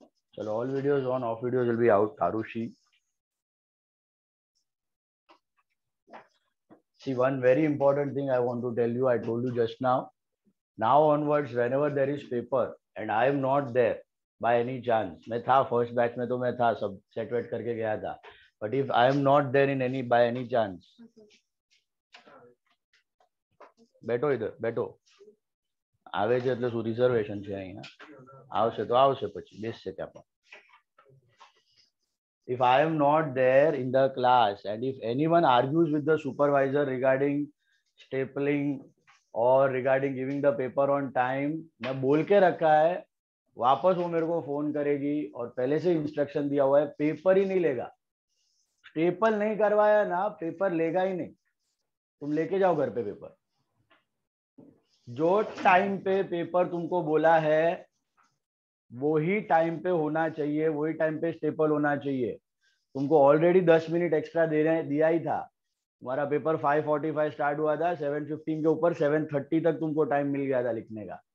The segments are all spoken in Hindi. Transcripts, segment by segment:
चलो, all videos on, off videos will be out. Arushi. See, one very important thing I want to tell you, I told you just now. Now onwards, whenever there is paper and I am not there by any chance, मैं था फर्स्ट बैच में तो मैं था, सब सेट वेट करके गया था. But if I am not there in any by any chance, બેઠો ઇધર બેઠો, આવે છે એટલે શું રિઝર્વેશન છે અહીંયા, આવશે તો આવશે, પછી બેસશે ત્યાં પણ. If I am not there in the class and if anyone argues with the supervisor regarding stapling or regarding giving the paper on time, मैं बोल के रखा है, वापस वो मेरे को फोन करेगी और पहले से इंस्ट्रक्शन दिया हुआ है, पेपर ही नहीं लेगा. स्टेपल नहीं करवाया ना, पेपर लेगा ही नहीं. तुम लेके जाओ घर पे पेपर. जो टाइम पे पेपर तुमको बोला है वही टाइम पे होना चाहिए, वही टाइम पे स्टेपल होना चाहिए. तुमको ऑलरेडी 10 मिनट एक्स्ट्रा दिया ही था. तुम्हारा पेपर 5:45 स्टार्ट हुआ था, 7:15 के ऊपर 7:30 तक तुमको टाइम मिल गया था लिखने का.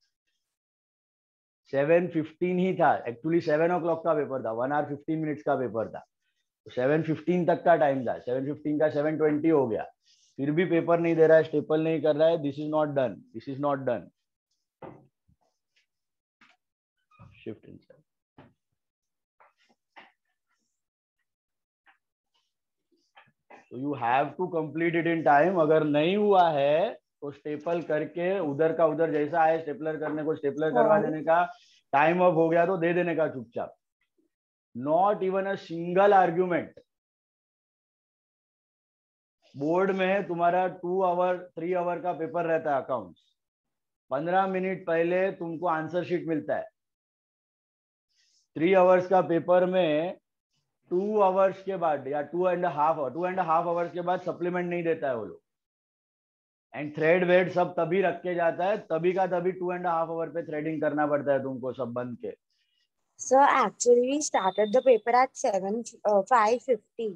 7:15 ही था, एक्चुअली 7 o'clock का पेपर था, 1 hour 15 minutes का पेपर था. 7:15 तक का टाइम था, 7:15 का 7:20 हो गया, फिर भी पेपर नहीं दे रहा है, स्टेपल नहीं कर रहा है. This is not done, this is not done. Shift inside. तो you have to complete it in time. अगर नहीं हुआ है तो स्टेपल करके उधर का उधर, जैसा है स्टेपलर करने को स्टेपलर करवा देने का. टाइम अप हो गया तो दे देने का चुपचाप. Not even a single argument. Board में तुम्हारा 2 आवर 3 आवर का पेपर रहता है अकाउंट्स, 15 मिनट पहले तुमको आंसर शीट मिलता है. 3 आवर्स का पेपर में 2 आवर्स के बाद या 2.5 आवर्स के बाद सप्लीमेंट नहीं देता है वो लोग. एंड थ्रेड वेड सब तभी रख के जाता है, तभी का तभी 2.5 आवर पे थ्रेडिंग करना पड़ता है तुमको, सब बंद के. Sir, actually we started the paper at 5:50.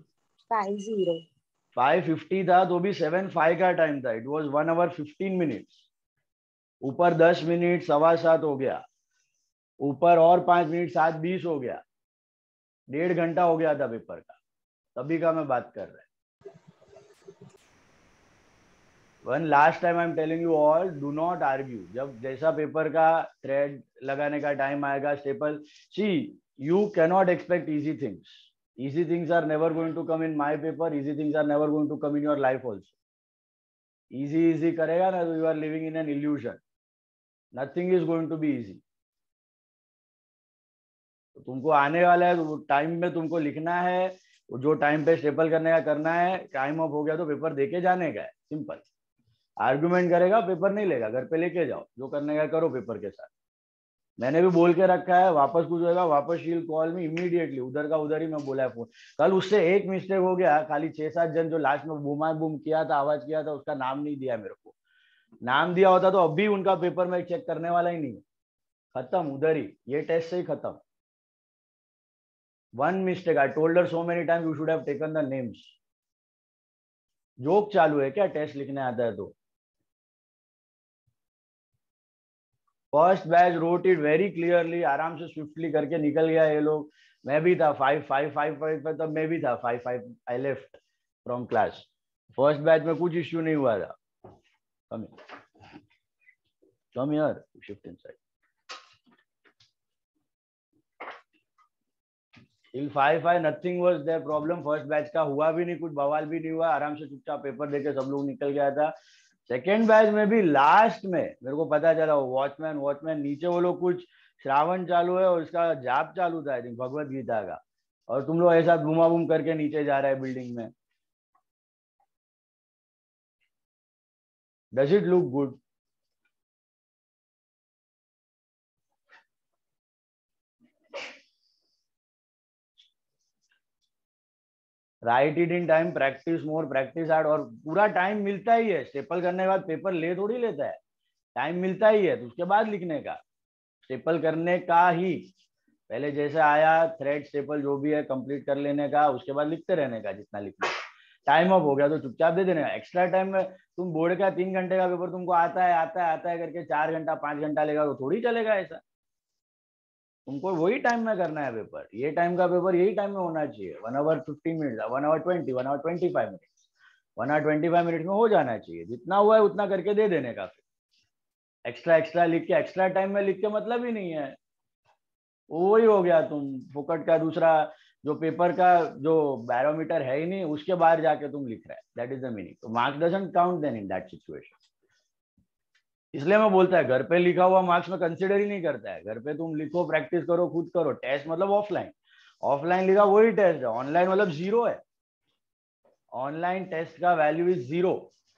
5:50 था तो भी 7:05 का टाइम था. It was 1 hour 15 minutes. ऊपर 10 मिनट 7:15 हो गया, ऊपर और 5 मिनट 7:20 हो गया. 1.5 घंटा हो गया था पेपर का, तभी का मैं बात कर रहा है. One last time I am telling you all, do not argue. जब जैसा पेपर का थ्रेड लगाने का टाइम आएगा, staple, see you cannot expect easy things. Easy things are never going to come in my paper. Easy things are never going to come in your life also. Easy करेगा ना तो you are living in an illusion. Nothing is going to be easy. तो तुमको आने वाला है तो टाइम में तुमको लिखना है, जो टाइम पे स्टेपल करने का करना है. टाइम अप हो गया तो पेपर देके जाने का है, सिंपल. आर्गुमेंट करेगा, पेपर नहीं लेगा, घर पे लेके जाओ, जो करने का करो पेपर के साथ. मैंने भी बोल के रखा है, वापस कुछ होगा वापस शील कॉल में इमीडिएटली, उधर का उधर ही मैं बोला है फोन. कल उससे एक मिस्टेक हो गया, खाली 6-7 जन जो लास्ट में बूमा बूम किया था, आवाज किया था, उसका नाम नहीं दिया मेरे को. नाम दिया होता तो अभी उनका पेपर में चेक करने वाला ही नहीं. खत्म उधर ही, ये टेस्ट से ही खत्म. One mistake, I told her so many times, you should have taken the names. Joke चालू है क्या टेस्ट लिखने आता है तो? First batch wrote it very clearly, आराम से स्विफ्टली करके निकल गया ये लोग. मैं भी था 5 पे, तब मैं भी था 5 I left from class. First batch में कुछ इश्यू नहीं हुआ था. Come here, shift inside. Till 5 nothing was there problem. First batch का हुआ भी नहीं, कुछ बवाल भी नहीं हुआ, आराम से चुपचाप पेपर देके सब लोग निकल गया था. सेकेंड बैच में भी लास्ट में मेरे को पता चला वॉचमैन नीचे, वो लोग कुछ श्रावण चालू है और इसका जाप चालू था, आई थिंक भगवत गीता का, और तुम लोग ऐसा घुमा घूम करके नीचे जा रहा है बिल्डिंग में. Does it look good? Write it in time, practice more, practice hard. और पूरा टाइम मिलता ही है, स्टेपल करने के बाद पेपर ले थोड़ी लेता है, टाइम मिलता ही है, तो उसके बाद लिखने का, स्टेपल करने का ही. पहले जैसे आया थ्रेड स्टेपल जो भी है कंप्लीट कर लेने का, उसके बाद लिखते रहने का जितना लिखना. टाइम अप हो गया तो चुपचाप दे देने का. एक्स्ट्रा टाइम में तुम बोर्ड का 3 घंटे का पेपर तुमको आता है करके 4 घंटा 5 घंटा लेगा तो थोड़ी चलेगा ऐसा. तुमको वही टाइम में करना है पेपर, ये टाइम का पेपर यही टाइम में होना चाहिए, 1 hour 15 minute, 1 hour 20, 1 hour 25 minute, 1 hour 25 minute में हो जाना चाहिए। जितना हुआ है उतना करके दे देने का। एक्स्ट्रा एक्स्ट्रा लिख के, एक्स्ट्रा टाइम में लिख के मतलब ही नहीं है, वही हो गया तुम फुकट का दूसरा जो पेपर का जो बैरोमीटर है ही नहीं, उसके बाहर जाके तुम लिख रहे हैं, दैट इज द मीनिंग। तो marks doesn't count then in that situation. इसलिए मैं बोलता है घर पे लिखा हुआ मार्क्स में कंसिडर ही नहीं करता है। घर पे तुम लिखो, प्रैक्टिस करो, खुद करो। टेस्ट मतलब ऑफलाइन, ऑफलाइन लिखा वही टेस्ट है, ऑनलाइन मतलब जीरो है। ऑनलाइन टेस्ट का वैल्यू इज जीरो।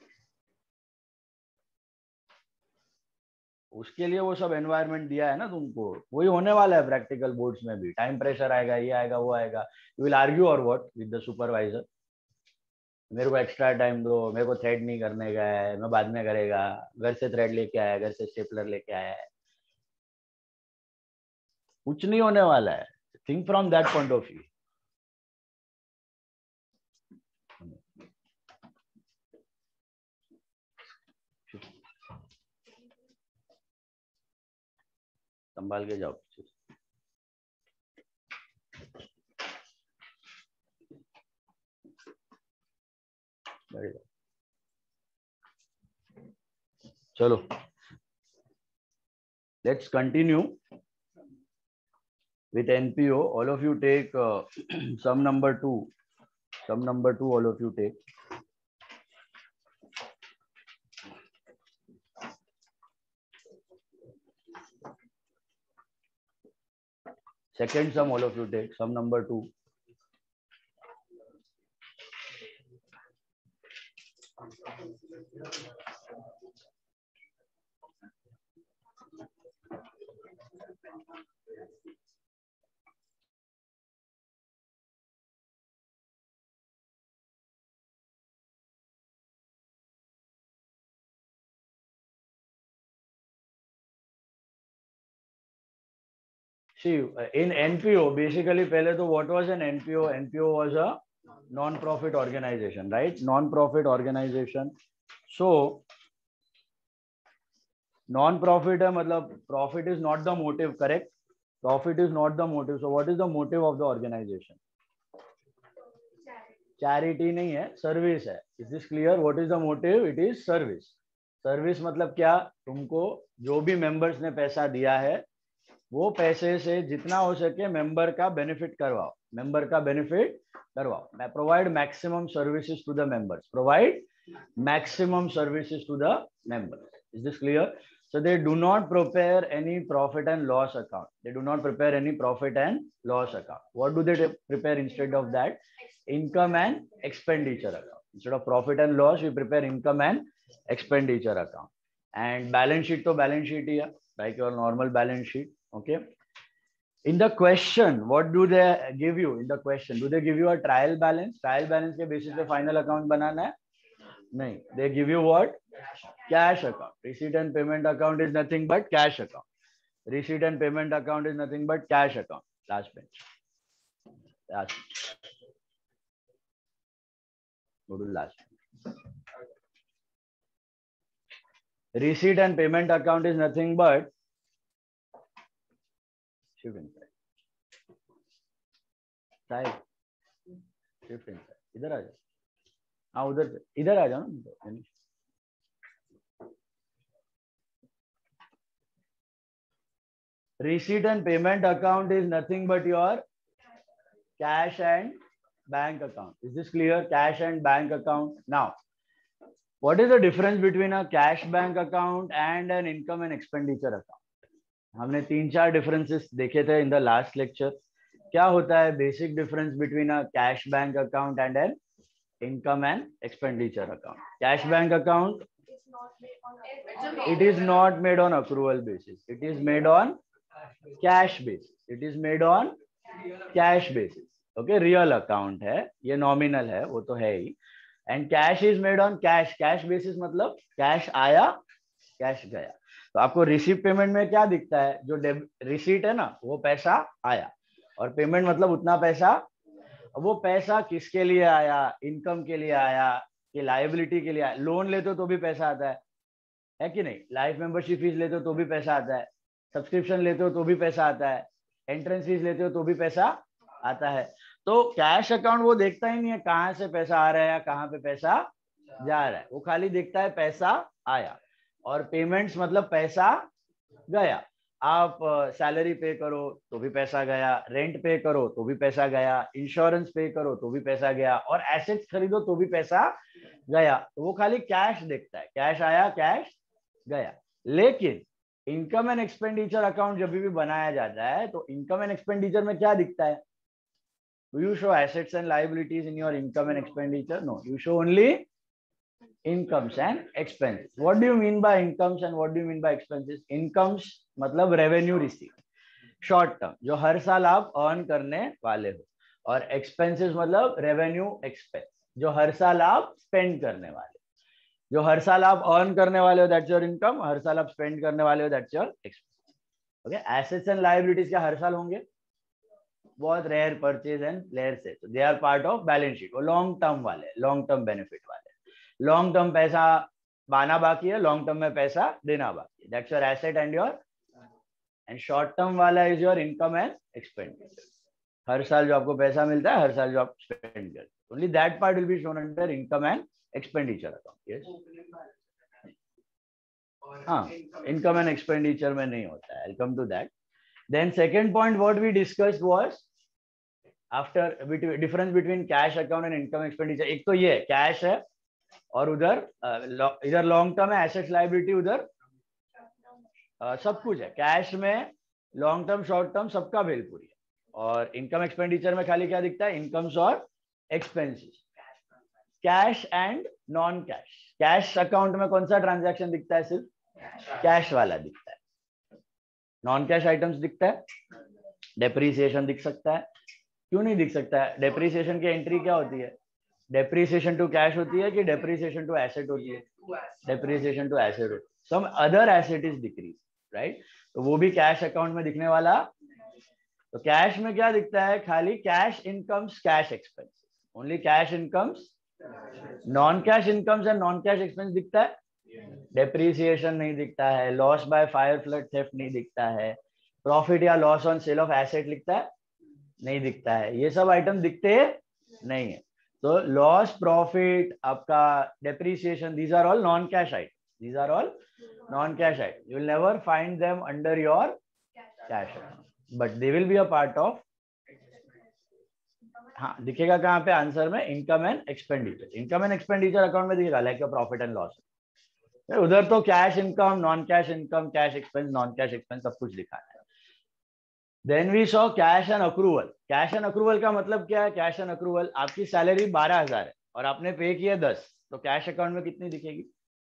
उसके लिए वो सब एनवायरनमेंट दिया है ना तुमको, वही होने वाला है प्रैक्टिकल बोर्ड्स में भी। टाइम प्रेशर आएगा, ये आएगा, वो आएगा। यू विल आर्ग्यू और व्हाट विद द सुपरवाइजर, मेरे को एक्स्ट्रा टाइम दो, मेरे को थ्रेड नहीं करने का है, मैं बाद में करेगा। घर से थ्रेड लेके आया, घर से स्टेपलर लेके आया है, कुछ नहीं होने वाला है। Think from that point of view. संभाल के जाओ। चलो, let's continue with NPO. All of you take sum number 2. Sum number 2, all of you take. Second sum, all of you take. Sum number 2. See, in NPO, basically, पहले तो what was an NPO? NPO was a non-profit organization, right? Non-profit organization. So, non-profit है मतलब profit is not the motive, correct? Profit is not the motive. So, what is the motive of the organization? Charity नहीं है, service है. Is this clear? What is the motive? It is service. Service मतलब क्या? तुमको जो भी members ने पैसा दिया है, वो पैसे से जितना हो सके मेंबर का बेनिफिट करवाओ, मेंबर का बेनिफिट करवाओ। Provide maximum services to the members, provide maximum services to the members. Is this clear? So they do not prepare any profit and loss account. They do not prepare any profit and loss account. What do they prepare instead of that? Income and expenditure account. Instead of profit and loss, we prepare income and expenditure account. And balance sheet to balance sheet here, like your normal balance sheet. Okay. In the question, what do they give you? In the question, do they give you a trial balance? Trial balance के basis पे final account बनाना है? नहीं. They give you what? Cash account. Receipt and payment account is nothing but cash account. Receipt and payment account is nothing but cash account. Last page. Last. Go to last. Receipt and payment account is nothing but shift inside. Side. Shift inside. इधर आ जाओ. हाँ उधर से इधर आ जाओ ना. Receipt and payment account is nothing but your cash and bank account. Is this clear? Cash and bank account. Now, what is the difference between a cash bank account and an income and expenditure account? हमने 3-4 differences देखे थे in the last lecture. क्या होता है basic difference between a cash bank account and an income and expenditure account? Cash bank account, it is not made on accrual basis. It is made on cash basis. It is made on cash basis. Okay, real account है, ये nominal है, वो तो है ही. And cash is made on cash. Cash basis मतलब cash आया, cash गया. तो आपको रिसीट पेमेंट में क्या दिखता है? जो रिसीट है ना, वो पैसा आया, और पेमेंट मतलब उतना पैसा. वो पैसा किसके लिए आया? इनकम के लिए आया कि लायबिलिटी के लिए आया? लोन लेते हो तो भी पैसा आता है कि नहीं? लाइफ मेंबरशिप फीस लेते हो तो भी पैसा आता है, सब्सक्रिप्शन लेते हो तो भी पैसा आता है. एंट्रेंस फीस लेते हो तो भी पैसा आता है। तो कैश अकाउंट वो देखता ही नहीं है कहाँ से पैसा आ रहा है या कहाँ पे पैसा जा रहा है, वो खाली देखता है पैसा आया। और पेमेंट्स मतलब पैसा गया। आप सैलरी पे करो तो भी पैसा गया, रेंट पे करो तो भी पैसा गया, इंश्योरेंस पे करो तो भी पैसा गया, और एसेट्स खरीदो तो भी पैसा गया। तो वो खाली कैश देखता है, कैश आया कैश गया। लेकिन इनकम एंड एक्सपेंडिचर अकाउंट जब भी बनाया जाता है तो इनकम एंड एक्सपेंडिचर में क्या दिखता है? Do you show assets and liabilities in your income and expenditure? No, you show only incomes and expenses. What do you mean by incomes and what do you mean by expenses? Incomes मतलब revenue receipt, short term, जो हर साल आप earn करने वाले हो, और expenses मतलब revenue expense, जो हर साल आप spend करने वाले हो। जो हर साल आप earn करने वाले हो that's your income, हर साल आप spend करने वाले हो that's your expense. Okay, assets and liabilities क्या हर साल होंगे? बहुत रेयर परचेज एंड रेयर से, they are part of balance sheet. वो लॉन्ग टर्म वाले, लॉन्ग टर्म बेनिफिट वाले, लॉन्ग टर्म पैसा पाना बाकी है, लॉन्ग टर्म में पैसा देना बाकी है, that's your asset and your, and short term वाला is your income and expenditure. हर साल जो आपको पैसा मिलता है, हर साल जो आप स्पेंड करते हैं, only that part will be shown under income and expenditure account. Yes, हाँ, इनकम एंड एक्सपेंडिचर में नहीं होता है। I come to that. Then second point what we discussed was after difference between cash account and income expenditure। एक तो ये कैश है और उधर इधर लॉन्ग टर्म है, एसेट्स लायबिलिटी उधर सब कुछ है। कैश में लॉन्ग टर्म शॉर्ट टर्म सबका भेलपुरी है, और इनकम एक्सपेंडिचर में खाली क्या दिखता है? इनकम्स और expenses. Cash and non cash. Cash account में कौन सा ट्रांजैक्शन दिखता है? सिर्फ कैश वाला दिखता है। नॉन कैश आइटम्स दिखता है, डेप्रीसिएशन दिख सकता है। क्यों नहीं दिख सकता है? डेप्रीसिएशन की एंट्री क्या होती है? डेप्रीसिएशन टू कैश होती है कि डेप्रीसिएशन टू एसेट होती है? डेप्रीसिएशन टू एसेट होती है। Some other asset is decrease, right? तो वो भी कैश अकाउंट में दिखने वाला। तो कैश में क्या दिखता है? खाली cash incomes, cash expenses, only cash incomes. Non cash incomes and non cash expense दिखता है, डेप्रीसिएशन नहीं दिखता है, loss by fire flood theft नहीं दिखता है, प्रॉफिट या loss on sale of asset लिखता है, नहीं दिखता है। ये सब आइटम दिखते नहीं है। तो लॉस, प्रॉफिट, आपका depreciation, these are all non cash item, these are all non cash item. You will never find them under your cash account, but they will be a part of. हाँ, दिखेगा कहाँ पे? आंसर में income and expenditure. Income and expenditure account में दिखेगा लाइक प्रॉफिट एंड लॉस। उधर तो cash income, non cash income, cash expense, non cash expense सब कुछ लिखा है। Then we saw cash and accrual. Cash and accrual का मतलब क्या है? कैश एंड अक्रूवल, आपकी सैलरी 12,000 है और आपने पे किया 10, तो कैश अकाउंट में कितनी दिखेगी?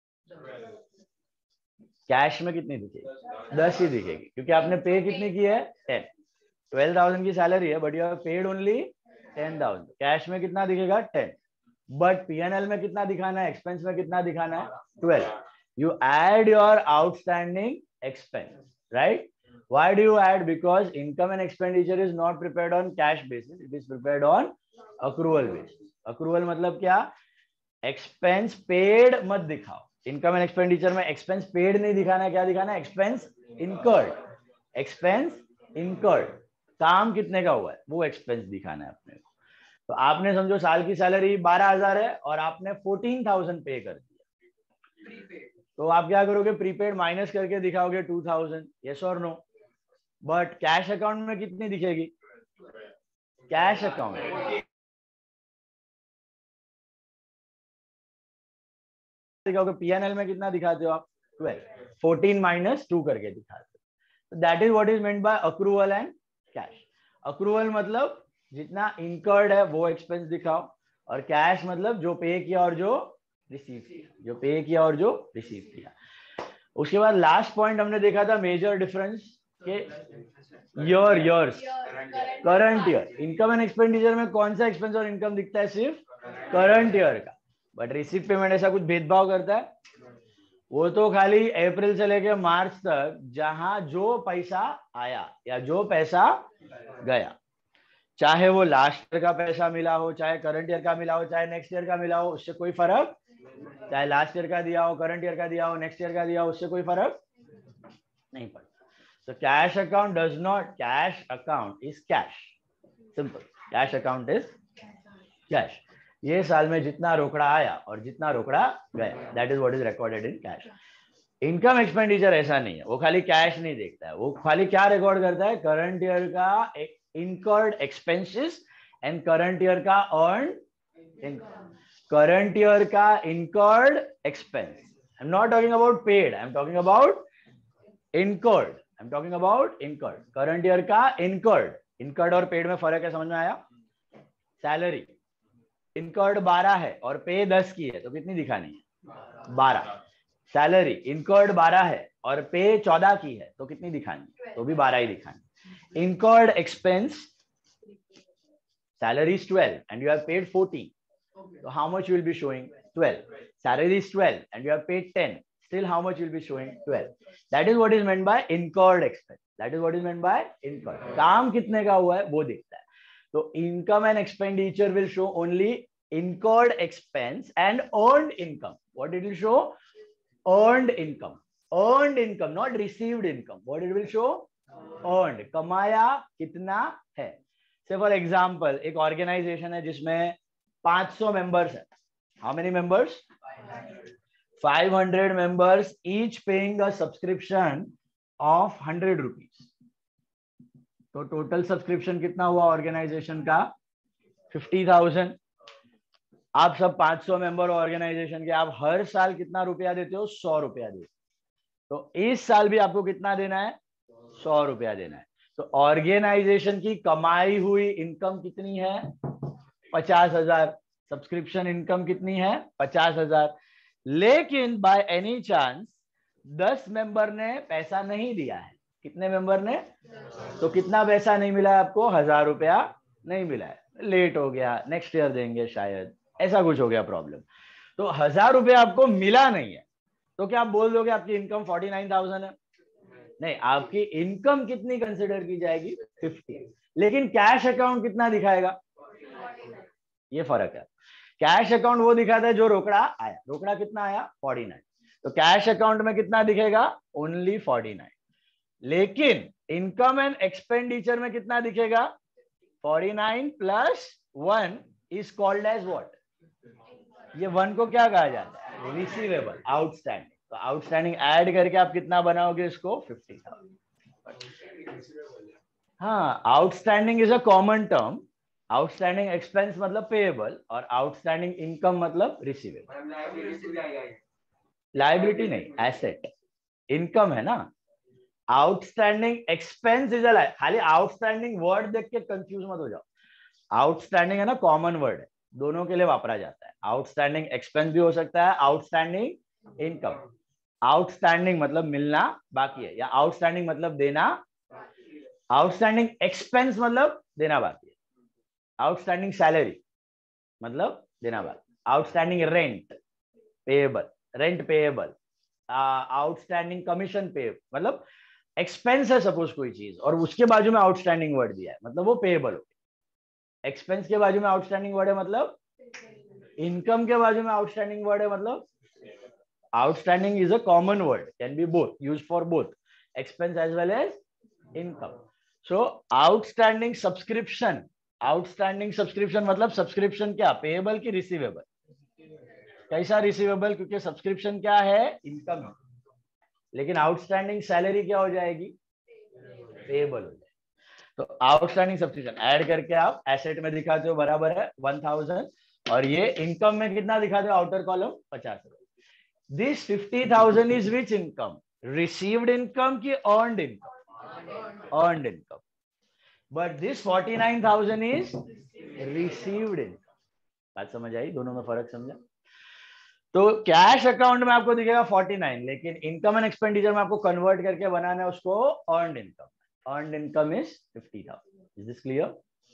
कैश में कितनी दिखेगी? 10 ही दिखेगी, क्योंकि आपने पे कितनी की है? 10। 12,000 की सैलरी है but you have paid only 10,000। Cash में कितना दिखेगा? 10। बट पीएनएल में कितना दिखाना है? एक्सपेंस में कितना दिखाना है? 12। You add your outstanding expense, right? Why do you add? Because income and expenditure is not prepared on cash basis, it is prepared on accrual basis. Accrual मतलब क्या? Expense paid मत दिखाओ। Income and expenditure में expense paid नहीं दिखाना है, क्या दिखाना है? Expense incurred। Expense incurred, काम कितने का हुआ है वो expense दिखाना है अपने को। तो आपने समझो साल की सैलरी 12,000 है और आपने 14,000 पे कर दिया, तो आप क्या करोगे? प्रीपेड माइनस करके दिखाओगे 2,000, यस और नो? बट कैश अकाउंट में कितनी दिखेगी? कैश अकाउंट दिखाओगे, पीएनएल में कितना दिखाते हो आप? 12। 14 माइनस 2 करके दिखाते हो। That is what is meant by accrual and cash. Accrual मतलब जितना इनकर्ड है वो एक्सपेंस दिखाओ, और कैश मतलब जो पे किया और जो रिसीव किया, जो पे किया और जो रिसीव किया। उसके बाद लास्ट पॉइंट हमने देखा था मेजर डिफरेंस के years, current year. Income and expenditure में कौन सा एक्सपेंस और इनकम दिखता है? सिर्फ करंट ईयर का। बट रिसीव पेमेंट ऐसा कुछ भेदभाव करता है? वो तो खाली अप्रैल से लेके मार्च तक जहां जो पैसा आया या जो पैसा गया, चाहे वो लास्ट ईयर का पैसा मिला हो, चाहे करंट ईयर का मिला हो, चाहे नेक्स्ट ईयर का मिला हो, उससे कोई फर्क, चाहे लास्ट ईयर का दिया हो, करंट ईयर का दिया हो, नेक्स्ट ईयर का दिया हो, उससे कोई फर्क नहीं पड़ता। So cash account does not, cash account is cash. Simple. Cash account is cash. ये साल में जितना रोकड़ा आया और जितना रोकड़ा गया, that is what is recorded in cash. Income expenditure ऐसा नहीं है, वो खाली कैश नहीं देखता है, वो खाली क्या रिकॉर्ड करता है, करंट ईयर का incurred expenses and current year का अर्न इनकम. करंट ईयर का incurred expense, I am not talking about paid, I am talking about incurred, I am talking about incurred. Current year का इनकर्ड, इनकर्ड और पेड में फर्क है, समझ में आया? सैलरी इनकर्ड 12 है और पे 10 की है, तो कितनी दिखानी है? 12. सैलरी इनकर्ड 12 है और पे 14 की है, तो कितनी दिखानी? तो भी 12 ही दिखानी. Incurred expense, salary is 12 and you have paid 14, so how much you will be showing? 12. Salary is 12 and you have paid 10, still how much you will be showing? 12. That is what is meant by incurred expense. That is what is meant by incurred. काम कितने का हुआ है वो दिखता है. तो income and expenditure will show only incurred expense and earned income. What it will show? Earned income. Earned income, not received income. What it will show? Earned. कमाया कितना है. Say for example, एक organization है जिसमें 500 members है. How many members? 500 members, each paying a subscription of 100 rupees. तो टोटल सब्सक्रिप्शन कितना हुआ ऑर्गेनाइजेशन का? 50,000. आप सब 500 मेंबर ऑर्गेनाइजेशन के, आप हर साल कितना रुपया देते हो? 100 रुपया देते हो. तो इस साल भी आपको कितना देना है? 100 रुपया देना है. तो ऑर्गेनाइजेशन की कमाई हुई इनकम कितनी है? 50,000. सब्सक्रिप्शन इनकम कितनी है? 50,000. लेकिन बाय एनी चांस 10 मेंबर ने पैसा नहीं दिया है. कितने मेंबर ने? तो कितना पैसा नहीं मिला है आपको? 1,000 रुपया नहीं मिला है, लेट हो गया, नेक्स्ट ईयर देंगे शायद, ऐसा कुछ हो गया प्रॉब्लम. तो 1,000 रुपया आपको मिला नहीं है, तो क्या आप बोल दोगे आपकी इनकम 49,000 है? नहीं, आपकी इनकम कितनी कंसिडर की जाएगी? 50. लेकिन कैश अकाउंट कितना दिखाएगा? ये फर्क है. कैश अकाउंट वो दिखाता है जो रोकड़ा आया. रोकड़ा कितना आया? 49. तो कैश अकाउंट में कितना दिखेगा? ओनली 49. लेकिन इनकम एंड एक्सपेंडिचर में कितना दिखेगा? 49 plus 1 is called as what? ये 1 को क्या कहा जाता है? Receivable, outstanding. तो आउटस्टैंडिंग ऐड करके आप कितना बनाओगे इसको? 50,000. हाँ, outstanding is a common term. Outstanding expense मतलब पेएबल और आउटस्टैंडिंग इनकम मतलब रिसीवेबल. लायबिलिटी नहीं, एसेट. इनकम है ना. आउटस्टैंडिंग एक्सपेंस इज अ, खाली आउटस्टैंडिंग वर्ड देख के कंफ्यूज मत हो जाओ. आउटस्टैंडिंग है ना, कॉमन वर्ड है, दोनों के लिए वापरा जाता है. आउटस्टैंडिंग एक्सपेंस भी हो सकता है, आउटस्टैंडिंग इनकम. आउटस्टैंडिंग मतलब मिलना बाकी है, या आउटस्टैंडिंग मतलब देना. आउटस्टैंडिंग एक्सपेंस मतलब देना बाकी है. आउटस्टैंडिंग सैलरी मतलब देना बाकी. Outstanding rent payable, rent payable. Outstanding commission pay मतलब एक्सपेंस है सपोज कोई चीज और उसके बाजू में आउटस्टैंडिंग वर्ड दिया है, मतलब वो पेएबल हो. एक्सपेंस के बाजू में आउटस्टैंडिंग वर्ड है मतलब इनकम के बाजू में आउटस्टैंडिंग वर्ड है मतलब. Outstanding is a common word, can be both, used for both expense as well as income. So outstanding subscription, outstanding subscription मतलब सब्सक्रिप्शन क्या? पेएबल की रिसीवेबल? कैसा रिसीवेबल? क्योंकि सब्सक्रिप्शन क्या है? इनकम है. लेकिन आउटस्टैंडिंग सैलरी क्या हो जाएगी? पेएबल हो जाएगी. तो आउटस्टैंडिंग सब्सक्रिप्शन ऐड करके आप एसेट में दिखाते हो, बराबर है 1000, और ये इनकम में कितना दिखाते हो? Outer column 50. This 50,000 is which income? Received income की earned income? Earned income. But this 49,000 is received income. बात समझ आई? दोनों में फर्क समझा? तो कैश अकाउंट में आपको दिखेगा 49, लेकिन इनकम एंड एक्सपेंडिचर में आपको कन्वर्ट करके बनाना है उसको earned income. Earned income is 50,000. Is this clear?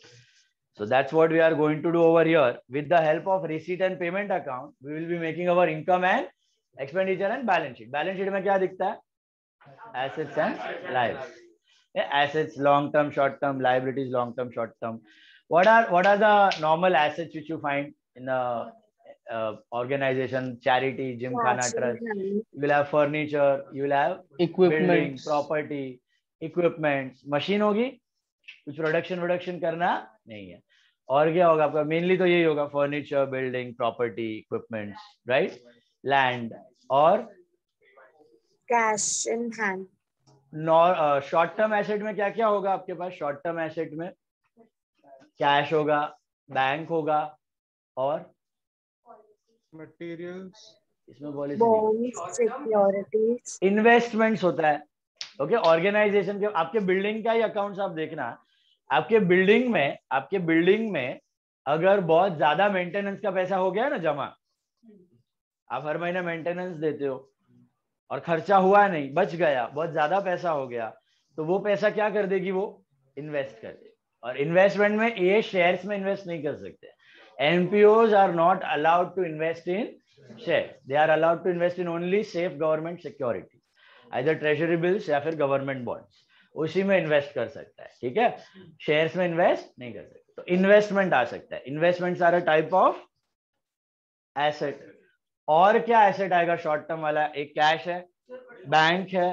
So that's what we are going to do over here. With the help of receipt and payment account, we will be making our income and expenditure and balance sheet. Balance sheet में क्या दिखता है? Assets and liabilities. Yeah, assets long term, short term, liabilities long term, short term. What are the normal assets which you find in a organization, charity, gymkhana, trust? You will have furniture, you will have equipment, building, property. Equipments, machine होगी, कुछ प्रोडक्शन करना नहीं है। और क्या होगा आपका? मेनली तो यही होगा, furniture, building, property, equipments, right, land. और cash in hand. Short term asset में क्या क्या होगा आपके पास? शॉर्ट टर्म एसेट में कैश होगा, बैंक होगा, और मटेरियल्स, इसमें पॉलिसी बॉन्ड्स, सिक्योरिटीज, इन्वेस्टमेंट्स होता है। ओके, ऑर्गेनाइजेशन के, आपके बिल्डिंग का ही अकाउंट्स आप देखना, आपके बिल्डिंग में अगर बहुत ज्यादा मेंटेनेंस का पैसा हो गया ना जमा, आप हर महीने मेंटेनेंस देते हो और खर्चा हुआ नहीं, बच गया, बहुत ज्यादा पैसा हो गया, तो वो पैसा क्या कर देगी? वो इन्वेस्ट कर देगी। और इन्वेस्टमेंट में ये शेयर्स में इन्वेस्ट नहीं कर सकते। NPOs are not allowed to invest in share, they are allowed to invest in only safe government security, either treasury bills या फिर गवर्नमेंट बॉन्ड्स, उसी में इन्वेस्ट कर सकता है। ठीक है, शेयर्स में इन्वेस्ट नहीं कर सकते। तो इन्वेस्टमेंट आ सकता है, investments are a type of asset. और क्या एसेट आएगा शॉर्ट टर्म वाला? एक कैश है, बैंक है,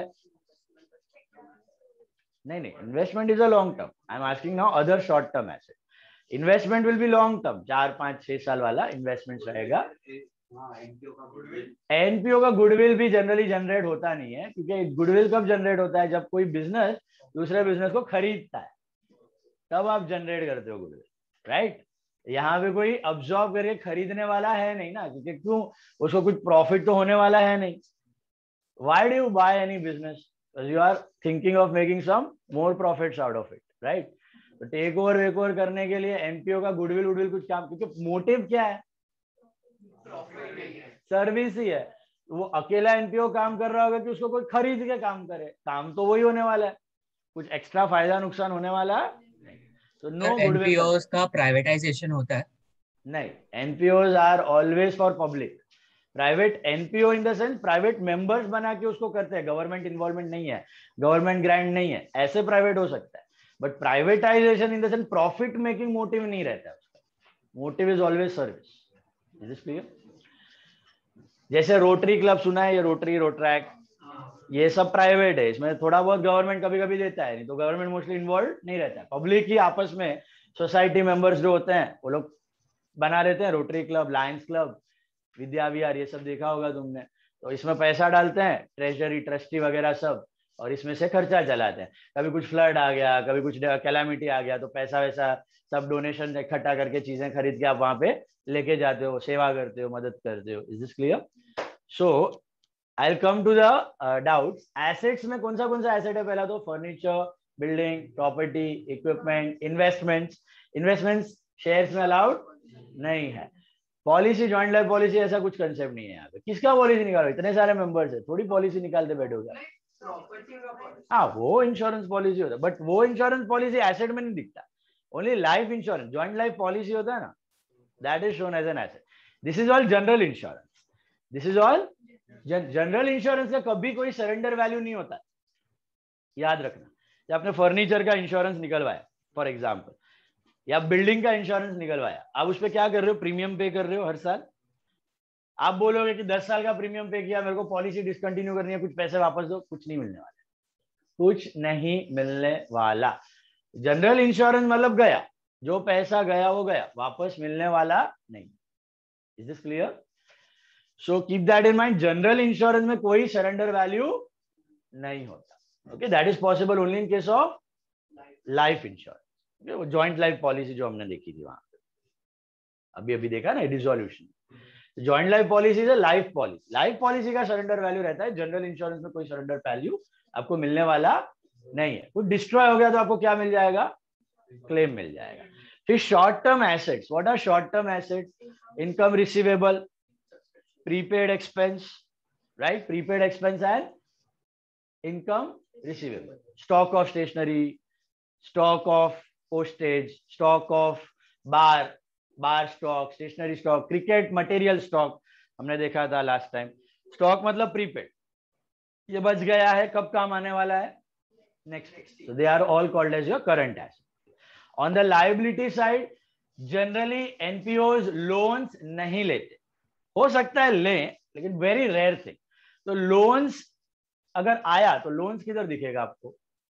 नहीं, investment is a long term. I am asking now other short term asset. Investment will be long term, 4 5 6 साल वाला इन्वेस्टमेंट रहेगा। एनपीओ का गुडविल भी जनरली जनरेट होता नहीं है, क्योंकि गुडविल कब जनरेट होता है? जब कोई बिजनेस दूसरे बिजनेस को खरीदता है, तब आप जनरेट करते हो गुडविल, राइट। यहाँ पे कोई अब्सॉर्ब करके खरीदने वाला है नहीं ना, क्योंकि क्यों? उसको कुछ प्रॉफिट तो होने वाला है नहीं। Why do you buy any business? You are thinking of making some more profits out of it, right. तो टेक ओवर वेक ओवर करने के लिए एनपीओ का गुडविल वुडविल कुछ काम, क्योंकि मोटिव क्या है? सर्विस ही है। वो अकेला एनपीओ काम कर रहा होगा कि उसको कोई खरीद के काम करे? काम तो वही होने वाला है, कुछ एक्स्ट्रा फायदा नुकसान होने वाला नहीं। तो नो गुडविल। एनपीओस का प्राइवेटाइजेशन होता है? नहीं, NPOs are always for public. Private NPO in the sense private members बना के उसको करते हैं, गवर्नमेंट इन्वॉल्वमेंट नहीं है, गवर्नमेंट ग्रांट नहीं है, ऐसे प्राइवेट हो सकता है। But privatization in the sense profit making motive नहीं रहता है उसका, motive is always service. Is this clear? जैसे रोटरी क्लब सुना है, ये रोटरी, रोट्रैक, ये सब प्राइवेट है, इसमें थोड़ा बहुत गवर्नमेंट कभी कभी देता है, नहीं तो गवर्नमेंट मोस्टली इन्वॉल्व नहीं रहता है। पब्लिक ही आपस में सोसाइटी मेंबर्स जो होते हैं वो लोग बना देते हैं Rotary club, Lions club, Vidya Vihar, ये सब देखा होगा तुमने। तो इसमें पैसा डालते हैं, ट्रेजरी, ट्रस्टी वगैरह सब, और इसमें से खर्चा चलाते हैं। कभी कुछ फ्लड आ गया, कभी कुछ कैलामिटी आ गया, तो पैसा वैसा सब डोनेशन इकट्ठा करके चीजें खरीद के आप वहां पे लेके जाते हो, सेवा करते हो, मदद करते हो। Is this clear? So I will come to the doubts. Assets में कौन सा एसेट है? पहला तो furniture, building, property, equipment, investments. Investments shares में अलाउड नहीं है। पॉलिसी, ज्वाइंट लाइफ पॉलिसी, ऐसा कुछ कंसेप्ट नहीं है यहाँ पे। किसका पॉलिसी निकालो? इतने सारे मेंबर्स है, थोड़ी पॉलिसी निकालते बैठोगे। हाँ, वो इंश्योरेंस पॉलिसी होता है, बट वो इंश्योरेंस पॉलिसी एसेट में नहीं दिखता। Only life insurance, joint life policy होता है ना, that is shown as an asset. This is all general insurance, this is all general insurance. का कभी कोई सरेंडर वैल्यू नहीं होता, याद रखना। जब आपने फर्नीचर का इंश्योरेंस निकलवाया फॉर एग्जाम्पल, या बिल्डिंग का इंश्योरेंस निकलवाया, आप उस पर क्या कर रहे हो? प्रीमियम पे कर रहे हो हर साल। आप बोलोगे कि 10 साल का प्रीमियम पे किया, मेरे को पॉलिसी डिसकंटिन्यू करनी है, कुछ पैसे वापस दो, कुछ नहीं मिलने वाला, कुछ नहीं मिलने वाला। जनरल इंश्योरेंस मतलब गया, जो पैसा गया वो गया, वापस मिलने वाला नहीं। Is this clear? So keep that in mind, general insurance में कोई सरेंडर वैल्यू नहीं होता। Okay, that is possible only in case of life insurance. वो ज्वाइंट लाइफ पॉलिसी जो हमने देखी थी वहां पे, अभी देखा ना, डिसोल्यूशन। ज्वाइंट लाइफ पॉलिसी है लाइफ पॉलिसी, लाइफ पॉलिसी का सरेंडर वैल्यू रहता है। जनरल इंश्योरेंस में कोई सरेंडर वैल्यू आपको मिलने वाला नहीं है। कुछ डिस्ट्रॉय हो गया तो आपको क्या मिल जाएगा? क्लेम मिल जाएगा। फिर short term assets, what are short term assets? Income receivable, prepaid expense, right, prepaid expense and income receivable, stock of stationery, stock of postage, stock of bar stock, stationery stock, cricket material stock हमने देखा था लास्ट टाइम। स्टॉक मतलब प्रीपेड, ये बच गया है, कब काम आने वाला है? Next. So they are all called as your current asset. On the liability side, generally एनपीओज loans नहीं लेते, हो सकता है लें, लेकिन वेरी रेयर थिंग। तो लोन्स अगर आया तो लोन्स किधर दिखेगा आपको?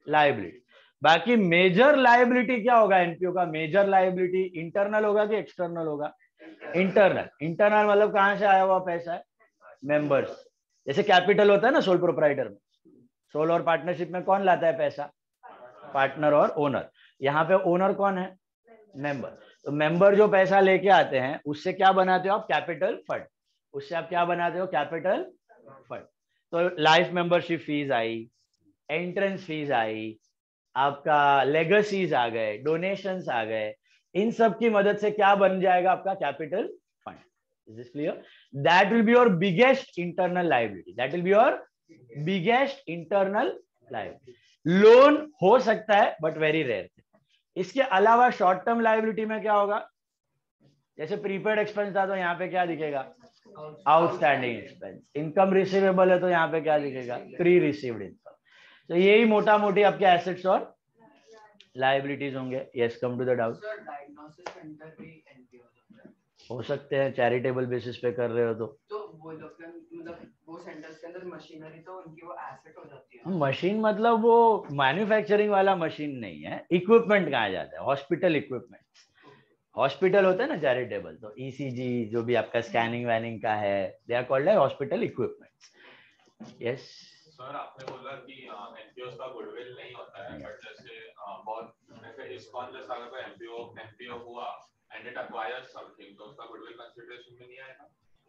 लायबिलिटी। बाकी मेजर लायबिलिटी क्या होगा एनपीओ का? मेजर लायबिलिटी इंटरनल होगा कि एक्सटर्नल होगा? इंटरनल। इंटरनल मतलब कहां से आया हुआ पैसा है? मेंबर्स। जैसे कैपिटल होता है ना सोल प्रोप्राइटर में, सोल और पार्टनरशिप में कौन लाता है पैसा? पार्टनर और ओनर। यहाँ पे ओनर कौन है? मेंबर। तो मेंबर जो पैसा लेके आते हैं उससे क्या बनाते हो आप? Capital fund. उससे आप क्या बनाते हो? Capital fund. तो लाइफ मेंबरशिप फीस आई, एंट्रेंस फीस आई, आपका लेगेसीज आ गए, डोनेशंस आ गए, इन सब की मदद से क्या बन जाएगा आपका? Capital fund. Is this clear? That will be your biggest internal liability. That will be your biggest internal liability. Loan हो सकता है बट वेरी रेयर। इसके अलावा शॉर्ट टर्म लायबिलिटी में क्या होगा? जैसे प्रीपेड एक्सपेंस था तो यहाँ पे क्या दिखेगा? Outstanding expense. इनकम रिसीवेबल है तो यहाँ पे क्या दिखेगा? Pre received income. तो यही मोटा मोटी आपके एसेट्स और लायबिलिटीज होंगे। Yes, come to the doubt. Diagnosis centre भी एनपीओ हो सकते हैं चैरिटेबल बेसिस पे कर रहे हो तो वो लोग मतलब वो सेंटर्स के अंदर मशीनरी तो उनकी वो एसेट हो जाती है। मशीन मतलब वो मैन्युफैक्चरिंग वाला मशीन नहीं है, इक्विपमेंट कहा जाता है, हॉस्पिटल इक्विपमेंट। हॉस्पिटल होता है ना चैरिटेबल, तो ईसीजी जो भी आपका स्कैनिंग वैनिंग का है, दे आर कॉल्ड है हॉस्पिटल इक्विपमेंट। यस सर, आपने बोला कि एनपीओस का गुडविल नहीं होता है, बट जैसे बहुत जैसे इस्कॉन जैसा अगर एनपीओ हुआ एंड इट एक्वायर्स समथिंग तो उसका गुडविल कंसीडरेशन में नहीं आएगा?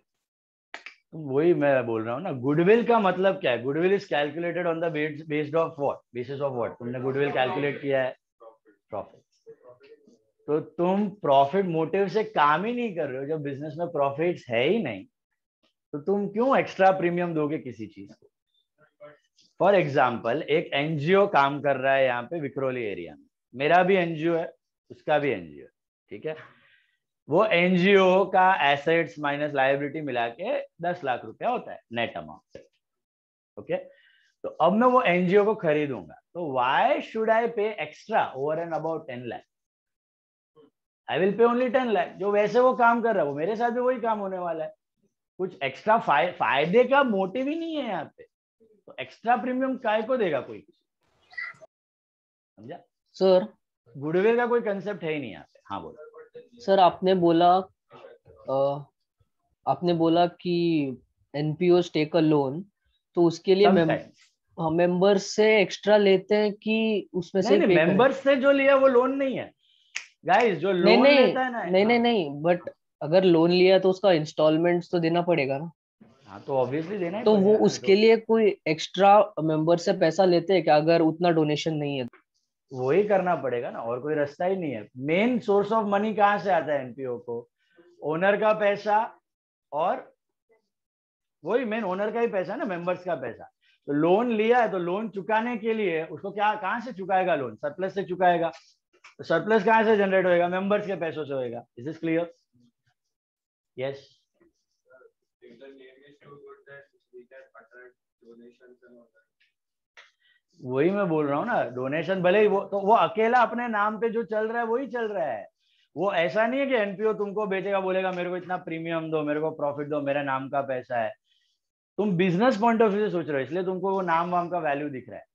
वही मैं बोल रहा हूँ ना, गुडविल का मतलब क्या है? Goodwill is calculated on the based of what? Basis of what तुमने गुडविल कैलकुलेट किया है? प्रॉफिट। तो तुम प्रॉफिट मोटिव से काम ही नहीं कर रहे हो। जब बिजनेस में प्रॉफिट्स है ही नहीं तो तुम क्यों एक्स्ट्रा प्रीमियम दोगे किसी चीज को? फॉर एग्जाम्पल, एक एनजीओ काम कर रहा है यहाँ पे विक्रोली एरिया में, मेरा भी एनजीओ है, उसका भी एनजीओ है, ठीक है? वो एनजीओ का एसेट्स माइनस लायबिलिटी मिला के 10 लाख रुपया होता है नेट अमाउंट। ओके, तो अब मैं वो एनजीओ को खरीदूंगा, तो why should I pay extra over and about 10 lakh? I will pay only 10 lakh. जो वैसे वो काम कर रहा है वो मेरे साथ भी वही काम होने वाला है। कुछ एक्स्ट्रा फायदे का मोटिव ही नहीं है यहाँ पे, तो एक्स्ट्रा प्रीमियम काय को देगा कोई? समझा सर? गुडविल का कोई कंसेप्ट है ही नहीं यहाँ पे। हाँ बोलो सर, आपने बोला कि एनपीओ टेक अ लोन, तो उसके लिए मेंबर्स से एक्स्ट्रा लेते हैं कि उसमें से नहीं, मेंबर्स से जो लिया वो लोन नहीं है गाइस। जो लोन लेता है ना, नहीं, बट अगर लोन लिया तो उसका इंस्टॉलमेंट्स तो देना पड़ेगा ना? हाँ तो ऑब्वियसली देना ही तो पड़ेगा वो ना। उसके लिए कोई एक्स्ट्रा मेंबर से पैसा लेते हैं क्या अगर उतना डोनेशन नहीं है? वो ही करना पड़ेगा ना, और कोई रास्ता ही नहीं है। मेन सोर्स ऑफ मनी कहाँ से आता है एनपीओ को? ओनर का पैसा, और वही मेन ओनर का ही पैसा ना, मेंबर्स का पैसा। तो लोन लिया है तो लोन चुकाने के लिए उसको क्या, कहाँ से चुकाएगा? लोन सरप्लस से चुकाएगा। तो सरप्लस कहाँ से जनरेट होएगा? मेंबर्स के पैसों से होएगा। Is this clear? यस। वही मैं बोल रहा हूँ ना, डोनेशन भले ही वो अकेला अपने नाम पे जो चल रहा है वही चल रहा है। वो ऐसा नहीं है कि एनपीओ तुमको बेचेगा, बोलेगा मेरे को इतना प्रीमियम दो, मेरे को प्रॉफिट दो, मेरे नाम का पैसा है। तुम बिजनेस पॉइंट ऑफ व्यू से सोच रहे हो, इसलिए तुमको वो नाम वाम का वैल्यू दिख रहा है।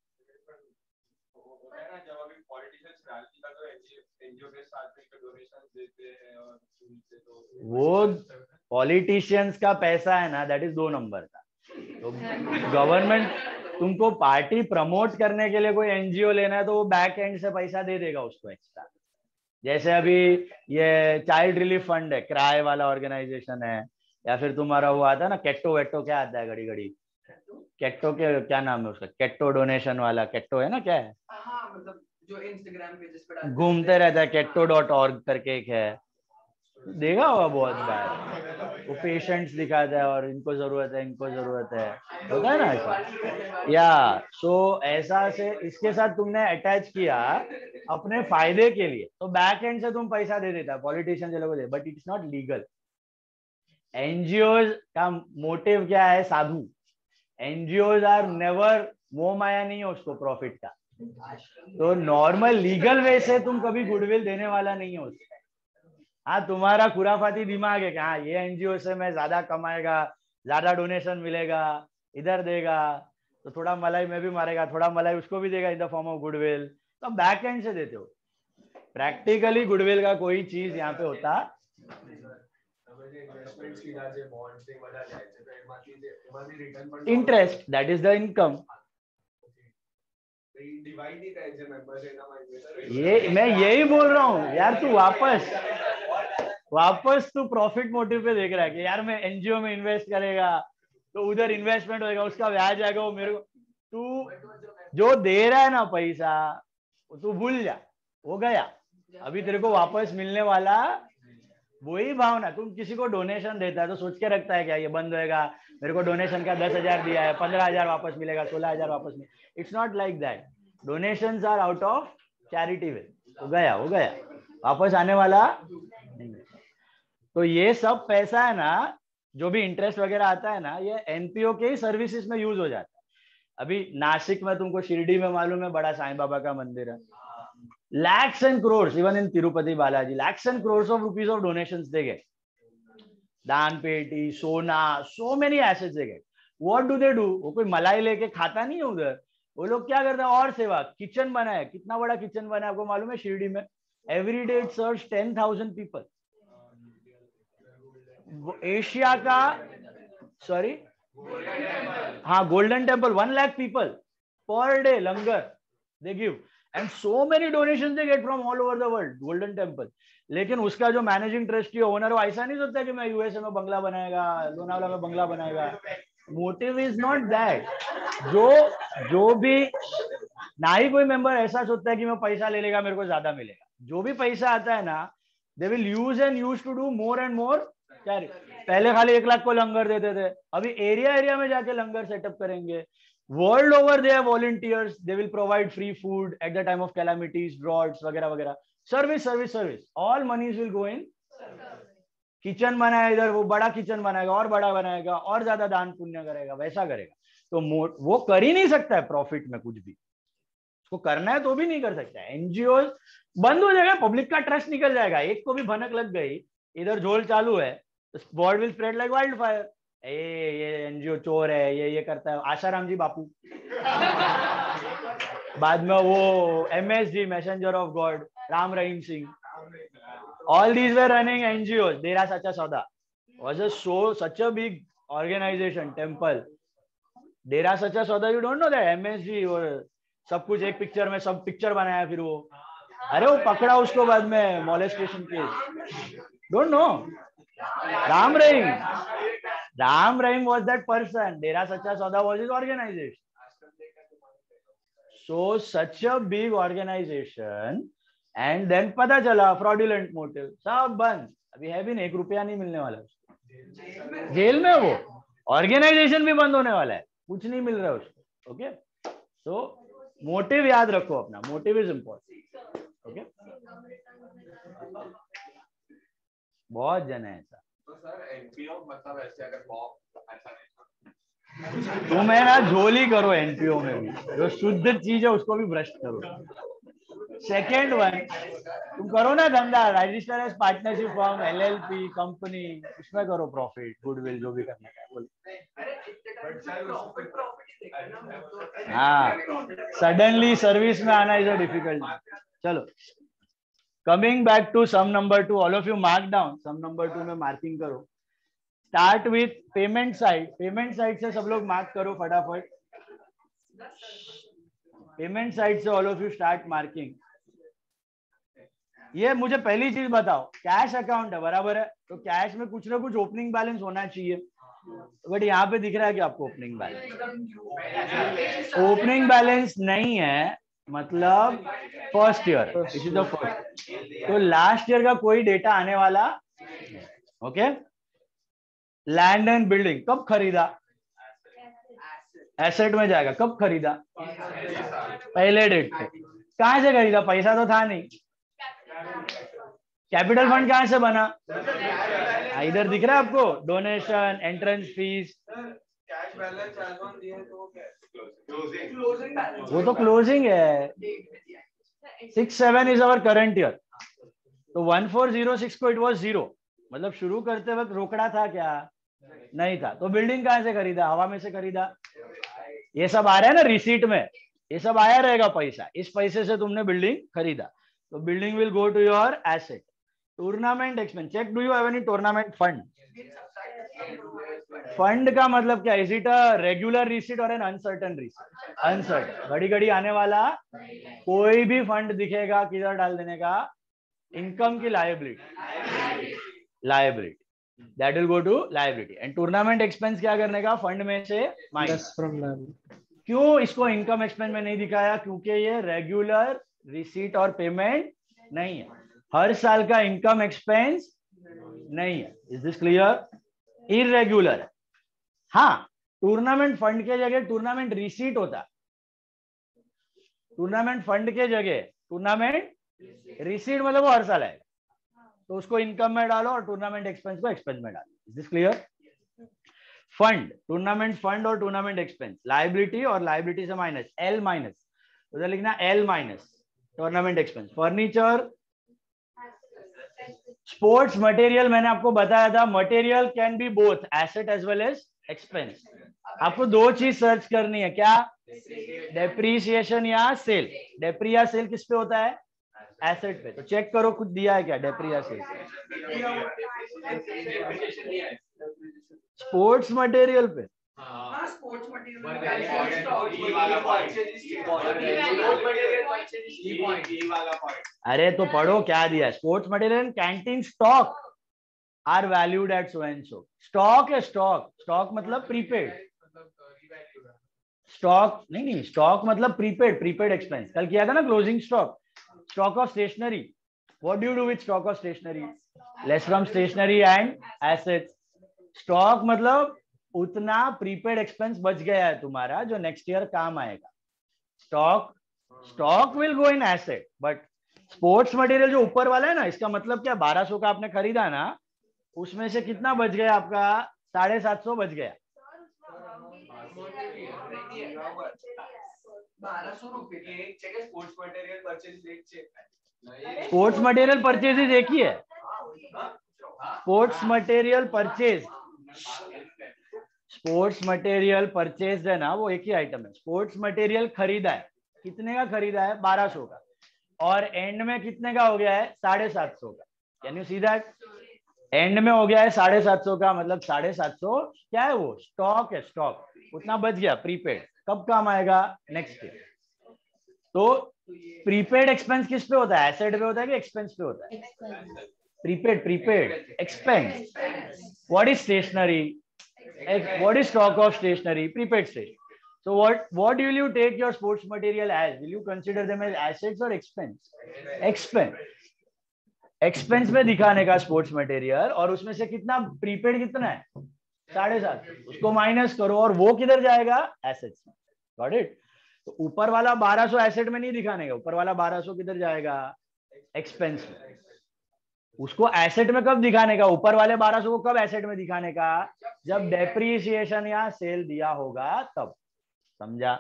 वो पॉलिटिशियंस का पैसा है ना, दैट इज 2 नंबर का। तो गवर्नमेंट तुमको पार्टी प्रमोट करने के लिए कोई एनजीओ लेना है तो वो बैक एंड से पैसा दे देगा उसको एक्स्ट्रा। जैसे अभी ये चाइल्ड रिलीफ फंड है, क्राई वाला ऑर्गेनाइजेशन है, या फिर तुम्हारा वो आता है ना केट्टो वेट्टो, क्या आता है घड़ी घड़ी, केट्टो के क्या नाम है उसका, केट्टो डोनेशन वाला, केट्टो है ना, क्या है? हाँ, मतलब जो इंस्टाग्राम पेजेस पे घूमते रहता है, केट्टो.org करके एक है, देखा होगा बहुत बार। वो पेशेंट्स दिखाता है और इनको जरूरत है, इनको जरूरत है, होता है ना ऐसा। या सो ऐसा से इसके साथ तुमने अटैच किया अपने फायदे के लिए, तो बैक एंड से तुम पैसा दे देता है पॉलिटिशियन लोगों को, but it's not legal. NGOs का मोटिव क्या है? साधु। एनजीओज आर नेवर, मोह माया नहीं है उसको प्रॉफिट का। तो नॉर्मल लीगल वे से तुम कभी गुडविल देने वाला नहीं हो उसको। हाँ, तुम्हारा खुराफाती दिमाग है कि हाँ ये एनजीओ से मैं ज्यादा कमाएगा, ज्यादा डोनेशन मिलेगा, इधर देगा, तो थोड़ा मलाई में भी मारेगा, थोड़ा मलाई उसको भी देगा in the form of goodwill. तो बैक एंड से देते हो। प्रैक्टिकली गुडविल का कोई चीज यहाँ पे होता interest, that is the income. ये मैं यही बोल रहा हूँ यार, तू वापस तू प्रॉफिट मोटिव पे देख रहा है कि यार मैं एनजीओ में इन्वेस्ट करेगा तो उधर इन्वेस्टमेंट होएगा, उसका ब्याज आएगा, वो मेरे को, तू जो दे रहा है ना पैसा तू भूल जा, वो गया। अभी तेरे को वापस मिलने वाला वही भावना। तुम किसी को डोनेशन देता है तो सोच के रखता है क्या ये बंद होएगा, मेरे को डोनेशन का 10,000 दिया है, 15,000 वापस मिलेगा, 16,000 वापस मिलेगा। It's not like that. Donations are out of charity way. वो गया, वापस आने वाला नहीं। तो ये सब पैसा है ना, जो भी इंटरेस्ट वगैरह आता है ना, ये एनपीओ के ही सर्विसेज में यूज हो जाता है। अभी नासिक में तुमको, शिरडी में मालूम है बड़ा साईं बाबा का मंदिर है, lakhs and crores, even in Tirupati Balaji, lakhs and crores of rupees of donations they get. दान पेटी, सोना, so many assets they get. What do they do? वो कोई मलाई लेके खाता नहीं है उधर। वो लोग क्या करते हैं? और सेवा। किचन बना है, कितना बड़ा किचन बना है आपको मालूम है शिरडी में? Every day it serves 10,000 people. Asia का, सॉरी हाँ, Golden Temple 1 lakh people per day langar they give. And so many donations they get from all over the world, Golden Temple. लेकिन उसका जो मैनेजिंग ट्रस्टी ओनर, वो ऐसा नहीं सोचता कि मैं यूएसए में बंगला बनाएगा, लोनावला में बंगला बनाएगा। Motive is not that. जो भी ना ही कोई मेंबर ऐसा सोचता है कि मैं पैसा ले लेगा मेरे को ज्यादा मिलेगा। जो भी पैसा आता है ना, they will use and use to do more and more. पहले खाली 1 लाख को लंगर देते थे, अभी एरिया में जाके लंगर सेटअप करेंगे। World over they are volunteers. They will provide free food at the time of calamities, droughts वगैरह वगैरह। Service. All monies will go in। Kitchen बनाया इधर, वो बड़ा किचन बनाएगा और बड़ा बनाएगा और ज्यादा दान पुण्य करेगा, वैसा करेगा। तो वो कर ही नहीं सकता है प्रॉफिट में कुछ भी। उसको करना है तो भी नहीं कर सकता है। एनजीओ बंद हो जाएगा, पब्लिक का ट्रस्ट निकल जाएगा। एक को भी भनक लग गई, इधर झोल चालू है, word will spread like wildfire. ये एनजीओ चोर है, ये करता है। आशाराम जी बापू, बाद में वो MSG, messenger of God, Ram Rahim Singh, all these were running NGOs. Dera Sacha Sauda was such a big organization, temple. Dera Sacha Sauda, you don't know that? MSG और सब कुछ एक पिक्चर में, सब पिक्चर बनाया फिर वो। अरे वो पकड़ा उसको बाद में, molestation केस। Don't know? Ram Rahim was that person. Dera Sacha Sauda was his organization. So such a big organization, and then पता चला fraudulent motive, सब बंद। अभी है भी नहीं, 1 रुपया नहीं मिलने वाला उसको। जेल में वो ऑर्गेनाइजेशन भी बंद होने वाला है, कुछ नहीं मिल रहा है उसको। ओके, सो मोटिव याद रखो अपना, मोटिव इज इम्पोर्टेंट। ओके, बहुत जन है ऐसा। तो सर एनपीओ मतलब ऐसे अगर ऐसा नहीं, तुम है ना झोली करो एनपीओ में भी, जो शुद्ध चीज है उसको भी भ्रष्ट करो। सेकेंड वन, तुम करो ना धंधा, register as partnership form, LLP company, उसमें करो प्रॉफिट, गुडविल, जो भी करना है बोलो। हाँ, सडनली सर्विस में आना इज अ डिफिकल्ट। चलो, coming back to sum number 2, all of you mark down. Sum number 2 में मार्किंग करो। Start with payment side. Payment side से सब लोग मार्क करो फटाफट। पेमेंट साइड से all of you start marking. ये मुझे पहली चीज बताओ, कैश अकाउंट है बराबर है, तो कैश में कुछ ना कुछ ओपनिंग बैलेंस होना चाहिए। बट यहाँ पे दिख रहा है कि आपको ओपनिंग बैलेंस, ओपनिंग बैलेंस नहीं है, मतलब first year, this is the first. तो लास्ट ईयर का कोई डेटा आने वाला। ओके, लैंड एंड बिल्डिंग कब खरीदा? एसेट में जाएगा। कब खरीदा? पहले डेट पे। कहां से खरीदा? पैसा तो था नहीं। कैपिटल फंड कहां से बना? इधर दिख रहा है आपको, donation, entrance fees. Cash balance वो तो क्लोजिंग है। 6-7 इज अवर करंट ईयर, तो 1406 को इट वाज 0, मतलब शुरू करते वक्त रोकड़ा था क्या? नहीं था। तो बिल्डिंग कहां से खरीदा? हवा में से खरीदा। ये सब आ रहा है ना रिसीट में, ये सब आया रहेगा पैसा, इस पैसे से तुमने बिल्डिंग खरीदा, तो building will go to your asset. Tournament expense, check do you have any tournament fund? Fund का मतलब क्या? Is it a regular receipt और एन अनसर्टन रिसीट? अनसर्टन, घड़ी घड़ी आने वाला कोई भी फंड दिखेगा किधर डाल देने का? इनकम की liability, liability, that will go to liability. And tournament expense क्या करने का? फंड में से माइनस. क्यों इसको इनकम एक्सपेंस में नहीं दिखाया? क्योंकि ये रेगुलर रिसीट और पेमेंट नहीं है, हर साल का इनकम एक्सपेंस नहीं है. Is this clear? इरेगुलर. हाँ, टूर्नामेंट फंड के जगह टूर्नामेंट रिसीट होता है. टूर्नामेंट फंड के जगह टूर्नामेंट रिसीट, मतलब वो हर साल आएगा, तो उसको इनकम में डालो और टूर्नामेंट एक्सपेंस को एक्सपेंस में डालो. Is this clear? Fund, tournament fund और टूर्नामेंट एक्सपेंस, लायबिलिटी और लायबिलिटी से माइनस, एल माइनस, उधर लिखना L minus, tournament expense. Furniture, sports material, मैंने आपको बताया था material can be both asset as well as expense. आपको दो चीज सर्च करनी है, क्या? डेप्रीसिएशन या सेल. डेप्री या सेल किस पे होता है? एसेट पे. तो चेक करो कुछ दिया है क्या डेप्री या सेल? स्पोर्ट्स मटेरियल पे अरे तो पढ़ो क्या दिया है. Sports material canteen stock are valued at so and so. Stock है, स्टॉक, स्टॉक मतलब प्रीपेड. स्टॉक नहीं, स्टॉक मतलब प्रीपेड, प्रीपेड एक्सपेंस. कल किया था ना closing stock. Stock of stationery, what do you do with stock of stationery? Less from stationery and assets. Stock मतलब उतना प्रीपेड एक्सपेंस बच गया है तुम्हारा जो नेक्स्ट ईयर काम आएगा. Stock will go in asset. But sports material जो ऊपर वाला है ना, इसका मतलब क्या? 1200 का आपने खरीदा ना, उसमें से कितना बच गया आपका? 750 बच गया. 1200 रुपए. Sports material sports material purchase एक ही है. Sports material purchase, sports material purchase है ना, वो एक ही आइटम है. स्पोर्ट्स मटेरियल खरीदा है, कितने का खरीदा है? 1200 का, और एंड में कितने का हो गया है? 750 का. Can you see that? End में हो गया है 750 का, मतलब 750 क्या है? वो स्टॉक है, स्टॉक उतना बच गया प्रीपेड. कब काम आएगा? Next year. तो प्रीपेड एक्सपेंस किस पे होता है? एसेट पे होता है कि एक्सपेंस पे होता है? Prepaid, prepaid expense. What is stationery? What is stock of stationery? Prepaid state. So what will you take your sports material as? Will you consider them as assets or expense? Expense. Expense में दिखाने का स्पोर्ट्स मटेरियल, और उसमें से कितना प्रीपेड कितना है? 750. उसको माइनस करो और वो किधर जाएगा? एसेट्स में. Got it? तो ऊपर वाला 1200 एसेट में नहीं दिखाने का, ऊपर वाला 1200 किधर जाएगा? एक्सपेंस में. उसको एसेट में कब दिखाने का? ऊपर वाले 1200 को कब एसेट में दिखाने का? जब डेप्रीसिएशन या सेल दिया होगा तब. समझा?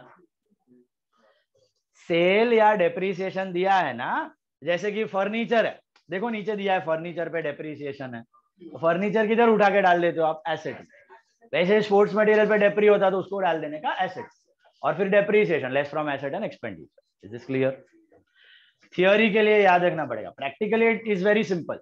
सेल या डेप्रीसिएशन दिया है ना, जैसे कि फर्नीचर है, देखो नीचे दिया है फर्नीचर पे डेप्रीसिएशन है, तो फर्नीचर किधर उठा के डाल देते हो आप? एसेट. वैसे स्पोर्ट्स मटेरियल पे डेप्री होता तो उसको डाल देने का एसेट, और फिर depreciation less from asset and expenditure. Is this clear? Theory के लिए याद रखना पड़ेगा, practically it is very simple.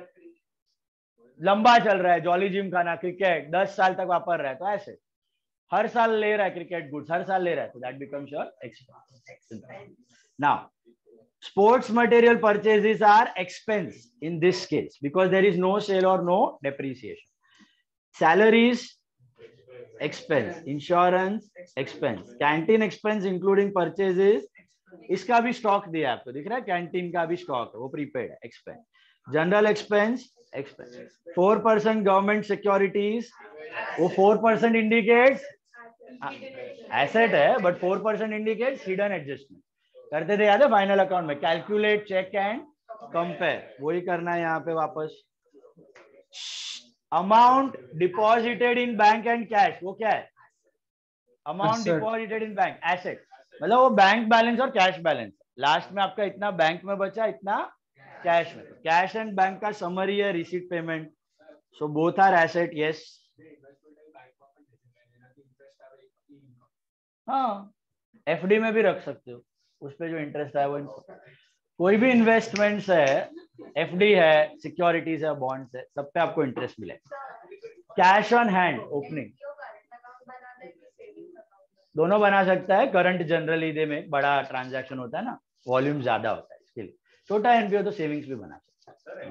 लंबा चल रहा है, जॉली जिम खाना, क्रिकेट 10 साल तक वापर रहा है, तो ऐसे हर साल ले रहा है क्रिकेट गुड्स, हर साल ले रहा है, तो that becomes your expense. Now sports material purchases are expense in this case because there is no sale or no depreciation. Salaries expense, insurance expense, canteen expense including purchases. इसका भी स्टॉक दिया है आपको, दिख रहा है? कैंटीन का भी स्टॉक है, वो प्रीपेड है, expense. General expense, expense. 4% government securities, वो 4% इंडिकेट्स एसेट है, बट 4% इंडिकेट्स हिडन एडजस्टमेंट. करते थे याद है फाइनल अकाउंट में? कैलकुलेट, चेक एंड कंपेयर, वही करना है यहाँ पे वापस. Amount deposited in bank and cash, वो क्या है? Amount deposited in bank, asset, मतलब वो बैंक बैलेंस और कैश बैलेंस. लास्ट में आपका इतना बैंक में बचा, इतना कैश में. कैश एंड बैंक का समरी है receipt payment. So both are asset. Yes, हाँ, एफडी में भी रख सकते हो, उस पे जो इंटरेस्ट है वो कोई भी इन्वेस्टमेंट्स है, एफडी है, सिक्योरिटीज है, बॉन्ड्स है, सब पे आपको इंटरेस्ट मिलेगा। कैश ऑन हैंड ओपनिंग दोनों बना सकता है। करंट जनरली दे में बड़ा ट्रांजैक्शन होता है ना, वॉल्यूम ज्यादा होता है, इसके लिए छोटा एनपीओ तो सेविंग्स भी बना सकता है।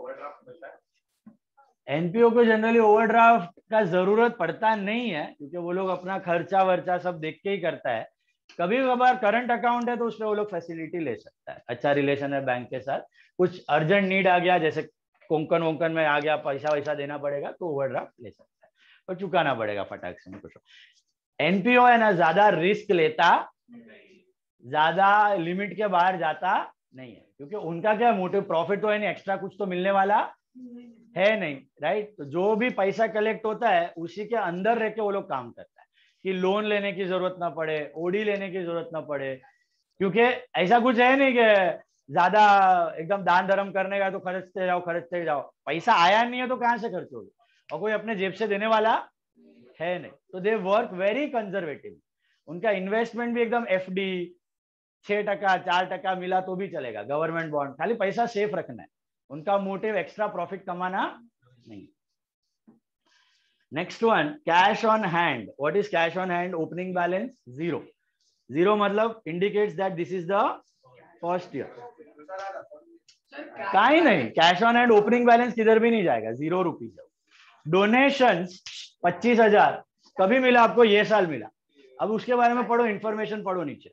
एनपीओ को जनरली ओवरड्राफ्ट का जरूरत पड़ता नहीं है, क्योंकि वो लोग अपना खर्चा वर्चा सब देख के ही करता है। कभी कभार करंट अकाउंट है तो उसमें वो लोग फैसिलिटी ले सकता है, अच्छा रिलेशन है बैंक के साथ, कुछ अर्जेंट नीड आ गया, जैसे कोंकण वोंकन में आ गया, पैसा वैसा देना पड़ेगा तो ओवरड्राफ्ट ले सकता है, और चुकाना पड़ेगा फटाक से कुछ। एनपीओ है ना, ज्यादा रिस्क लेता, ज्यादा लिमिट के बाहर जाता नहीं है, क्योंकि उनका क्या मोटिव, प्रॉफिट तो है नहीं, एक्स्ट्रा कुछ तो मिलने वाला है नहीं, राइट। तो जो भी पैसा कलेक्ट होता है उसी के अंदर रह के वो लोग काम करता है, कि लोन लेने की जरूरत ना पड़े, ओडी लेने की जरूरत ना पड़े, क्योंकि ऐसा कुछ है नहीं कि ज्यादा एकदम दान धर्म करने का तो खर्चते जाओ, पैसा आया नहीं है तो कहाँ से खर्च होगा, और कोई अपने जेब से देने वाला है नहीं। तो दे वर्क वेरी कंजर्वेटिव, उनका इन्वेस्टमेंट भी एकदम एफडी 6% 4% मिला तो भी चलेगा, गवर्नमेंट बॉन्ड, खाली पैसा सेफ रखना है, उनका मोटिव एक्स्ट्रा प्रॉफिट कमाना नहीं। Next one, cash on hand. What is cash on hand? Opening balance zero. Zero मतलब indicates that this is the first year. का ही नहीं, cash on hand opening balance किधर भी नहीं जाएगा, 0 रुपीज। डोनेशंस 25,000 कभी मिला आपको, ये साल मिला, अब उसके बारे में पढ़ो, इंफॉर्मेशन पढ़ो नीचे।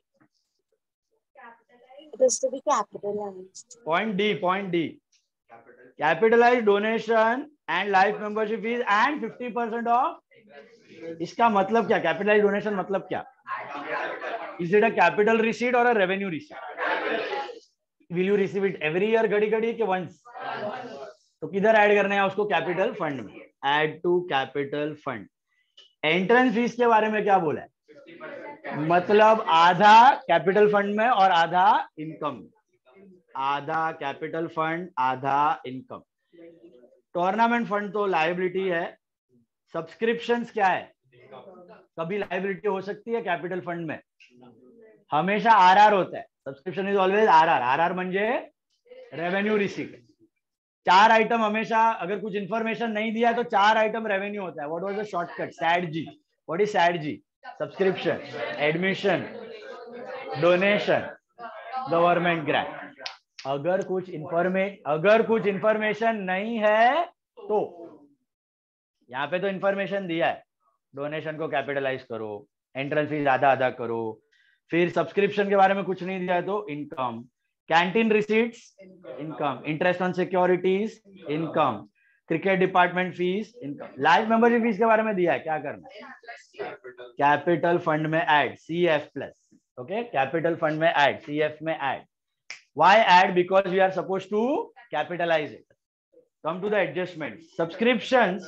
Point D, capitalise donation and life membership fees and 50% of. इसका मतलब क्या? कैपिटलाइज डोनेशन मतलब क्या? Is it a capital receipt और a revenue receipt? Will you receive it every year, घड़ी घड़ी के वंस? तो किधर ऐड करना है उसको? कैपिटल फंड में। Add to capital fund. Entrance fees के बारे में क्या बोला है? मतलब आधा कैपिटल फंड में और आधा इनकम, आधा कैपिटल फंड आधा इनकम। टूर्नामेंट फंड तो लायबिलिटी है। सब्सक्रिप्शंस क्या है? कभी लायबिलिटी हो सकती है कैपिटल फंड में, हमेशा आरआर होता है। Subscription is always RR. RR म्हणजे रेवेन्यू रिसीट। 4 आइटम हमेशा, अगर कुछ इंफॉर्मेशन नहीं दिया तो 4 आइटम रेवेन्यू होता है। What was the shortcut? Sad G. What is sad G? Subscription, admission, donation, government grant. अगर कुछ इंफॉर्मेशन नहीं है तो, यहाँ पे तो इंफॉर्मेशन दिया है, डोनेशन को कैपिटलाइज करो, एंट्रेंस फीस आधा आधा करो, फिर सब्सक्रिप्शन के बारे में कुछ नहीं दिया है तो income, canteen receipts income, interest on securities income, cricket department fees income. Life membership fees के बारे में दिया है, क्या करना है? कैपिटल फंड में add, CF plus. Okay, capital fund में ऐड, CF में add. Why add? Because we are supposed to capitalize it. Come to the adjustments. Subscriptions,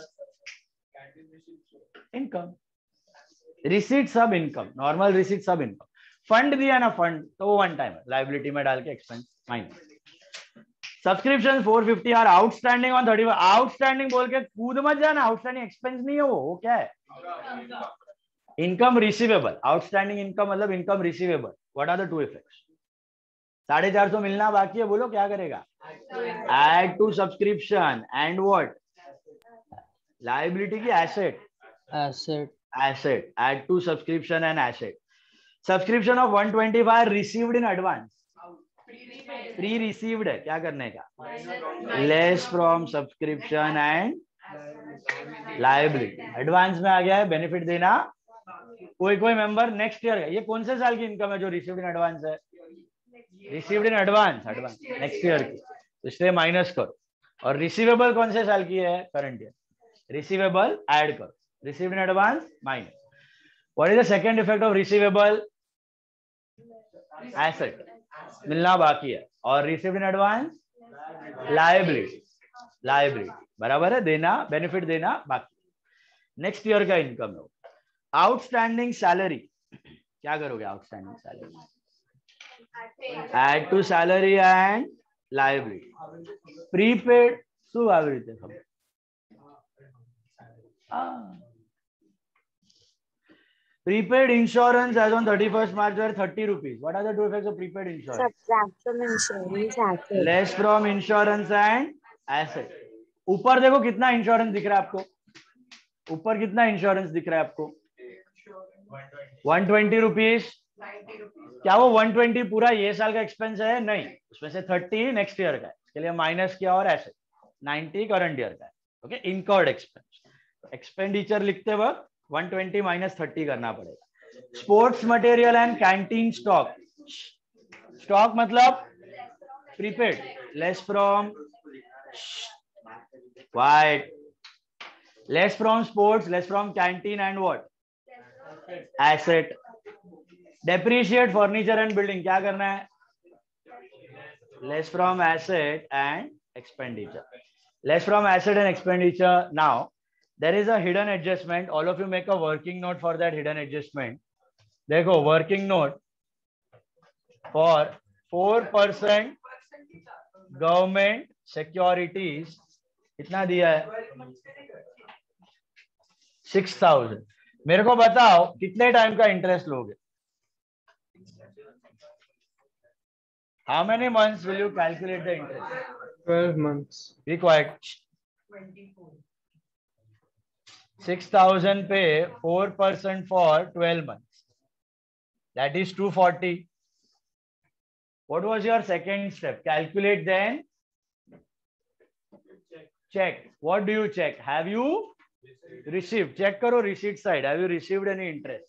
income. Receipt सब income, normal receipt सब income. Fund दिया ना, fund तो one time liability में डाल के expense minus. Subscriptions 450 are outstanding on 31. Outstanding बोल के कूद मत जाना, outstanding expense नहीं है वो क्या है? Income receivable. Outstanding income मतलब income receivable. What are the two effects? 450 मिलना बाकी है, बोलो क्या करेगा? Add to subscription and what? Liability की asset. Add to subscription and asset. Subscription of 125 received in advance. Pre-received है, क्या करने का? Less from subscription and liability. Advance में आ गया है, benefit देना। कोई मेंबर नेक्स्ट ईयर, ये कौन से साल की इनकम है जो रिसीव्ड इन एडवांस है? Received in advance next year की, तो इसलिए माइनस करो। और रिसीवेबल कौन से साल की है? Current year. रिसीवेबल ऐड करो, received in advance minus. What is the second effect of receivable? Asset मिलना बाकी है, और रिसीव्ड इन एडवांस लायबिलिटी बराबर है, देना, बेनिफिट देना बाकी। नेक्स्ट ईयर का इनकम है। आउटस्टैंडिंग सैलरी, क्या करोगे? Outstanding salary add to salary and liability. Prepaid શું આવી રીતે ખબર? Prepaid insurance as on 31st March were 30 rupees. What are the two effects of prepaid insurance? Subtract from insurance asset. Less from insurance and asset. ऊपर देखो कितना इंश्योरेंस दिख रहा है आपको, ऊपर कितना इंश्योरेंस दिख रहा है आपको? 120 रुपीज. क्या वो 120 पूरा ये साल का एक्सपेंस है? नहीं, उसमें से 30 नेक्स्ट ईयर का है. इसके लिए माइनस किया और एसेट 90 करंट ईयर का है. Okay, incurred expense. एक्सपेंडिचर लिखते वक्त 120 माइनस 30 करना पड़ेगा. Sports material and canteen stock. Stock मतलब prepaid. Less from white. Less from sports, less from canteen and what? Asset. Depreciate furniture and building. क्या करना है? Less from asset and expenditure. Less from asset and expenditure. Now there is a hidden adjustment. All of you make a working note for that hidden adjustment. देखो working note for 4% government securities कितना दिया है? 6,000. मेरे को बताओ कितने टाइम का इंटरेस्ट लोगे? How many months will you calculate the interest? 12 months. Be quiet. 6,000 pay 4% for 12 months. That is 240. What was your second step? Calculate then. Check. What do you check? Have you received? Check karo receipt side. Have you received any interest?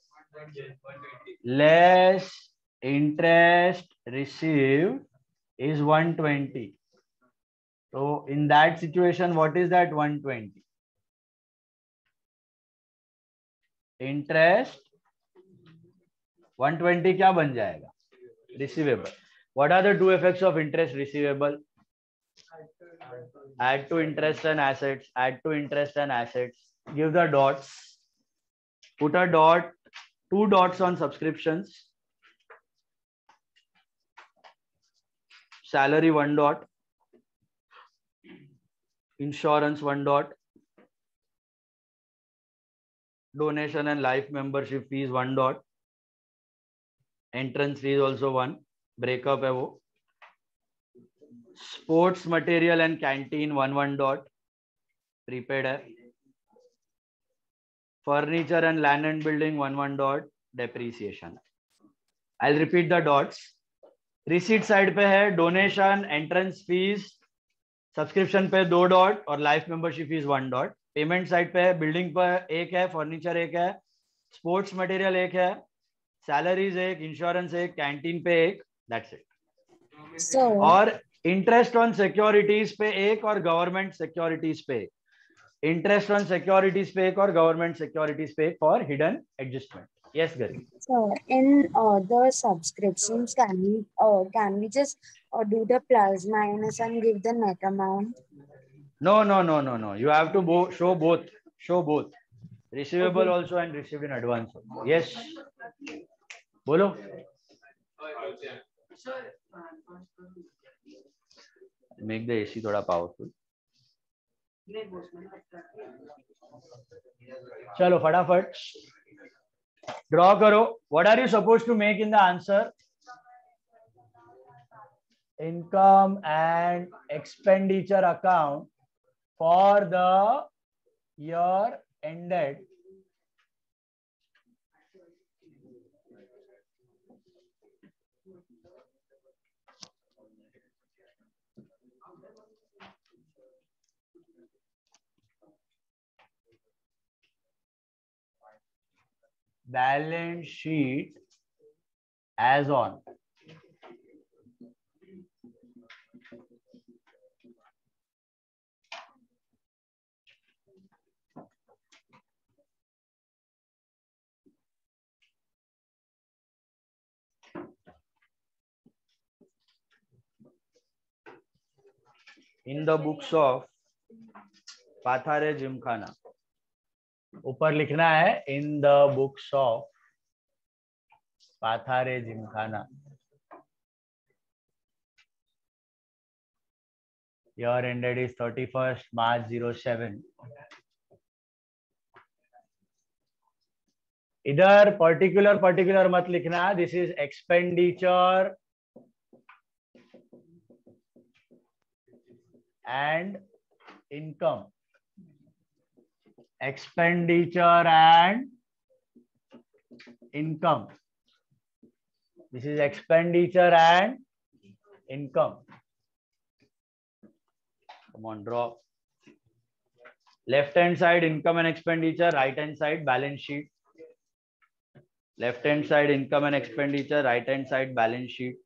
Less interest received is 120. So in that situation, what is that 120? Interest 120 क्या बन जाएगा? Receivable. What are the two effects of interest receivable? Add to interest and assets. Add to interest and assets. Give the dots. Put a dot. 2 dots on subscriptions. Salary 1 dot. Insurance 1 dot. Donation and life membership fees 1 dot. Entrance fees also 1. Breakup है वो. Sports material and canteen 1 dot. Prepaid है. Furniture and land and building 1 dot. Depreciation. I'll repeat the dots. Receipt side पे है donation, entrance fees. सब्सक्रिप्शन पे 2 डॉट और life membership fees 1 dot. Payment side पे है बिल्डिंग पर 1 है, फर्नीचर 1 है, स्पोर्ट्स मटेरियल 1 है, सैलरीज 1, इंश्योरेंस 1, कैंटीन पे 1. That's it. और इंटरेस्ट ऑन सिक्योरिटीज पे 1 और गवर्नमेंट सिक्योरिटीज पे 1. इंटरेस्ट ऑन सिक्योरिटीज पे 1 और गवर्नमेंट सिक्योरिटीज पे 1 for hidden adjustment. Yes, Gary. So in the subscriptions, can we just do the plus minus and give the net amount? No. You have to show both. Show both. Receivable also and received in advance. Yes. बोलो. Make the AC थोड़ा powerful. चलो फटाफट ड्रॉ करो. What are you supposed to make in the answer? Income and expenditure account for the year ended balance sheet as on in the books of Pathare Gymkhana. ऊपर लिखना है in the books of Pathare Gymkhana. Year ended is 31st March 07. इधर पर्टिकुलर मत लिखना. This is expenditure and income. Expenditure and income. This is expenditure and income. Come on, draw. Left hand side income and expenditure, right hand side balance sheet. Left hand side income and expenditure, right hand side balance sheet.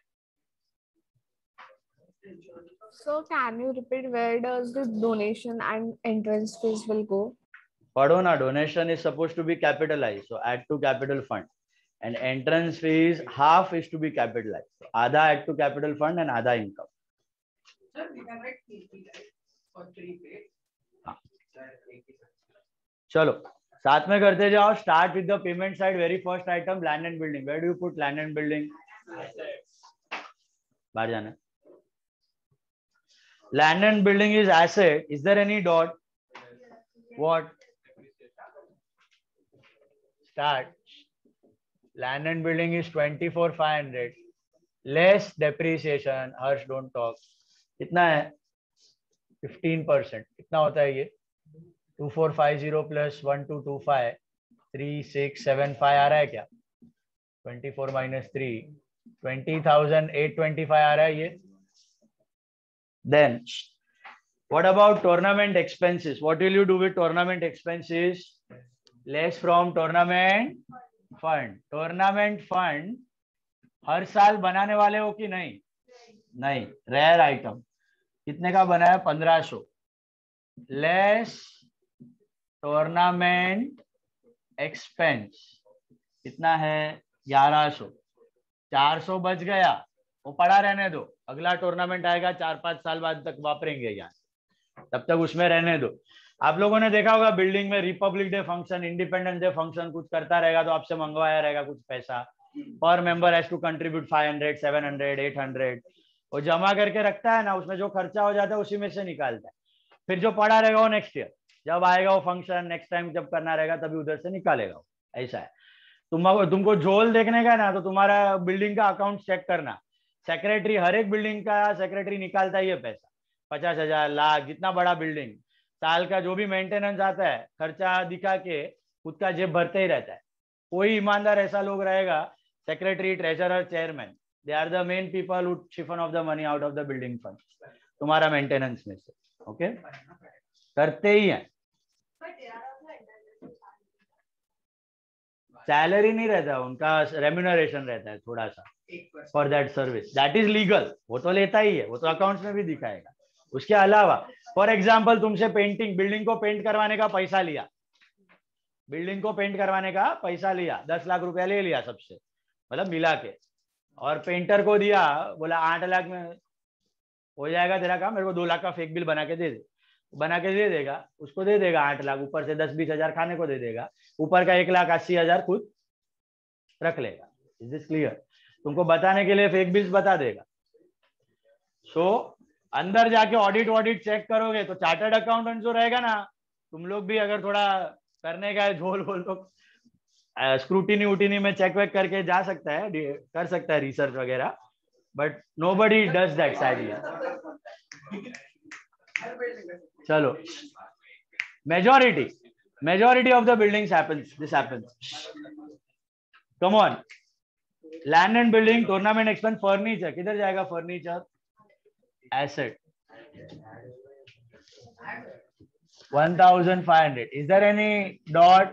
So can you repeat where does the donation and entrance fees will go? Padho na, donation is supposed to be capitalized, so add to capital fund. And entrance fees, half is to be capitalized. So आधा add to capital fund and आधा income. Sir, we can write KP for 3 paid. चलो साथ में करते जाओ. Start with the payment side. Very first item, land and building. Where do you put land and building? बाहर जाना. Land and building is asset. Is there any dot? What? Start. Land and building is 24,500 less depreciation. Harsh, don't talk. कितना है? 15%. कितना होता है ये? 2450 plus 1225 3675 आ रहा है क्या? 24 minus 3 20,825 आ रहा है ये. Then what about tournament expenses? What will you do with tournament expenses? Less from tournament fund. Tournament fund हर साल बनाने वाले हो कि नहीं? नहीं. Rare item. कितने का बना है? 1500 लेस टूर्नामेंट एक्सपेंस. कितना है? 1100. 400 बच गया, वो पड़ा रहने दो. अगला टूर्नामेंट आएगा 4-5 साल बाद तक वापरेंगे यार, तब तक उसमें रहने दो. आप लोगों ने देखा होगा बिल्डिंग में Republic Day function, Independence Day function कुछ करता रहेगा तो आपसे मंगवाया रहेगा कुछ पैसा. पर मेंबर हैज टू कंट्रीब्यूट 500 700 800. वो जमा करके रखता है ना, उसमें जो खर्चा हो जाता है उसी में से निकालता है. फिर जो पड़ा रहेगा वो नेक्स्ट ईयर जब आएगा वो फंक्शन, नेक्स्ट टाइम जब करना रहेगा तभी उधर से निकालेगा. ऐसा है. तुमको झोल देखने का ना, तो तुम्हारा बिल्डिंग का अकाउंट चेक करना. सेक्रेटरी, हर एक बिल्डिंग का सेक्रेटरी निकालता ही है पैसा. 50,000 लाख, जितना बड़ा बिल्डिंग, साल का जो भी मेंटेनेंस आता है खर्चा दिखा के खुद का जेब भरते ही रहता है. कोई ईमानदार ऐसा लोग रहेगा, secretary, treasurer, chairman, they are the main people who siphon off the money out of the building fund तुम्हारा मेंटेनेंस में से. ओके, करते ही हैं. सैलरी नहीं रहता उनका, रेम्यूनरेशन रहता है थोड़ा सा for that service. That is legal. वो तो लेता ही है, वो तो अकाउंट्स में भी दिखाएगा. उसके अलावा फॉर एग्जाम्पल तुमसे पेंटिंग, बिल्डिंग को पेंट करवाने का पैसा लिया, बिल्डिंग को पेंट करवाने का पैसा लिया, 10 लाख रुपया ले लिया सबसे, मतलब मिला के, और पेंटर को दिया, बोला 8 लाख में हो जाएगा तेरा काम, मेरे को 2 लाख का फेक बिल बना के दे दे. बना के दे देगा, उसको दे देगा 8 लाख, ऊपर से 10-20 हजार खाने को दे देगा, ऊपर का 1,80,000 खुद रख लेगा. Is this clear? तुमको बताने के लिए फेक बिल्स बता देगा. सो अंदर जाके ऑडिट चेक करोगे तो चार्टर्ड अकाउंटेंट जो रहेगा ना, तुम लोग भी अगर थोड़ा करने का है झोल बोल तो स्क्रूटिनी उटिनी में चेक वेक करके जा सकता है, कर सकता है रिसर्च वगैरह, but nobody does that sadly. चलो, majority of the buildings this happens. Come on, land and building, tournament expense, furniture. किधर जाएगा furniture? Asset. 1,500. Is there any dot?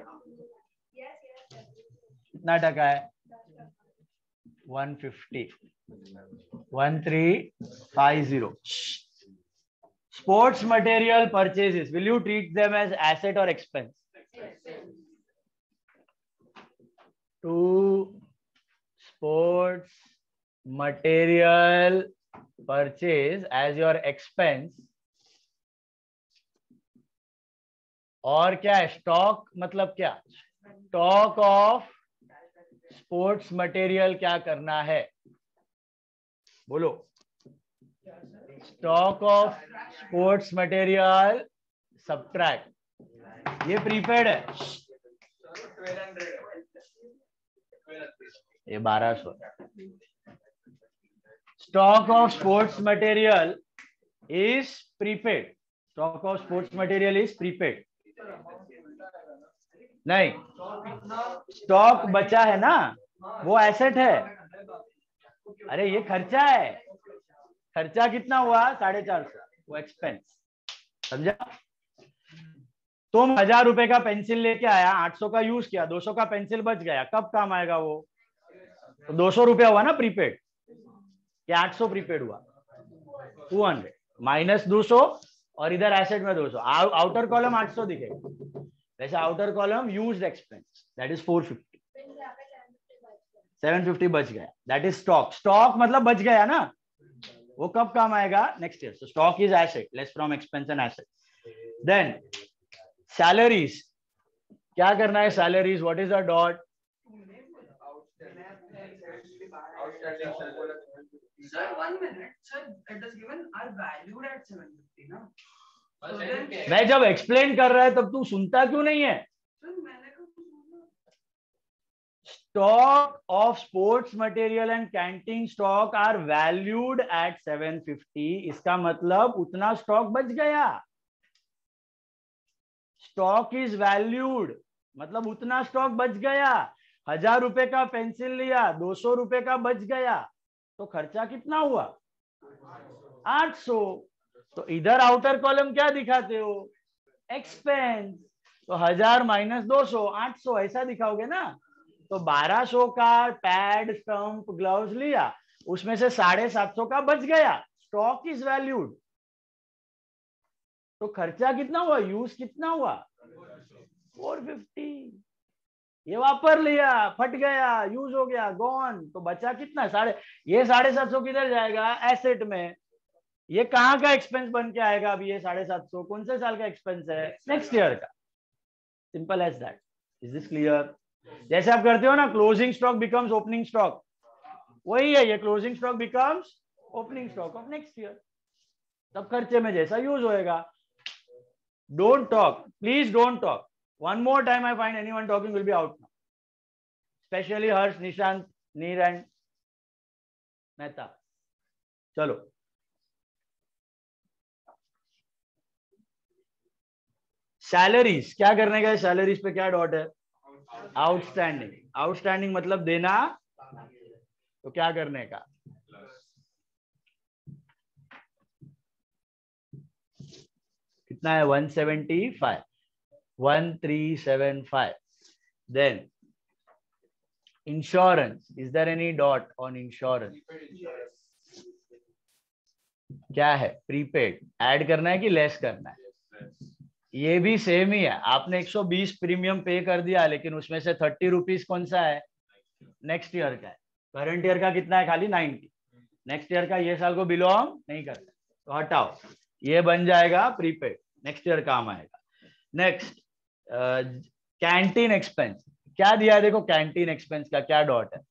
कितना टका है? 150. 1350. Sports material purchases, will you treat them as asset or expense? To sports material purchase as your expense, और क्या है? स्टॉक मतलब क्या? स्टॉक ऑफ स्पोर्ट्स मटेरियल क्या करना है? बोलो. Stock of sports material subtract. ये प्रीपेड है. ये 1200। Stock of sports material is prepaid. Stock of sports material is prepaid. नहीं, स्टॉक बचा है ना, वो एसेट है। अरे ये खर्चा है। खर्चा कितना हुआ? 450, वो एक्सपेंस। समझा? तुम 1000 रुपए का पेंसिल लेके आया, 800 का यूज किया, 200 का पेंसिल बच गया, कब काम आएगा वो? तो 200 रुपया हुआ ना प्रीपेड, या 800 प्रीपेड हुआ? 200 माइनस 200, और इधर एसेट में 200। आउटर कॉलम 800 दिखेगा, वैसे outer column used expense, that is 450। 750 बच गया, दैट इज स्टॉक। स्टॉक मतलब बच गया ना, वो कब काम आएगा? Next year. So stock is asset less from expense and asset. Then salaries, क्या करना है? Salaries, what is the dot? Sir, 1 minute. Sir, it is given are valued at 750 ना. So then, मैं जब एक्सप्लेन कर रहा है तब तू सुनता क्यों नहीं है? sir, मैंने कहा stock of sports material and canteen stock are valued at 750। इसका मतलब उतना स्टॉक बच गया। स्टॉक इज वैल्यूड मतलब उतना स्टॉक बच गया। 1000 रुपए का पेंसिल लिया, 200 रुपए का बच गया, तो खर्चा कितना हुआ? 800। तो इधर आउटर कॉलम क्या दिखाते हो? एक्सपेंस। तो 1000 माइनस 200, 800 ऐसा दिखाओगे ना। तो 1200 का पैड, स्टंप, ग्लव्स लिया, उसमें से 750 का बच गया। Stock is valued. तो खर्चा कितना हुआ? यूज कितना हुआ? 450। ये वापर लिया, फट गया, यूज हो गया, गॉन। तो बचा कितना? ये 750 किधर जाएगा? एसेट में। ये कहाँ का एक्सपेंस बन के आएगा? अभी ये 750 कौन से साल का एक्सपेंस है? नेक्स्ट ईयर का। Simple as that. Is this clear? जैसे आप करते हो ना, closing stock becomes opening stock, वही है ये। Closing stock becomes opening stock of next year. तब खर्चे में जैसा यूज होएगा। Don't talk, please don't talk. One more time I find anyone talking will be out now. Especially Harsh, Nishant, Neer and Mehta. चलो। सैलरीज, क्या करने का है? सैलरीज पे क्या डॉट है? आउटस्टैंडिंग। आउटस्टैंडिंग मतलब देना, तो क्या करने का? कितना है? 175, 1375. Then insurance, is there any dot on insurance? क्या है? प्रीपेड। ऐड करना है कि लेस करना है? ये भी सेम ही है। आपने 120 प्रीमियम पे कर दिया, लेकिन उसमें से 30 रुपीज कौन सा है? नेक्स्ट ईयर का है। करंट ईयर का कितना है? खाली 90। नेक्स्ट ईयर का ये साल को बिलोंग नहीं करता, तो हटाओ। ये बन जाएगा प्रीपेड, नेक्स्ट ईयर काम आएगा। Next canteen expense. क्या दिया है? देखो कैंटीन एक्सपेंस का क्या डॉट है?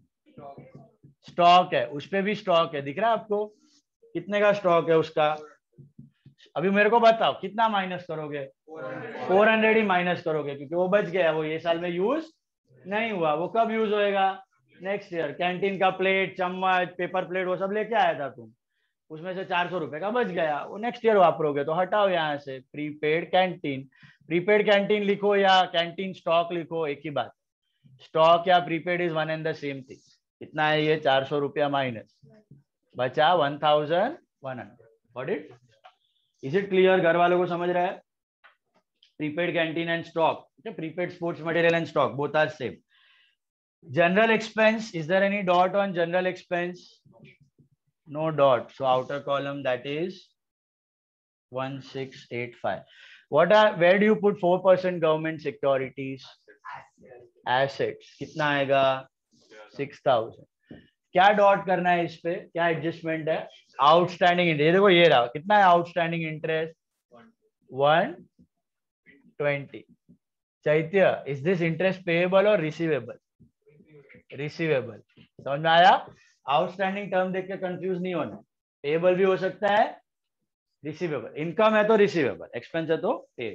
स्टॉक है। उस पे भी स्टॉक है, दिख रहा है आपको? कितने का स्टॉक है उसका? अभी मेरे को बताओ कितना माइनस करोगे? 400 ही माइनस करोगे, क्योंकि वो बच गया, वो ये साल में यूज नहीं हुआ। वो कब यूज होएगा? Next year. कैंटीन का प्लेट, चम्मच, पेपर प्लेट, वो सब लेके आया था तुम, उसमें से 400 रुपए का बच गया, वो नेक्स्ट ईयर वापरोगे। तो हटाओ यहाँ से प्रीपेड कैंटीन। प्रीपेड कैंटीन लिखो या कैंटीन स्टॉक लिखो, एक ही बात। स्टॉक या prepaid is one and the same thing. कितना है ये? 400 रुपया माइनस, बचा 1100। Got it? Is it clear? घर वालों को समझ रहा है? Prepaid canteen and stock, prepaid sports material and stock, both are same. General expense, is there any dot on general expense? No dot. So outer column, that is 1685. Where do you put 4% government securities? Assets. कितना आएगा? 6000. क्या डॉट करना है इस पे? क्या एडजस्टमेंट है? Outstanding interest. देखो ये रहा, कितना है outstanding interest? 120. Chaitya, is this interest payable और रिसीवेबल? रिसीवेबल। समझ में आया? आउटस्टैंडिंग टर्म देख के कंफ्यूज नहीं होना। पेएबल भी हो सकता है, रिसीवेबल। इनकम है तो रिसीवेबल, एक्सपेंस है तो पे।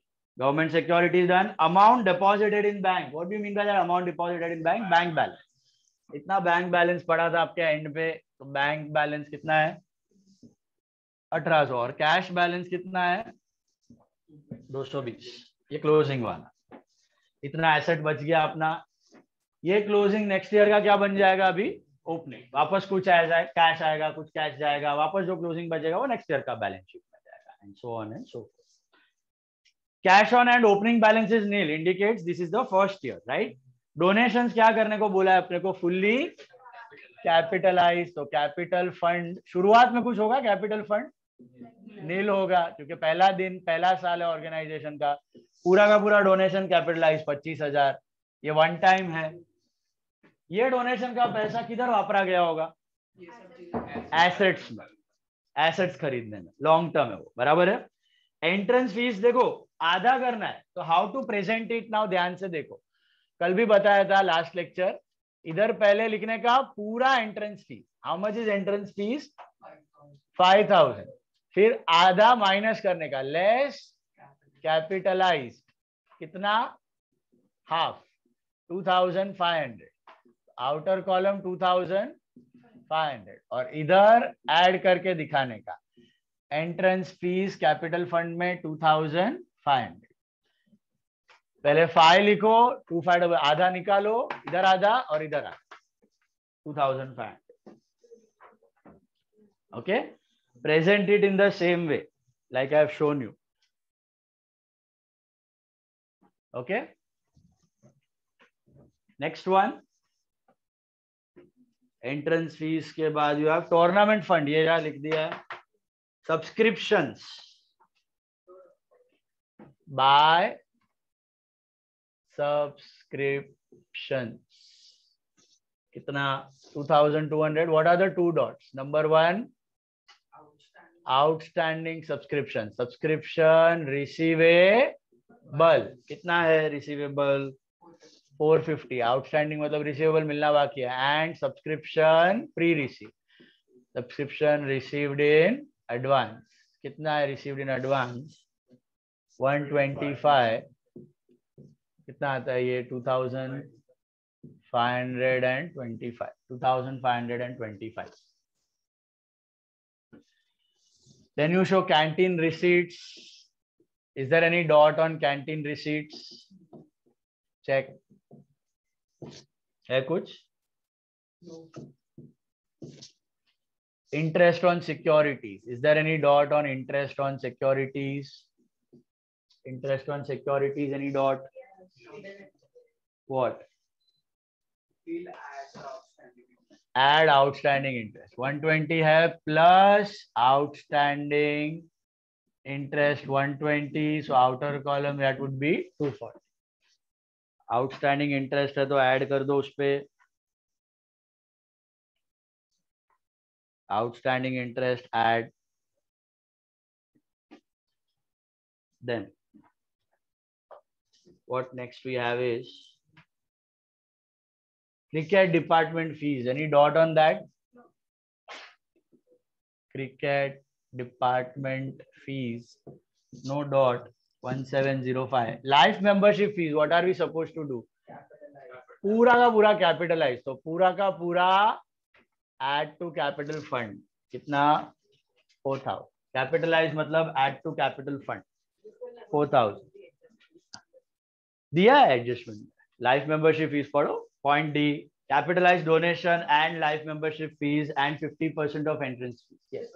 Government securities done. Amount deposited in bank, what do you mean by that? Amount deposited in bank, bank balance. इतना बैंक बैलेंस पड़ा था आपके एंड पे, तो बैंक बैलेंस कितना है 1800 और कैश बैलेंस कितना है 220, ये क्लोजिंग वाला। इतना एसेट बच गया अपना। ये क्लोजिंग नेक्स्ट ईयर का क्या बन जाएगा, अभी ओपनिंग, वापस कुछ कैश आएगा, कुछ कैश जाएगा, वापस जो क्लोजिंग बचेगा वो नेक्स्ट ईयर का बैलेंस शीट में जाएगा, and so on and so forth. Cash on and opening balance is nil indicates this is the first year, right. Donations क्या करने को बोला है अपने को, फुल्ली कैपिटलाइज। तो कैपिटल फंड शुरुआत में कुछ होगा, कैपिटल फंड नील होगा, क्योंकि पहला दिन पहला साल है ऑर्गेनाइजेशन का। पूरा का पूरा डोनेशन कैपिटलाइज 25,000, ये वन टाइम है। ये डोनेशन का पैसा किधर वापरा गया होगा, एसेट्स में, एसेट्स खरीदने में, लॉन्ग टर्म है वो, बराबर है। एंट्रेंस फीस देखो आधा करना है, तो how to present it now, ध्यान से देखो, कल भी बताया था लास्ट लेक्चर, इधर पहले लिखने का पूरा entrance fees, how much is entrance fees 5,000, फिर आधा माइनस करने का, लेस कैपिटलाइज्ड, कितना, हाफ 2,500, आउटर कॉलम 2,500, और इधर ऐड करके दिखाने का, एंट्रेंस फीस कैपिटल फंड में 2,500, पहले 5 लिखो, 25 आधा निकालो, इधर आधा और इधर आधा, 2,500, okay, present it in the same way like I have shown you, okay. Next one, entrance fees के बाद you have tournament fund, ये क्या लिख दिया है, subscriptions by subscriptions, कितना 2,200, what are the two dots, number 1 outstanding subscription, subscription receivable, कितना है receivable 450, outstanding मतलब receivable मिलना बाकी है, and subscription pre-receive, subscription received in advance, कितना है received in advance 125, कितना आता है ये 2,525. Then you show canteen receipts. Is there any dot on canteen receipts? Check. है कुछ? Interest on securities. Is there any dot on interest on securities? Interest on securities, any dot? What? Add outstanding interest. 120 है plus outstanding interest 120. So outer column that would be 240. Outstanding interest है तो add कर दो उस पे. Outstanding interest add. Then what next we have is cricket department fees. Any dot on that? Cricket department fees. No dot. 1705. Life membership fees. What are we supposed to do? पूरा का पूरा capitalize. तो पूरा का पूरा add to capital fund. कितना? 4,000. Capitalize मतलब add to capital fund. 4,000. दिया है एडजस्टमेंट. लाइफ मेंबरशिप फीस पढ़ो. Point D, capitalise donation and life membership fees and 50% of entrance fees.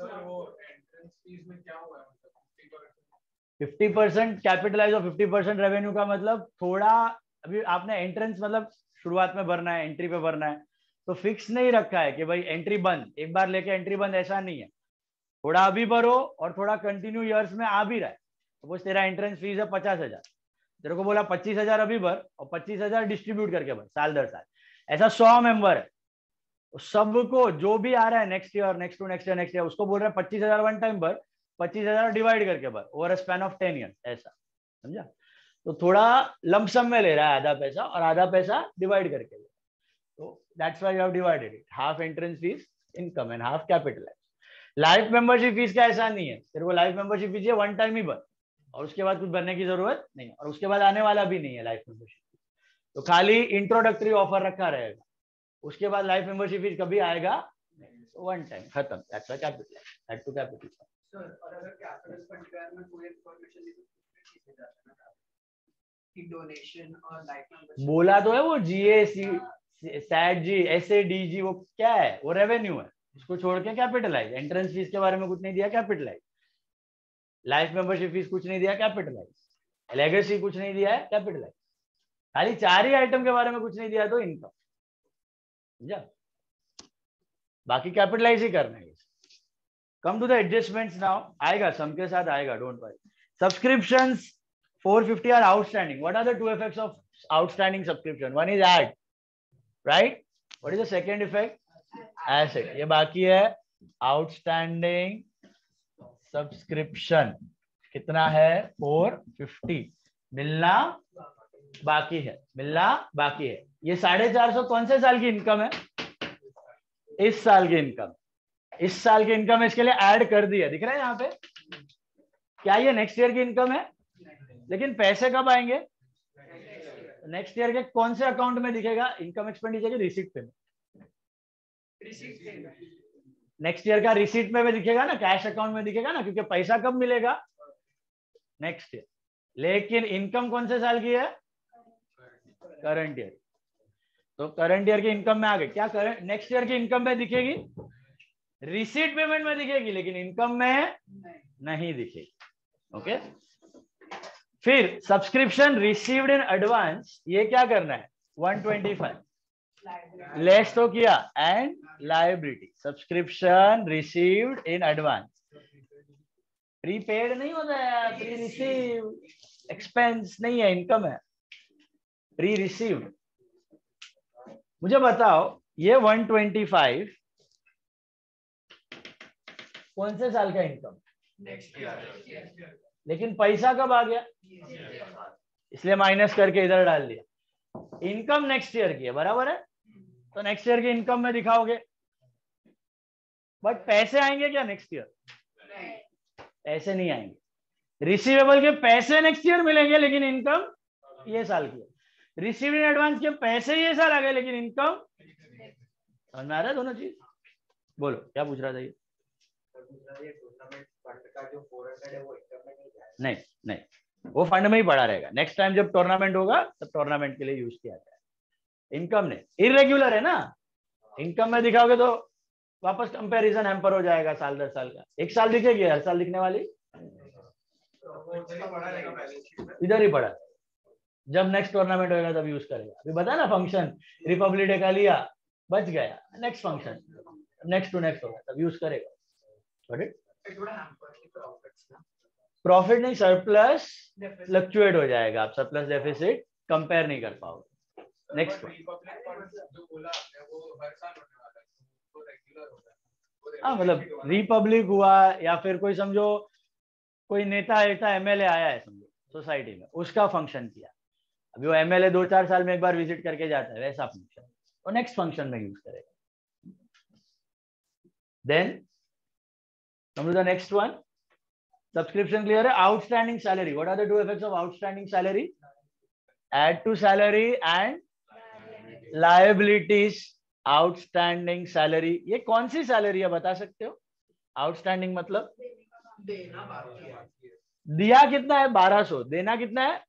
50% capitalize और 50% रेवेन्यू का मतलब थोड़ा, अभी आपने एंट्रेंस मतलब शुरुआत में भरना है, एंट्री पे भरना है, तो फिक्स नहीं रखा है कि भाई एंट्री बंद, एक बार लेके एंट्री बंद, ऐसा नहीं है. थोड़ा अभी भरो और थोड़ा कंटिन्यू ईयर्स में आ भी रहा है. सपोज तेरा एंट्रेंस फीस है 50,000, तेरे को बोला 25,000 अभी भर और 25,000 डिस्ट्रीब्यूट करके भर साल दर साल. ऐसा 100 मेंबर है, तो सबको जो भी आ रहा है next year, next to next year, next year, उसको बोल रहे हैं 25,000 वन टाइम भर, 25,000 डिवाइड करके भर over a span of 10 years. ऐसा समझा? तो थोड़ा लमसम में ले रहा है आधा पैसा और आधा पैसा डिवाइड करके. तो that's why you have divided it, half entrance fees income and half capitalize. Life membership fees का ऐसा नहीं है, तेरे को life membership fees one time ही भर और उसके बाद कुछ भरने की जरूरत नहीं, और उसके बाद आने वाला भी नहीं है लाइफ मेंबरशिप. तो खाली इंट्रोडक्टरी ऑफर रखा रहेगा. उसके बाद लाइफ मेंबरशिप फीस कभी आएगा, वन टाइम, खत्म, that's capital, that to capital. Sir और अगर कैपिटल फंड में कोई इंफॉर्मेशन नहीं तो जाता है कि डोनेशन और लाइफ मेंबरशिप बोला तो है वो जीएसी सैट जी एसएडीजी, वो क्या है, वो रेवेन्यू है, उसको छोड़ के कैपिटलाइज। एंट्रेंस फीस के बारे में कुछ नहीं दिया, कैपिटलाइज। लाइफ मेंबरशिप फीस कुछ नहीं दिया, कैपिटलाइज। लेगेसी कुछ नहीं दिया है, कैपिटलाइज। खाली 4 ही आइटम के बारे में कुछ नहीं दिया तो इनकम, समझा? बाकी कैपिटलाइज ही करना है। Come to the adjustments now, आएगा सम के साथ आएगा, don't worry. Subscriptions 450 are outstanding. What are the two effects of outstanding subscription? One is add, right? What is the second effect? Asset. ये बाकी है outstanding subscription, कितना है 450, मिलना बाकी है, मिलना बाकी है। ये 450 कौन से साल की इनकम है? इस साल की इनकम, इस साल की इनकम है, इसके लिए ऐड कर दिया, दिख रहा है यहाँ पे। क्या ये नेक्स्ट ईयर की इनकम है? लेकिन पैसे कब आएंगे? नेक्स्ट ईयर के कौन से अकाउंट में दिखेगा? इनकम एक्सपेंडिचर की रिसीट पेमेंट, नेक्स्ट ईयर का रिसीट में भी दिखेगा ना, कैश अकाउंट में दिखेगा ना, क्योंकि पैसा कब मिलेगा? Next year. लेकिन इनकम कौन से साल की है? Current year. तो करंट ईयर की इनकम में आ गए, क्या करंट नेक्स्ट ईयर की इनकम में दिखेगी, रिसीट पेमेंट में दिखेगी, लेकिन इनकम में नहीं दिखेगी। ओके, फिर सब्सक्रिप्शन रिसीव्ड इन एडवांस, ये क्या करना है? 125 लेस तो किया, and liability. Subscription received in advance, prepaid नहीं होता है, प्री रिसीव एक्सपेंस नहीं है, इनकम है, प्री रिसीव्ड। मुझे बताओ ये 125 कौन से साल का इनकम? लेकिन पैसा कब आ गया? इसलिए माइनस करके इधर डाल दिया। इनकम नेक्स्ट ईयर की है, बराबर है, तो नेक्स्ट ईयर की इनकम में दिखाओगे, बट पैसे आएंगे क्या नेक्स्ट ईयर? पैसे नहीं आएंगे। रिसीवेबल के पैसे नेक्स्ट ईयर मिलेंगे, लेकिन इनकम ये साल की है। रिसीव इन एडवांस के पैसे ये साल आ गए, लेकिन इनकम, समझ में आ रहा है दोनों चीज? बोलो क्या पूछ रहा था ये? नहीं नहीं, वो फंड में ही पड़ा रहेगा। नेक्स्ट टाइम जब टूर्नामेंट होगा तब टूर्नामेंट के लिए यूज किया जाए। इनकम ने इरेग्युलर है ना, इनकम में दिखाओगे तो वापस कंपैरिजन हैम्पर हो जाएगा साल दर साल का। एक साल दिखेगी, हर साल दिखने वाली इधर ही पड़ा। जब नेक्स्ट टूर्नामेंट होगा तब यूज करेगा। अभी बता ना, फंक्शन रिपब्लिक डे का लिया, बच गया, next function next to next होगा तब यूज करेगा। प्रॉफिट नहीं, सरप्लस फ्लक्चुएट हो जाएगा, आप सरप्लस डेफिसिट कंपेयर नहीं कर पाओगे। नेक्स्ट, हाँ मतलब रिपब्लिक हुआ, या फिर कोई समझो कोई नेता एमएलए आया है समझो सोसाइटी में, उसका फंक्शन किया। अभी वो एमएलए 2-4 साल में एक बार विजिट करके जाता है, वैसा फंक्शन, और नेक्स्ट फंक्शन में यूज करेगा। Then come to the next one. Subscription clear है। Outstanding salary. What are the two effects of outstanding salary? Add to salary and liabilities. Outstanding salary. ये कौन सी सैलरी है बता सकते हो? Outstanding मतलब देना बाकी है। दिया कितना है? 1200। देना कितना है?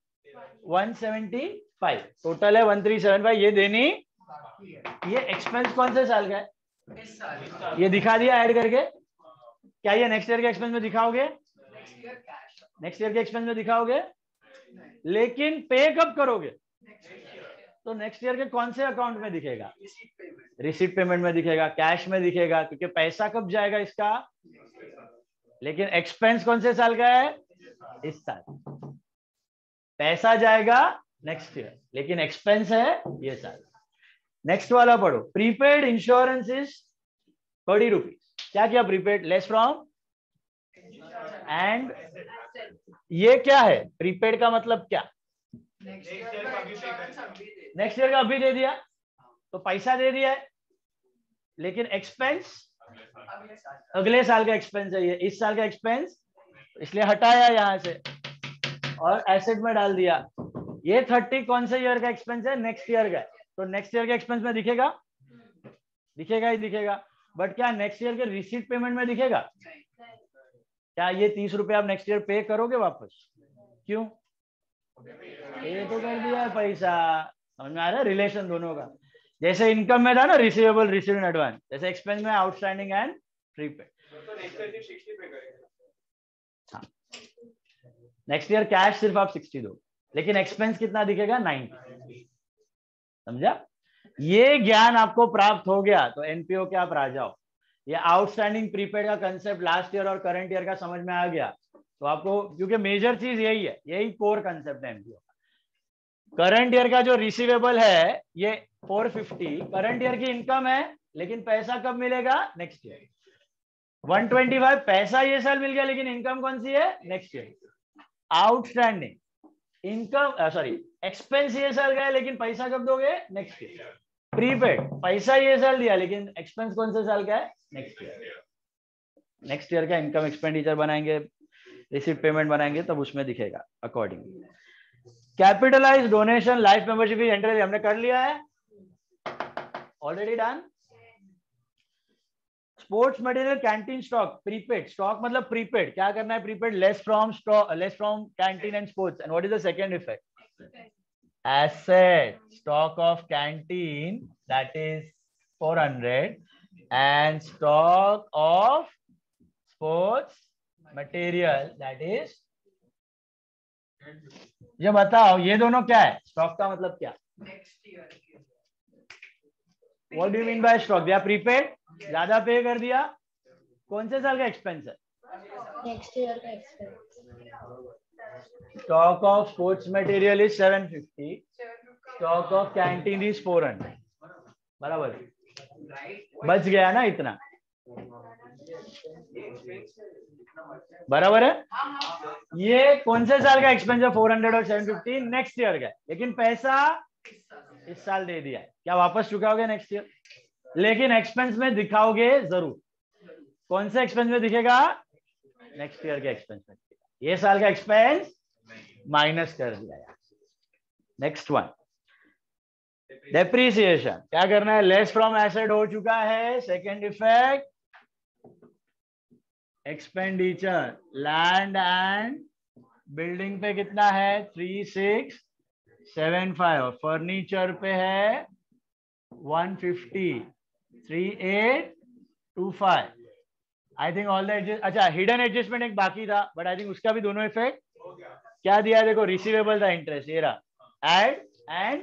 175। टोटल है 1375। ये देनी, ये एक्सपेंस कौन से साल का है? इस साल। ये दिखा दिया ऐड करके। क्या ये नेक्स्ट ईयर के एक्सपेंस में दिखाओगे? नेक्स्ट ईयर के एक्सपेंस में दिखाओगे, लेकिन पे कब करोगे? तो नेक्स्ट ईयर के कौन से अकाउंट में दिखेगा? रिसीट पेमेंट में दिखेगा, कैश में दिखेगा, क्योंकि पैसा कब जाएगा इसका? लेकिन एक्सपेंस कौन से साल का है? इस साल। पैसा जाएगा नेक्स्ट ईयर, लेकिन एक्सपेंस है ये साल। नेक्स्ट वाला पढ़ो। Prepaid insurance is 30 rupees. क्या किया? प्रीपेड लेस फ्रॉम एंड, ये क्या है? प्रीपेड का मतलब क्या? नेक्स्ट ईयर का अभी दे दिया तो पैसा दे दिया है, लेकिन एक्सपेंस अगले साल का एक्सपेंस है। ये इस साल का एक्सपेंस, इसलिए हटाया यहां से और एसेट में डाल दिया। ये 30 कौन से ईयर का एक्सपेंस है? नेक्स्ट ईयर का। तो नेक्स्ट ईयर के एक्सपेंस में दिखेगा दिखेगा ही दिखेगा, बट क्या नेक्स्ट ईयर के रिसीट पेमेंट में दिखेगा? क्या ये 30 रुपए आप नेक्स्ट ईयर पे करोगे वापस? क्यों? ये तो कर दिया है पैसा। समझ में आ रहा है रिलेशन दोनों का? जैसे इनकम में था ना रिसीवेबल रिसीव इन एडवांस, जैसे एक्सपेंस में outstanding and prepaid. Next year cash सिर्फ आप 60 दो, लेकिन एक्सपेंस कितना दिखेगा? 90। समझा? ये ज्ञान आपको प्राप्त हो गया तो एनपीओ के आप राजा हो। ये आउटस्टैंडिंग प्रीपेड का कंसेप्ट लास्ट ईयर और करंट ईयर का समझ में आ गया तो आपको, क्योंकि मेजर चीज यही है, यही कोर कंसेप्ट है एनपीओ का। करंट ईयर का जो रिसीवेबल है ये 450 करंट ईयर की इनकम है, लेकिन पैसा कब मिलेगा? Next year. 125 पैसा ये साल मिल गया, लेकिन इनकम कौन सी है? Next year. Outstanding income sorry expense ये साल गया, लेकिन पैसा कब दोगे? Next year. प्रीपेड पैसा ये साल दिया, लेकिन एक्सपेंस कौन से साल का है? Next year. नेक्स्ट ईयर का इनकम एक्सपेंडिचर बनाएंगे, रिसीट पेमेंट बनाएंगे, तब उसमें दिखेगा accordingly. Capitalize donation life membership entry हमने कर लिया है, already done. Sports material canteen stock prepaid, stock मतलब प्रीपेड, क्या करना है? Prepaid less from stock, less from canteen and sports. And what is the second effect? Asset stock of canteen, that is 400, and stock of sports material, that is। ये बताओ ये दोनों क्या है? स्टॉक का मतलब क्या? Next year What do you mean by stock? They are prepaid, ज्यादा पे कर दिया, कौन से साल का एक्सपेंस है? नेक्स्ट ईयर का expense. Stock of sports material is 750, stock of canteen is 400, बराबर? बच गया ना इतना, बराबर है? ये कौन से साल का एक्सपेंस है? 400 और 750 नेक्स्ट ईयर का, लेकिन पैसा इस साल दे दिया है, क्या वापस चुकाओगे नेक्स्ट ईयर? लेकिन एक्सपेंस में दिखाओगे जरूर। कौन से एक्सपेंस में दिखेगा? नेक्स्ट ईयर के एक्सपेंस में दिखेगा। ये साल का एक्सपेंस माइनस कर दिया यार। नेक्स्ट वन, डेप्रिसिएशन, क्या करना है? लेस फ्रॉम एसेट हो चुका है। Second effect expenditure, land and building पे कितना है? 3675, फर्नीचर पे है 150, 3825। I think all the adjust, अच्छा हिडन एडजस्टमेंट एक बाकी था, बट आई थिंक उसका भी दोनों इफेक्ट क्या दिया है? देखो रिसीवेबल था इंटरेस्ट, ये रहा, एड एंड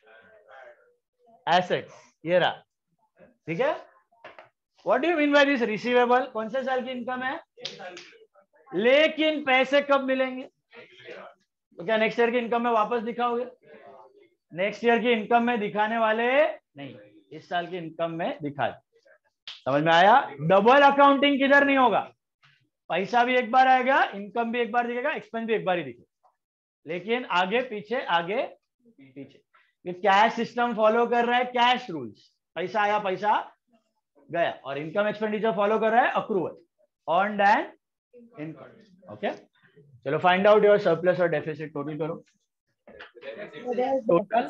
एसेट्स, ये रहा, ठीक है? What do you mean by this receivable? कौन से साल की इनकम है? लेकिन पैसे कब मिलेंगे? तो क्या नेक्स्ट ईयर की इनकम में वापस दिखाओगे? नेक्स्ट ईयर की इनकम में दिखाने वाले नहीं, इस साल की इनकम में दिखा। समझ में आया? डबल अकाउंटिंग किधर नहीं होगा, पैसा भी एक बार आएगा, इनकम भी एक बार दिखेगा, एक्सपेंस भी एक बार ही दिखेगा, लेकिन आगे पीछे आगे पीछे। ये कैश सिस्टम फॉलो कर रहा है, कैश रूल्स, पैसा आया पैसा गया, और इनकम एक्सपेंडिचर फॉलो कर रहा है accrual, earned and income. Okay, चलो फाइंड आउट योर सरप्लस और डेफिसिट, टोटल करो। टोटल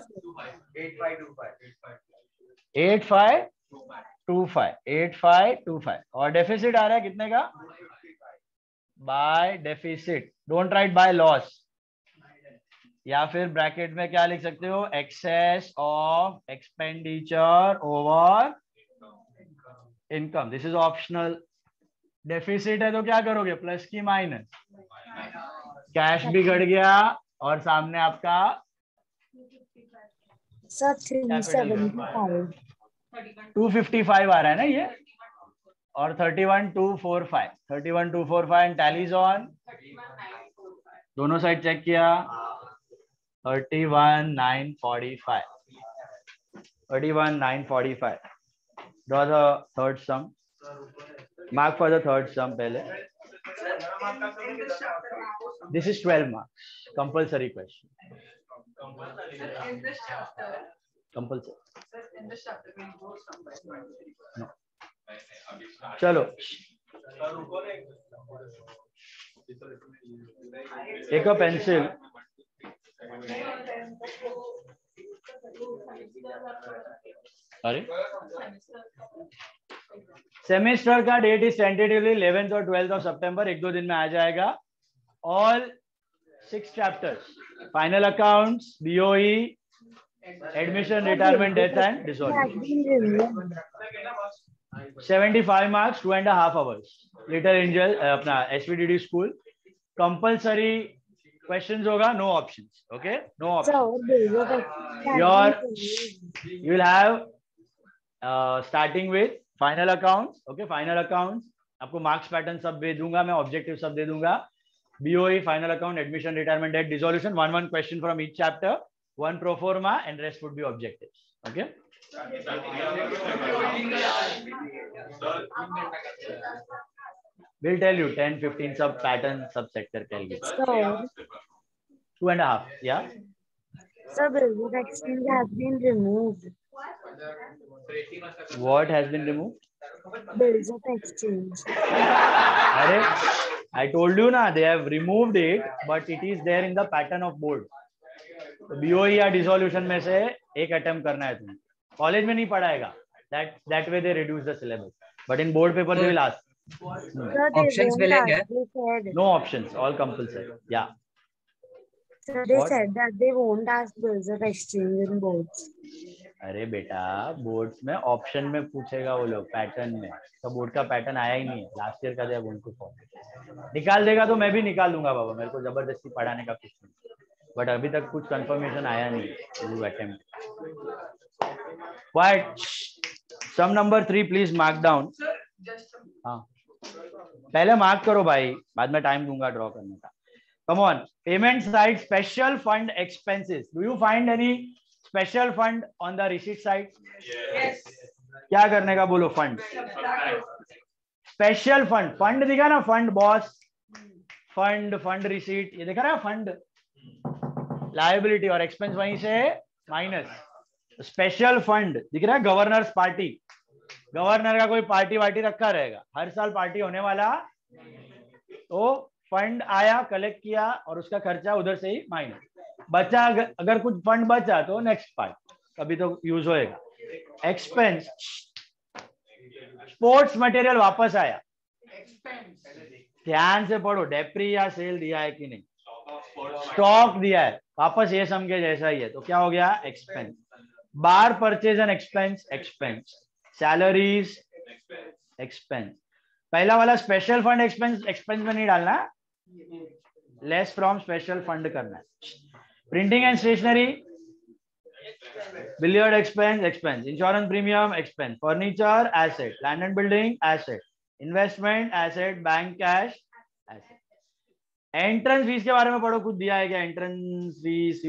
8525 और डेफिसिट आ रहा है कितने का? By deficit, don't write by loss, या फिर ब्रैकेट में क्या लिख सकते हो? Excess of expenditure over income, this is optional. Deficit है तो क्या करोगे? प्लस की माइनस, कैश भी घट गया और सामने आपका सर 375 255 आ रहा है ना ये, और 31245, 31245 एंड टैलीज ऑन, दोनों साइड चेक किया, 31945, 31945। Draw the third sum. Mark for the third sum पहले. This is 12 marks. Compulsory question. In this chapter, Compulsory. in this chapter, we'll go sum by sum. No. चलो एक पेंसिल, अरे सेमेस्टर का डेट इज टेंटेटिवली 11th और 12th ऑफ सितंबर, 1-2 दिन में आ जाएगा। All 6 chapters, final accounts, BOE, admission, retirement, death and dissolve. 75 marks, 2.5 hours। Little Angel अपना एसवीडीडी स्कूल, कंपल्सरी क्वेश्चंस होगा, no options. Okay, no option. You will have starting with final accounts. Okay, final accounts आपको मार्क्स पैटर्न सब दे दूंगा मैं, ऑब्जेक्टिव सब दे दूंगा। BOE, final account, admission, retirement, death, dissolution, 1 question from each chapter, 1 pro forma and rest would be objectives. Okay, we'll tell you 10-15 sub pattern sub sector tell you. So 2.5, yeah. So business exchange has been removed. What has been removed? Bills of exchange. I told you na, they have removed it, but it is there in the pattern of board. तो बीओई या डिसोल्यूशन में से एक अटेम्प्ट करना है तुम्हें, कॉलेज में नहीं पढ़ाएगा, that way they reduce the syllabus, but in board paper they will ask. Options मिलेंगे? No options, all compulsory. Yeah. So they said that they won't ask bills of exchange in boards. अरे बेटा, बोर्ड्स में ऑप्शन में पूछेगा वो लोग, पैटर्न में तो बोर्ड का पैटर्न आया ही नहीं है, लास्ट ईयर का दिया उनको फॉर्म निकाल देगा तो मैं भी निकाल दूंगा बाबा, मेरे को जबरदस्ती पढ़ाने का कुछ नहीं, बट अभी तक कुछ कंफर्मेशन आया नहीं। You attempt what some number 3 please mark down. हाँ, पहले मार्क करो भाई, बाद में टाइम दूंगा ड्रॉ करने का। Come on, payment side, special fund expenses, do you find any special fund on the receipt side? Yes. क्या करने का बोलो? फंड, स्पेशल फंड, फंड दिखा ना, fund boss, fund, fund receipt, ये देखा ना, फंड लायबिलिटी और एक्सपेंस वहीं से माइनस। स्पेशल फंड दिख रहा है, गवर्नर्स पार्टी, गवर्नर का कोई पार्टी वार्टी रखा रहेगा, हर साल पार्टी होने वाला, तो फंड आया, कलेक्ट किया और उसका खर्चा उधर से ही माइनस, बचा अगर कुछ फंड बचा तो नेक्स्ट पार्ट कभी तो यूज होएगा। एक्सपेंस, स्पोर्ट्स मटेरियल वापस आया, ध्यान से पढ़ो, डेप्री या सेल दिया है कि नहीं, स्टॉक दिया है वापस, ये सम के जैसा ही है, तो क्या हो गया? Expense. Bar purchase and expense, expense. Salaries, expense. पहला वाला स्पेशल फंड एक्सपेंस, एक्सपेंस में नहीं डालना, लेस फ्रॉम स्पेशल फंड करना है। Printing and stationery, billiard expense, expense. Insurance premium, expense. Furniture, asset. Land and building, asset. Investment, asset. Bank cash, asset. Entrance fees के बारे में पढ़ो, कुछ दिया है क्या? Entrance fees,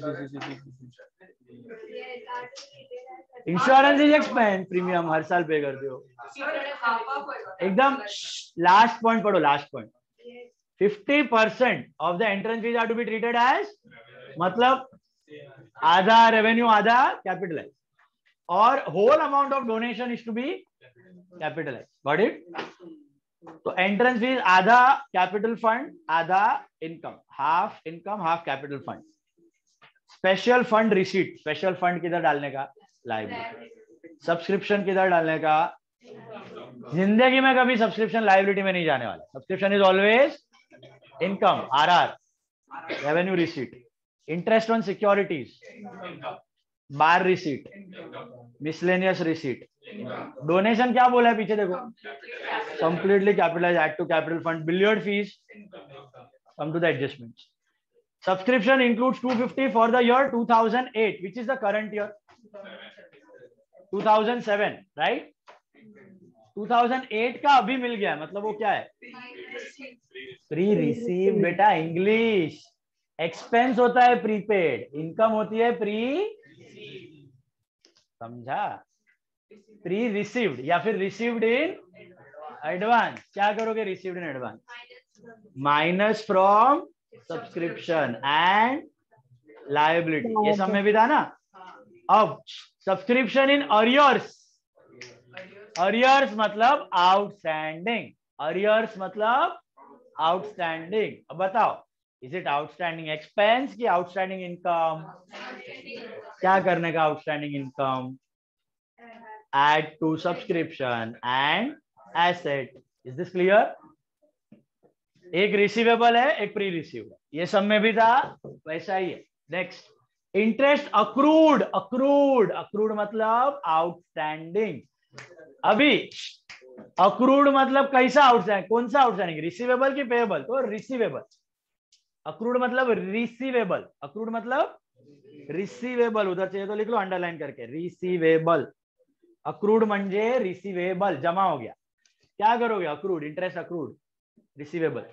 insurance is expense, premium हर साल पे करते हो। एकदम लास्ट पॉइंट पढ़ो, last point, 50% of the entrance fees are to be treated as, मतलब आधा रेवेन्यू आधा कैपिटलाइज, और whole amount of donation is to be capitalize. Got it? तो एंट्रेंस फीस आधा कैपिटल फंड, आधा income, half capital fund. Special fund receipt, special fund किधर डालने का? लायबिलिटी। सब्सक्रिप्शन किधर डालने का? जिंदगी में कभी सब्सक्रिप्शन लायबिलिटी में नहीं जाने वाला, subscription is always income, RR, revenue receipt. Interest on securities, bar receipt, miscellaneous receipt. Donation क्या बोला है पीछे देखो, completely capitalize, add to capital fund. Billiard fees, come to the adjustments. Subscription includes 250 for the year 2008, which is the current year 2007, right? 2008 का अभी मिल गया, मतलब वो क्या है? Pre receive. बेटा इंग्लिश, एक्सपेंस होता है प्रीपेड, इनकम होती है प्री, समझा? प्री रिसीव्ड या फिर रिसीव्ड इन एडवांस। क्या करोगे? Received in advance minus from subscription and liability, ये सब में भी था ना। अब सब्सक्रिप्शन इन अरियर्स, अरियर्स मतलब आउटस्टैंडिंग, अरियर्स मतलब आउटस्टैंडिंग। अब बताओ, इज इट आउटस्टैंडिंग एक्सपेंस की आउटस्टैंडिंग इनकम? क्या करने का outstanding income? Add to subscription and asset. Is this clear? एक रिसीवेबल है, एक प्री रिसीव है, ये सब में भी था, वैसा ही है. Next, interest accrued. Accrued, accrued मतलब आउटस्टैंडिंग. अभी अक्रूड मतलब कैसा आउटस्टैंडिंग, कौन सा आउटस्टैंडिंग, रिसीवेबल की पेएबल? तो रिसीवेबल. अक्रूड मतलब रिसीवेबल. अक्रूड मतलब रिसीवेबल. उधर चाहिए तो लिख लो अंडरलाइन करके, रिसीवेबल. अक्रूड म्हणजे रिसीवेबल, जमा हो गया. क्या करोगे? Accrued, interest accrued, receivable,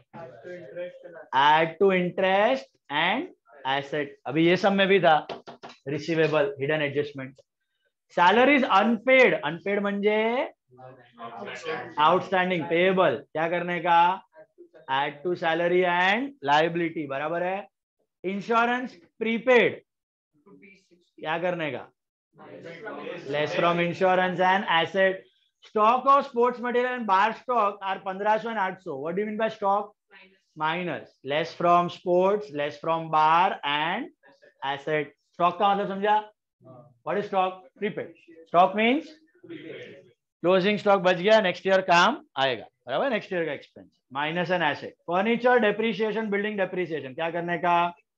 add to interest and asset. अभी ये सब में भी था, receivable, hidden adjustment. Salaries unpaid. Unpaid म्हणजे आउटस्टैंडिंग, पेएबल. क्या करने का? Add to salary and liability. बराबर है. Insurance prepaid. क्या करने का? Less from insurance and asset. Stock of sports material and bar stock are 1500 and 800. What do you mean by stock? Minus less from sports, less from bar and asset. Stock का मतलब समझा? What is stock? Prepaid. Stock means closing stock बच गया, नेक्स्ट ईयर काम आएगा. बराबर, नेक्स्ट ईयर का expense. Minus N asset. Furniture depreciation, building depreciation. क्या करने का?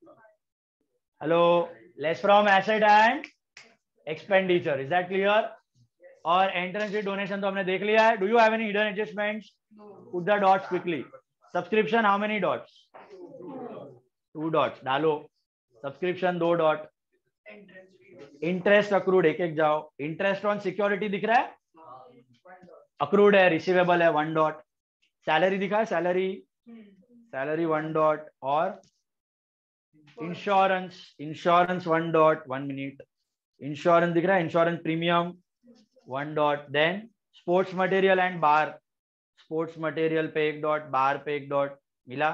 Hello, less from asset and expenditure. Is that clear? और एंट्रेंस फी डोनेशन तो हमने देख लिया है. Do you have any hidden adjustments? Put the dots quickly. Subscription, how many dots? 2 dots डालो. Subscription 2 dot. इंटरेस्ट अक्रूड, एक एक जाओ. इंटरेस्ट ऑन सिक्योरिटी दिख रहा है, अक्रूड है, रिसीवेबल है, 1 डॉट. सैलरी दिखा है, सैलरी, सैलरी 1 डॉट. और insurance, insurance 1 dot. 1 minute. Insurance दिख रहा है, insurance premium 1 dot. Then sports material and bar. Sports material पे 1 डॉट, बार पे 1 डॉट. मिला?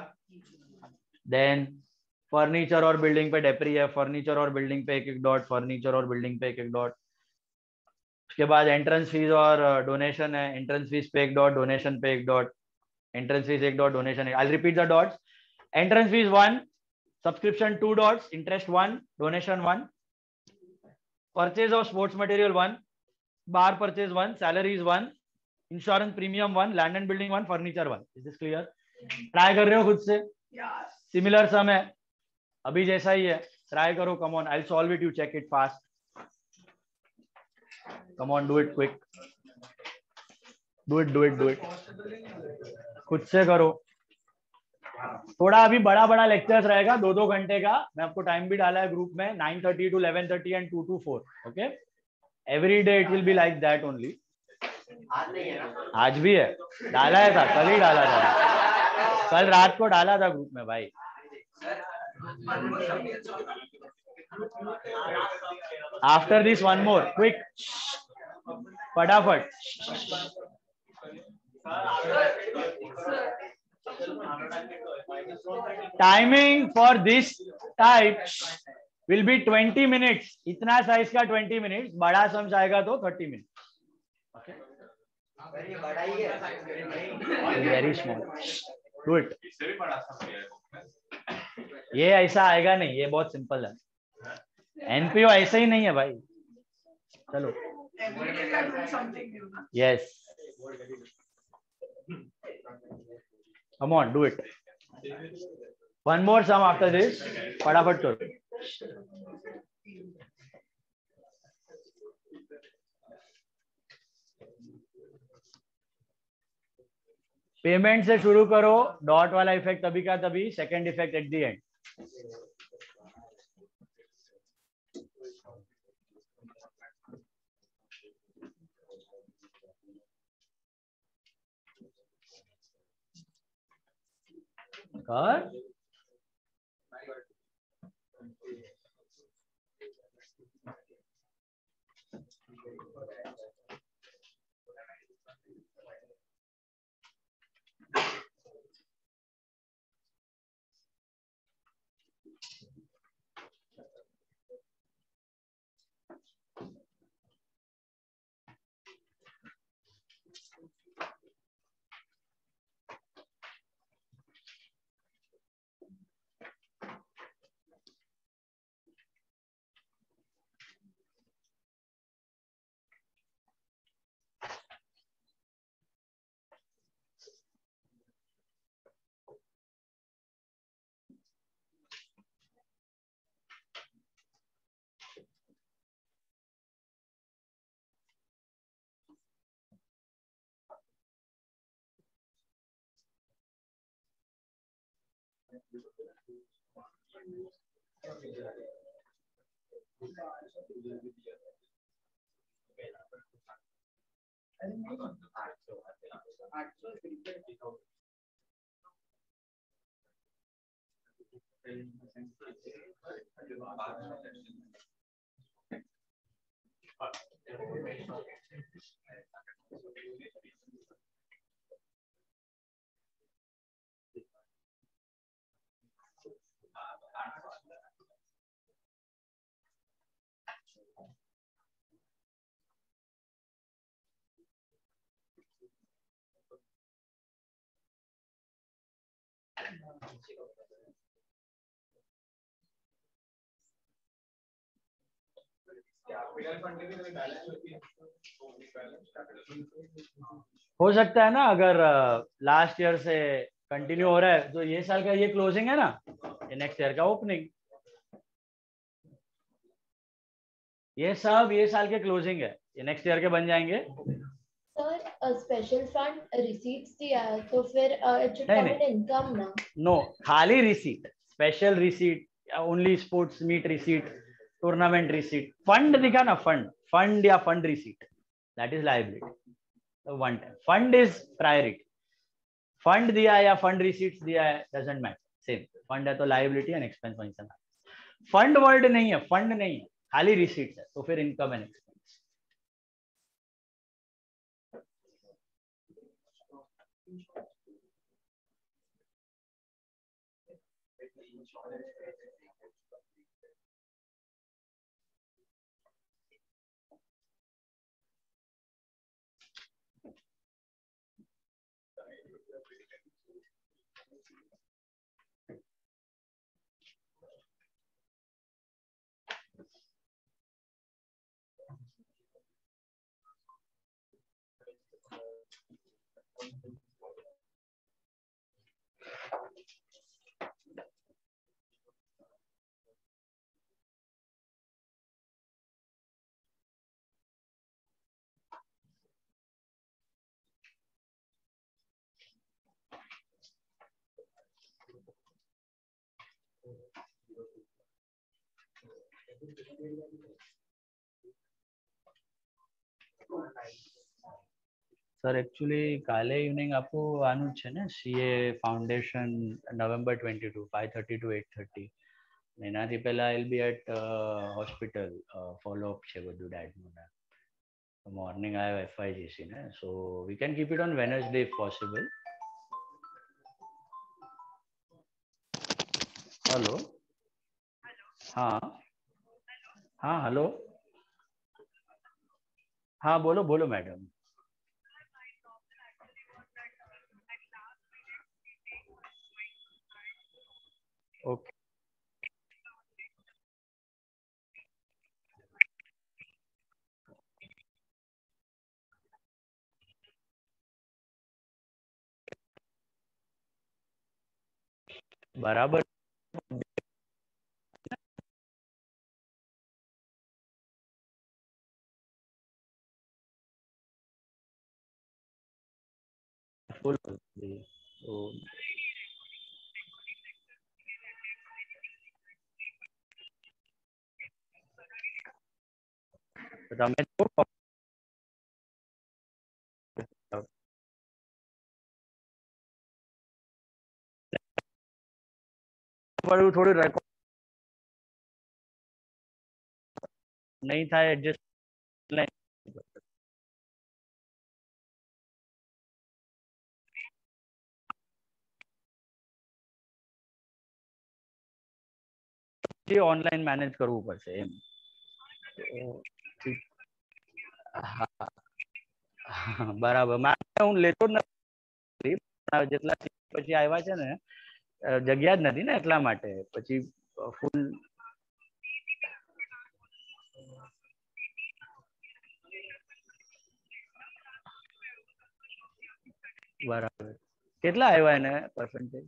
देन फर्नीचर और बिल्डिंग पे डेप्री है, फर्नीचर और बिल्डिंग पे 1 डॉट, फर्नीचर और बिल्डिंग पे 1 डॉट. उसके बाद एंट्रेंस फीस और डोनेशन है, एंट्रेंस फीस पे 1 डॉट, डोनेशन पे 1 dot. Entrance fees 1 dot, donation. I repeat the dots. Entrance fees 1, subscription 2 dots, interest 1, donation 1, purchase of sports material 1, bar purchase 1, salaries 1, insurance premium 1, land and building 1, furniture 1. Is this clear? Try कर रहे हो खुद से? सिमिलर सम है, अभी जैसा ही है. ट्राई करो. Come on, I will solve it, you check it fast. Come on, do it quick. Do it, do it, do it. खुद से करो. थोड़ा अभी बड़ा बड़ा लेक्चर्स रहेगा, 2-2 घंटे का. मैं आपको टाइम भी डाला है ग्रुप में, 9:30 to 11:30 and 2 to 4. Okay, every day it will be like that only. आज भी है, डाला है था, कल ही डाला था, कल रात को डाला था ग्रुप में भाई. आफ्टर दिस 1 more, क्विक, फटाफट. Timing for this type will be 20 minutes. इतना साइज का 20 minutes, बड़ा सम आएगा तो 30 minutes. Very small. Do it. ये ऐसा आएगा नहीं, ये बहुत सिंपल है. एनपीओ ऐसा ही नहीं है भाई. चलो. Yes, come on, do it. 1 more sum after this. फटाफट करो. पेमेंट से शुरू करो. डॉट वाला इफेक्ट तभी का तभी, second effect at the end. कर हो सकता है ना, अगर लास्ट ईयर से कंटिन्यू हो रहा है तो ये साल का ये क्लोजिंग है ना, ये नेक्स्ट ईयर का ओपनिंग, ये सब ये साल के क्लोजिंग है, ये नेक्स्ट ईयर के बन जाएंगे। सर स्पेशल फंड रिसीट्स दिया है तो फिर it should come in income ना। नो, खाली receipt, special receipt, only sports meet receipt, tournament receipt, fund दिखा ना, फंड या fund receipt, that is liability. One time fund is priority, fund दिया है या फंड रिसीट्स दिया है डजंट मैटर, सेम। फंड है तो लायबिलिटी एंड एक्सपेंस वहीं से। फंड वर्ड नहीं है, फंड नहीं है, खाली रिसीट्स है, तो फिर income and expense. Sir actually કાલે ઇવનિંગ આપકો આનું છે ને સીએ ફાઉન્ડેશન નવેમ્બર 22 5:30 to 8:30 એનાથી પહેલા I will be at hospital follow up છે બધું ડાયટનું ને મોર્નિંગ આઈ હેવ એફઆઈજીસી ને so we can keep it on Wednesday if possible. Hello हाँ हाँ हेलो हाँ बोलो बोलो मैडम. ओके बराबर फुल तो તમે થોડું રેકોર્ડ नहीं था एडजस्ट ऑनलाइन मैनेज करવું પડશે એમ. બરાબર હું લેતો જ નથી, જેટલા પછી આવ્યા છે ને જગ્યા જ નથી ને એટલા માટે પછી ફૂલ. બરાબર કેટલા આવ્યા એને પર્સન્ટેજ?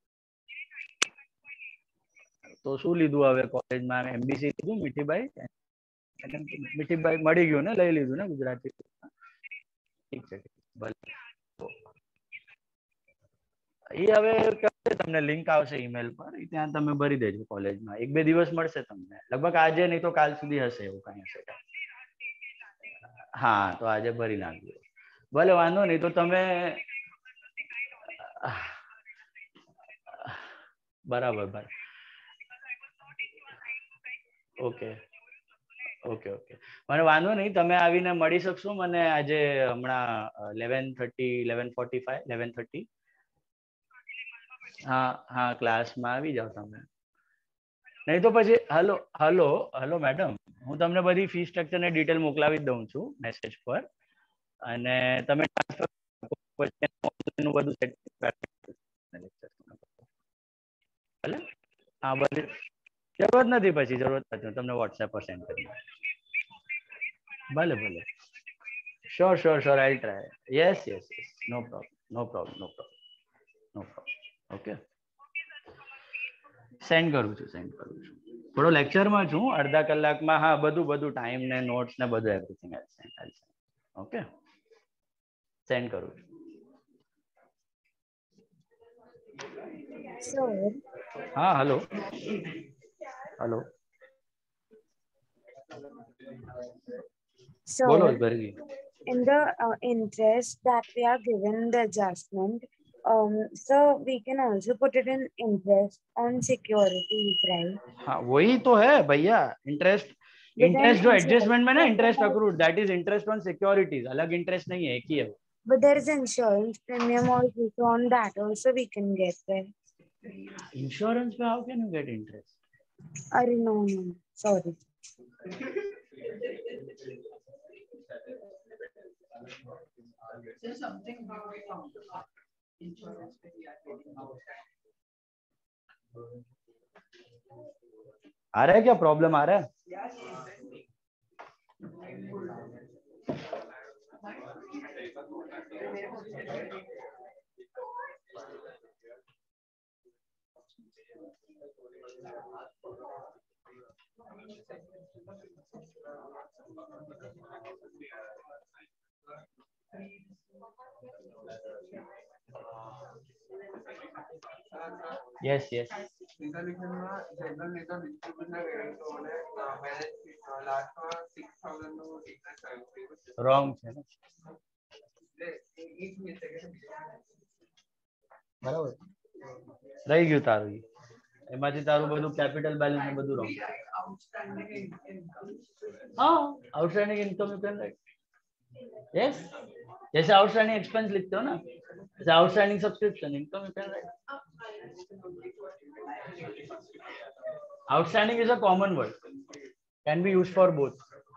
તો શું લીધું હવે કોલેજમાં? એમબીસી લીધું મીઠીબાઈ? મીઠીબાઈ મળી ગયું ને, લઈ લીધું ને ગુજરાતી? ઠીક છે ભલે. એ હવે તમને લિંક આવશે ઈમેલ પર, ત્યાં તમે ભરી દેજો કોલેજમાં. 1-2 દિવસ મળશે તમને, લગભગ આજે નહીં તો કાલ સુધી હશે, એવું કઈ હશે. હા તો આજે ભરી નાખજો, ભલે વાંધો નહીં. તો તમે બરાબર બરાબર. ઓકે ઓકે ઓકે, મને વાંધો નહીં. તમે આવીને મળી શકશો મને આજે હમણાં 11:30, 11:45, 11:30? હા હા, ક્લાસમાં આવી જાઓ તમે. નહીં તો પછી હલો હલો હલો મેડમ, હું તમને બધી ફી સ્ટ્રક્ચર ને ડિટેલ મોકલાવી દઉં છું મેસેજ પર, અને તમે બધું સેટ. ભલે હા, બધી જરૂરત નથી, પછી જરૂરત નથી, તમને વોટ્સએપ પર સેન્ડ કરી. ભલે ભલે, sure sure sure, I try. Yes yes yes, no problem no problem no problem no problem. Okay, send કરું છું, સેન્ડ કરું છું. થોડો લેક્ચરમાં છું, અડધા કલાકમાં. હા, બધું બધું ટાઈમ ને નોટ્સ ને બધું એવરીથિંગ. ઓકે, સેન્ડ કરું છું. Sir, હા હલો હલો, બોલો sir, ગરવી. in the interest that we are given the adjustment, so we can also put it in interest on securities, right? हाँ वही तो है भैया, इंटरेस्ट. But then इंटरेस्ट जो insurance एडजस्टमेंट में ना, interest premium, accrued, that is interest on securities. अलग इंटरेस्ट नहीं है, एक ही है वो. but there is insurance premium also, so on that also we can get there. Insurance पे how can you get interest? अरे no, no, sorry. There's something how we found insurance that we are getting outside. आ रहा है क्या, प्रॉब्लम आ रहा है? Yes. Yes yes, general wrong છે ને, બરાબર રહી ગયું તારું. એમાંથી તારું બધું કેપિટલ બેલેન્સ ને બધું રોંગ. हाँ, outstanding income you can write. Yes, जैसे आउटस्टैंडिंग एक्सपेंस लिखते हो ना, जैसे outstanding subscription income you can write. Outstanding is a common word, can be used for both.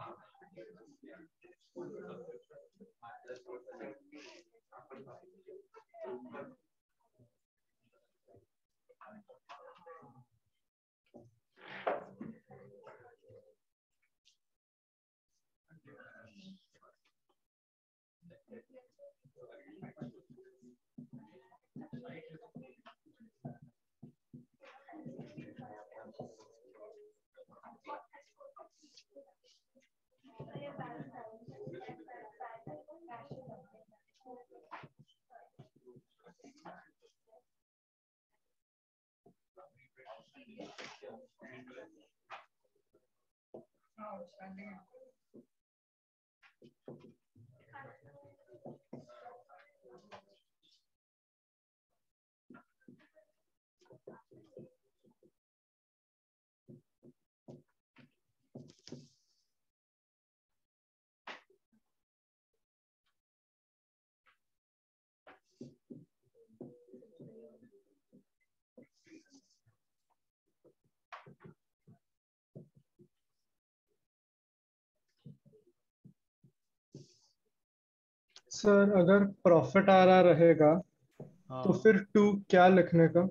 Sir अगर प्रॉफिट आ रहा रहेगा तो फिर 2 क्या लिखने का?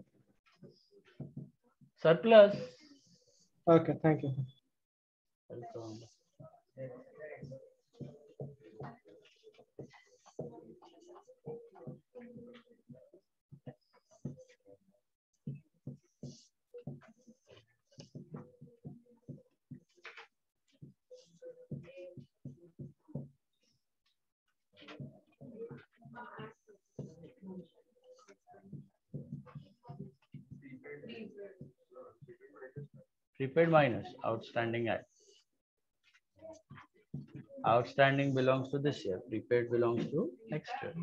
Surplus. Okay, thank you. Prepaid minus outstanding at. Outstanding belongs to this year. Prepaid belongs to next year.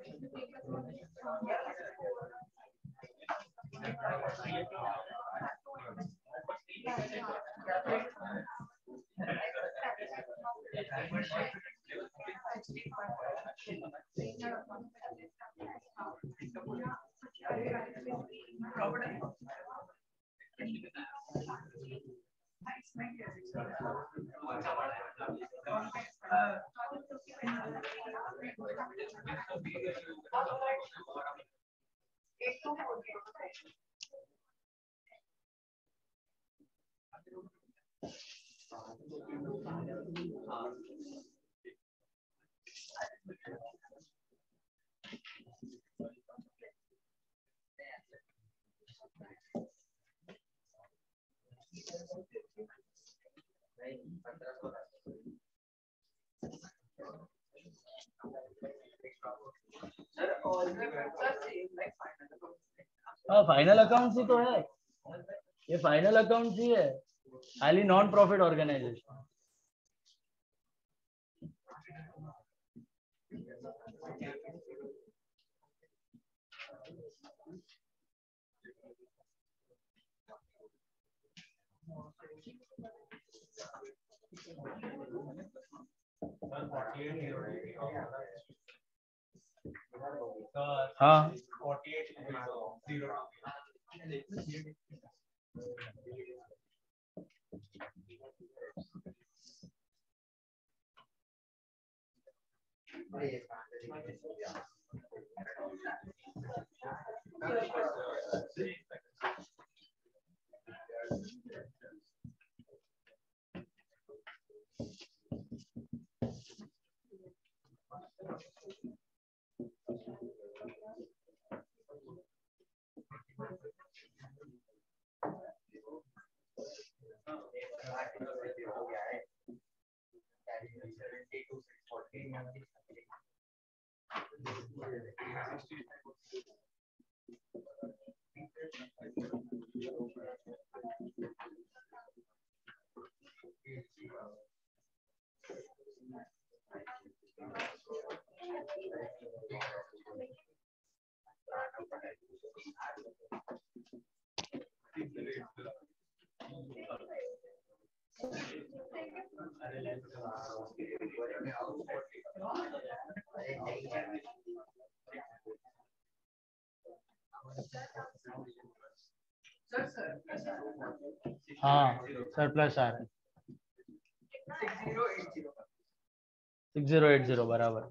हाँ फाइनल अकाउंट्स ही तो है, ये फाइनल अकाउंट्स ही है, खाली नॉन प्रॉफिट ऑर्गेनाइजेशन। हाँ हाँ सरप्लस आ रहा है 6080 बराबर।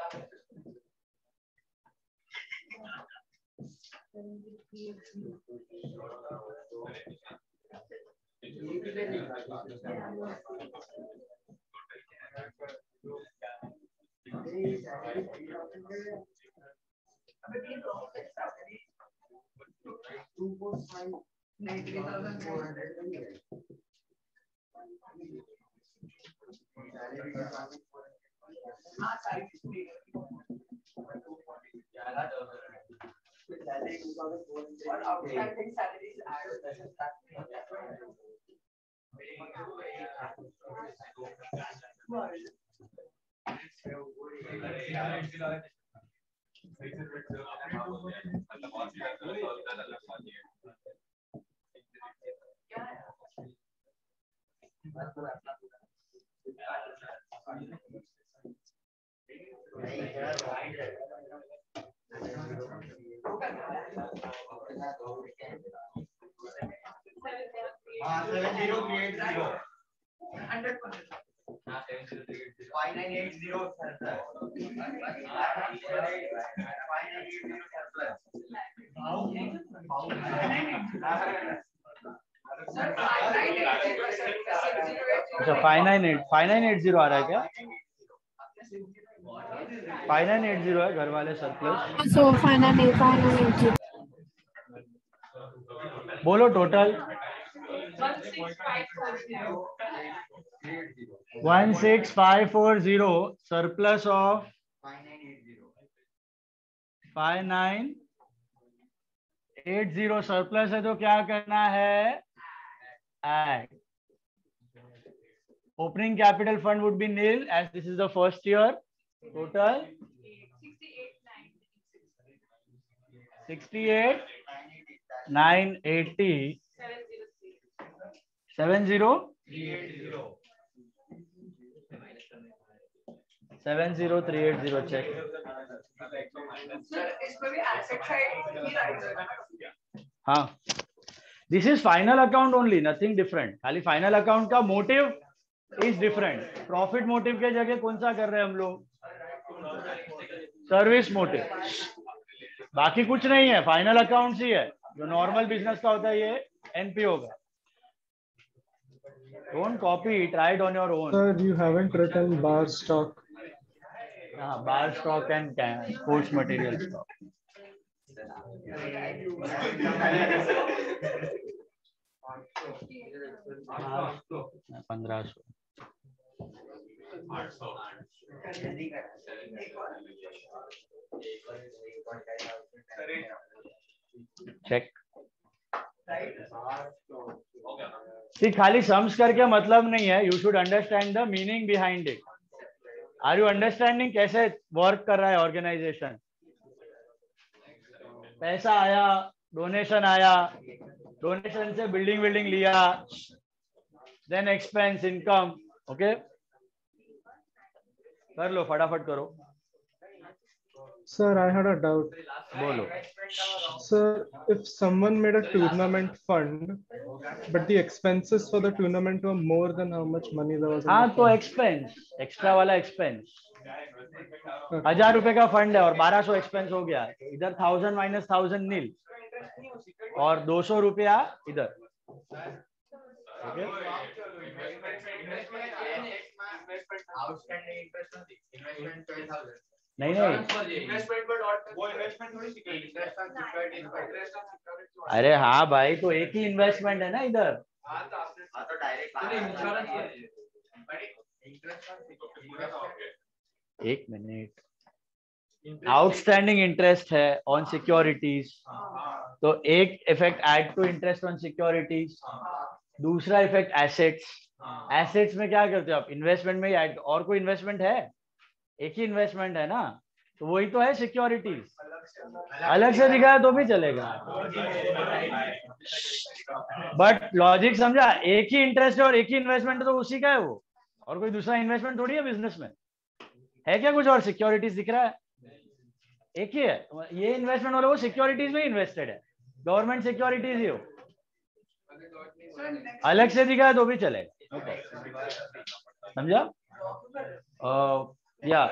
अच्छा 5980 आ रहा है क्या? 5980 है घर वाले सरप्लस। So 5980. बोलो टोटल 16540 सरप्लस ऑफ 5980 80 सरप्लस है तो क्या करना है, add. Opening capital fund would be nil as this is the first year. Total 68,980 70,380 check. हाँ, this is final account only, nothing different. खाली फाइनल अकाउंट का motive is different. Profit motive के जगह कौन सा कर रहे हैं हम लोग, सर्विस मोटिव। बाकी कुछ नहीं है, फाइनल अकाउंट्स ही है। जो नॉर्मल बिजनेस का होता है ये एनपीओ का। Don't copy it, try it on your own. Sir, you haven't written bar stock. Bar stock and sports material stock. 1500 check. खाली सम्स करके मतलब नहीं है, you should understand the meaning behind it. Are you understanding कैसे वर्क कर रहा है ऑर्गेनाइजेशन। पैसा आया, डोनेशन आया, डोनेशन से बिल्डिंग लिया, देन एक्सपेंस, इनकम। ओके, कर लो, फटाफट करो। Sir, I had a doubt. बोलो। Sir, if someone made a tournament fund, but the expenses for the tournament were more than how much money there was in हाँ, the तो fund. एक्सपेंस, एक्स्ट्रा वाला एक्सपेंस। 1000 रुपए का फंड है और 1200 एक्सपेंस हो गया, इधर 1000 माइनस 1000 नील और 200 रुपया इधर। ओके, नहीं अरे हाँ भाई, तो एक ही इन्वेस्टमेंट है ना इधर। एक मिनट, आउटस्टैंडिंग इंटरेस्ट है ऑन सिक्योरिटीज, तो एक effect add to interest on securities. दूसरा इफेक्ट एसेट्स। एसेट्स में क्या करते हो आप, इन्वेस्टमेंट में ही ऐड। और कोई इन्वेस्टमेंट है, एक ही इन्वेस्टमेंट है ना, तो वही तो है सिक्योरिटीज। अलग से दिखाया तो भी चलेगा, बट लॉजिक समझा। एक ही इंटरेस्ट है और एक ही इन्वेस्टमेंट, तो उसी का है वो, और कोई दूसरा इन्वेस्टमेंट थोड़ी है बिजनेस में। है क्या कुछ और सिक्योरिटीज दिख रहा है, एक ही है। ये इन्वेस्टमेंट वाला वो सिक्योरिटीज में इन्वेस्टेड है, गवर्नमेंट सिक्योरिटीज ही हो। अलग से दिखाया तो भी चलेगा, समझा। या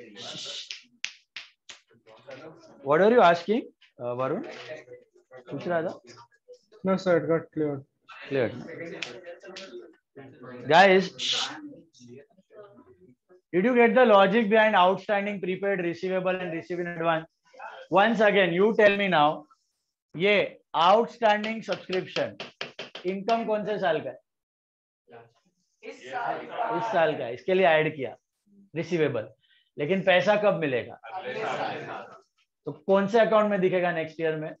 what are you asking Varun, पूछ रहा था। No, sir, it got cleared. Clear. Guys, did you get the logic behind outstanding, prepaid, receivable and receive in advance? Once again, you tell me now, ये outstanding subscription इनकम कौन से साल का है? इस साल का है, इसके लिए ऐड किया रिसीवेबल। लेकिन पैसा कब मिलेगा? तो कौन से अकाउंट में दिखेगा नेक्स्ट ईयर में?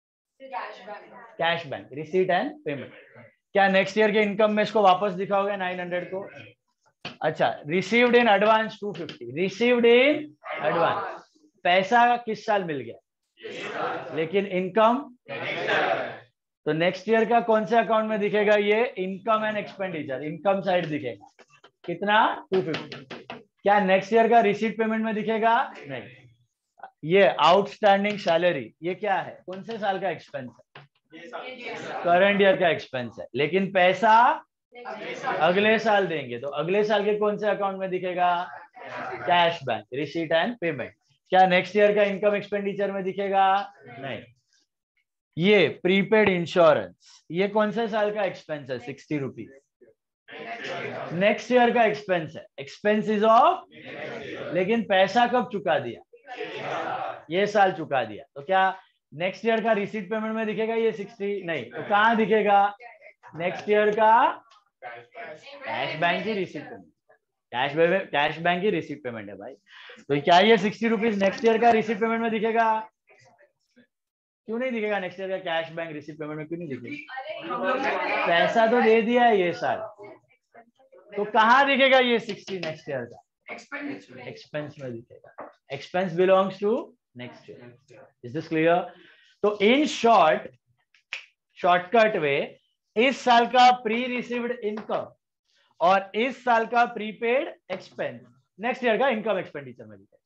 Cash bank, receipt and payment. क्या नेक्स्ट ईयर के इनकम में इसको वापस दिखाओगे 900 को? अच्छा, received in advance 250, received in advance. पैसा किस साल मिल गया, लेकिन इनकम तो नेक्स्ट ईयर का कौन से अकाउंट में दिखेगा? ये income and expenditure, income side दिखेगा। कितना? 250। क्या नेक्स्ट ईयर का रिसीट पेमेंट में दिखेगा? नहीं। ये आउटस्टैंडिंग सैलरी, ये क्या है, कौन से साल का एक्सपेंस है? करंट ईयर का एक्सपेंस है, लेकिन पैसा अगले साल देंगे, तो अगले साल के कौन से अकाउंट में दिखेगा? Cash bank, receipt and payment. क्या नेक्स्ट ईयर का इनकम एक्सपेंडिचर में दिखेगा? नहीं। ये प्रीपेड इंश्योरेंस, ये कौन से साल का एक्सपेंस है? 60 रुपीज। नेक्स्ट ईयर का एक्सपेंस है, एक्सपेंस इज ऑफ, लेकिन पैसा कब चुका दिया? ये साल चुका दिया। तो क्या नेक्स्ट ईयर का रिसीट पेमेंट में दिखेगा ये 60? नहीं। तो कहाँ दिखेगा? नेक्स्ट ईयर का कैश बैंक की रिसीट पेमेंट। कैश बैंक की रिसीट पेमेंट है भाई। तो क्या ये 60 रुपीज नेक्स्ट ईयर का रिसीट पेमेंट में दिखेगा? क्यों नहीं दिखेगा नेक्स्ट ईयर का कैश बैंक रिसीव पेमेंट में? क्यों नहीं दिखेगा? पैसा तो दे दिया है ये साल, तो कहाँ दिखेगा ये 60 नेक्स्ट ईयर का? एक्सपेंस में दिखेगा. Expense belongs to next year. Is this clear? तो इन शॉर्टकट वे इस साल का प्री रिसीव्ड इनकम और इस साल का प्रीपेड एक्सपेंस नेक्स्ट ईयर का इनकम एक्सपेंडिचर में दिखेगा,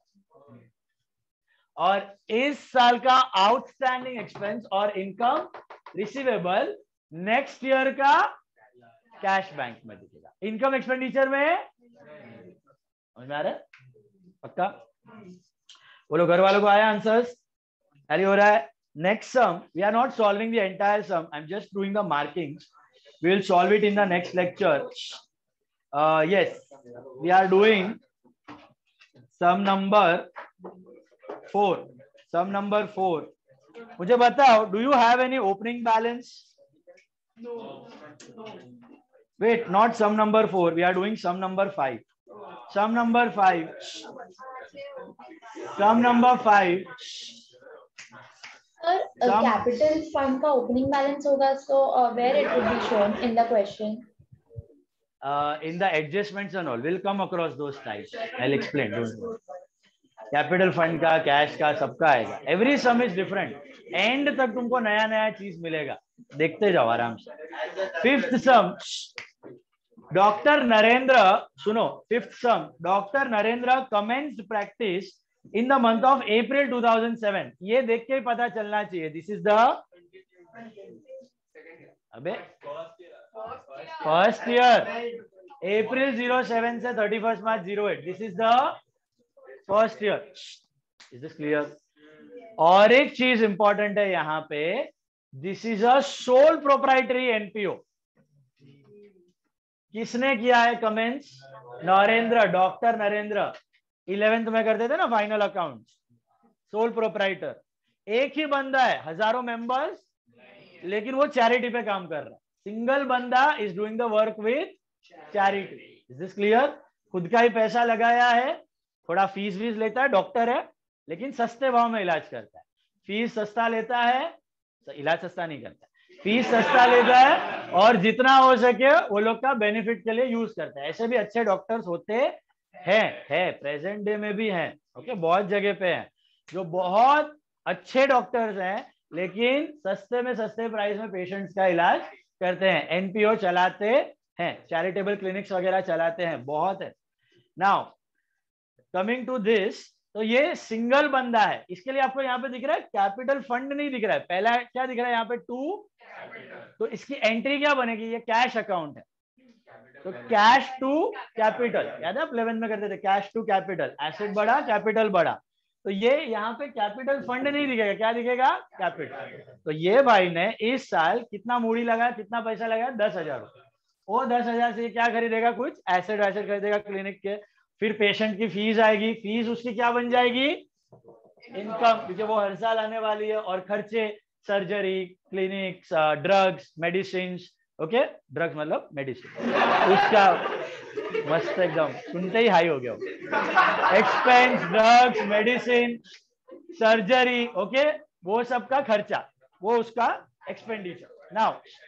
और इस साल का आउटस्टैंडिंग एक्सपेंस और इनकम रिसीवेबल नेक्स्ट ईयर का कैश बैंक में दिखेगा. इनकम एक्सपेंडिचर में समझ में आ रहा है? पक्का? बोलो घर वालों को आया आंसर्स? टैली हो रहा है? Next sum, we are not solving the entire sum. I'm just doing the markings. We will solve it in the next lecture. Yes, we are doing sum number 4. Sum number 4. मुझे बताओ, do you have any opening balance? No. Wait, not sum number 4. We are doing sum number 5. Sum number 5. Sum number 5. Sir, capital fund का opening balance होगा, so where it will be shown in the question? In the adjustments and all, we'll come across those types. I'll explain. Don't worry. Capital fund का, cash का, सबका आएगा. Every sum is different. End तक तुमको नया नया चीज मिलेगा. देखते जाओ आराम से. Fifth sum. Dr. Narendra, सुनो. Fifth sum. Dr. Narendra commenced practice in the month of April 2007. ये देख के ही पता चलना चाहिए. This is the अबे फर्स्ट ईयर. April 07 से 31st March 08. This is the first year. Is this clear? और एक चीज इंपॉर्टेंट है यहाँ पे. This is a sole proprietary NPO. किसने किया है comments? Narendra, doctor Narendra. 11th में करते थे ना फाइनल अकाउंट. Sole proprietor. एक ही बंदा है, हजारों मेंबर्स, लेकिन वो चैरिटी पे काम कर रहा है. सिंगल बंदा is doing the work with charity. Is this clear? खुद का ही पैसा लगाया है, थोड़ा फीस वीस लेता है, डॉक्टर है लेकिन सस्ते भाव में इलाज करता है. फीस सस्ता लेता है, इलाज सस्ता नहीं करता, फीस सस्ता लेता है, और जितना हो सके वो लोग का बेनिफिट के लिए यूज करता है. ऐसे भी अच्छे डॉक्टर्स होते है प्रेजेंट डे में भी हैं. ओके, बहुत जगह पे हैं जो बहुत अच्छे डॉक्टर्स हैं लेकिन सस्ते में सस्ते प्राइस में पेशेंट्स का इलाज करते हैं. एनपीओ चलाते हैं, चैरिटेबल क्लिनिक्स वगैरह चलाते हैं, बहुत है. नाउ कमिंग टू दिस, तो ये सिंगल बंदा है. इसके लिए आपको यहाँ पे दिख रहा है कैपिटल फंड नहीं दिख रहा है. पहला क्या दिख रहा है यहाँ पे? 2. तो इसकी एंट्री क्या बनेगी? ये कैश अकाउंट है, तो कैश टू कैपिटल. याद है आप 11 में करते थे कैश टू कैपिटल. एसेट बढ़ा, कैपिटल बढ़ा. तो ये यहाँ पे कैपिटल फंड नहीं दिखेगा. क्या दिखेगा? कैपिटल. तो ये भाई ने इस साल कितना मूड़ी लगाया, कितना पैसा लगाया? 10,000 रुपये. वो 10,000 से क्या खरीदेगा? कुछ एसेट खरीदेगा क्लिनिक के. फिर पेशेंट की फीस आएगी, फीस उसकी क्या बन जाएगी? इनकम, क्योंकि वो हर साल आने वाली है. और खर्चे, surgery, clinics, drugs, medicine. Okay, drugs मतलब मेडिसिन, उसका मस्त एकदम सुनते ही हाई हो गया. Expense, drugs, medicine, surgery, okay, वो सब का खर्चा, वो उसका एक्सपेंडिचर. नाउ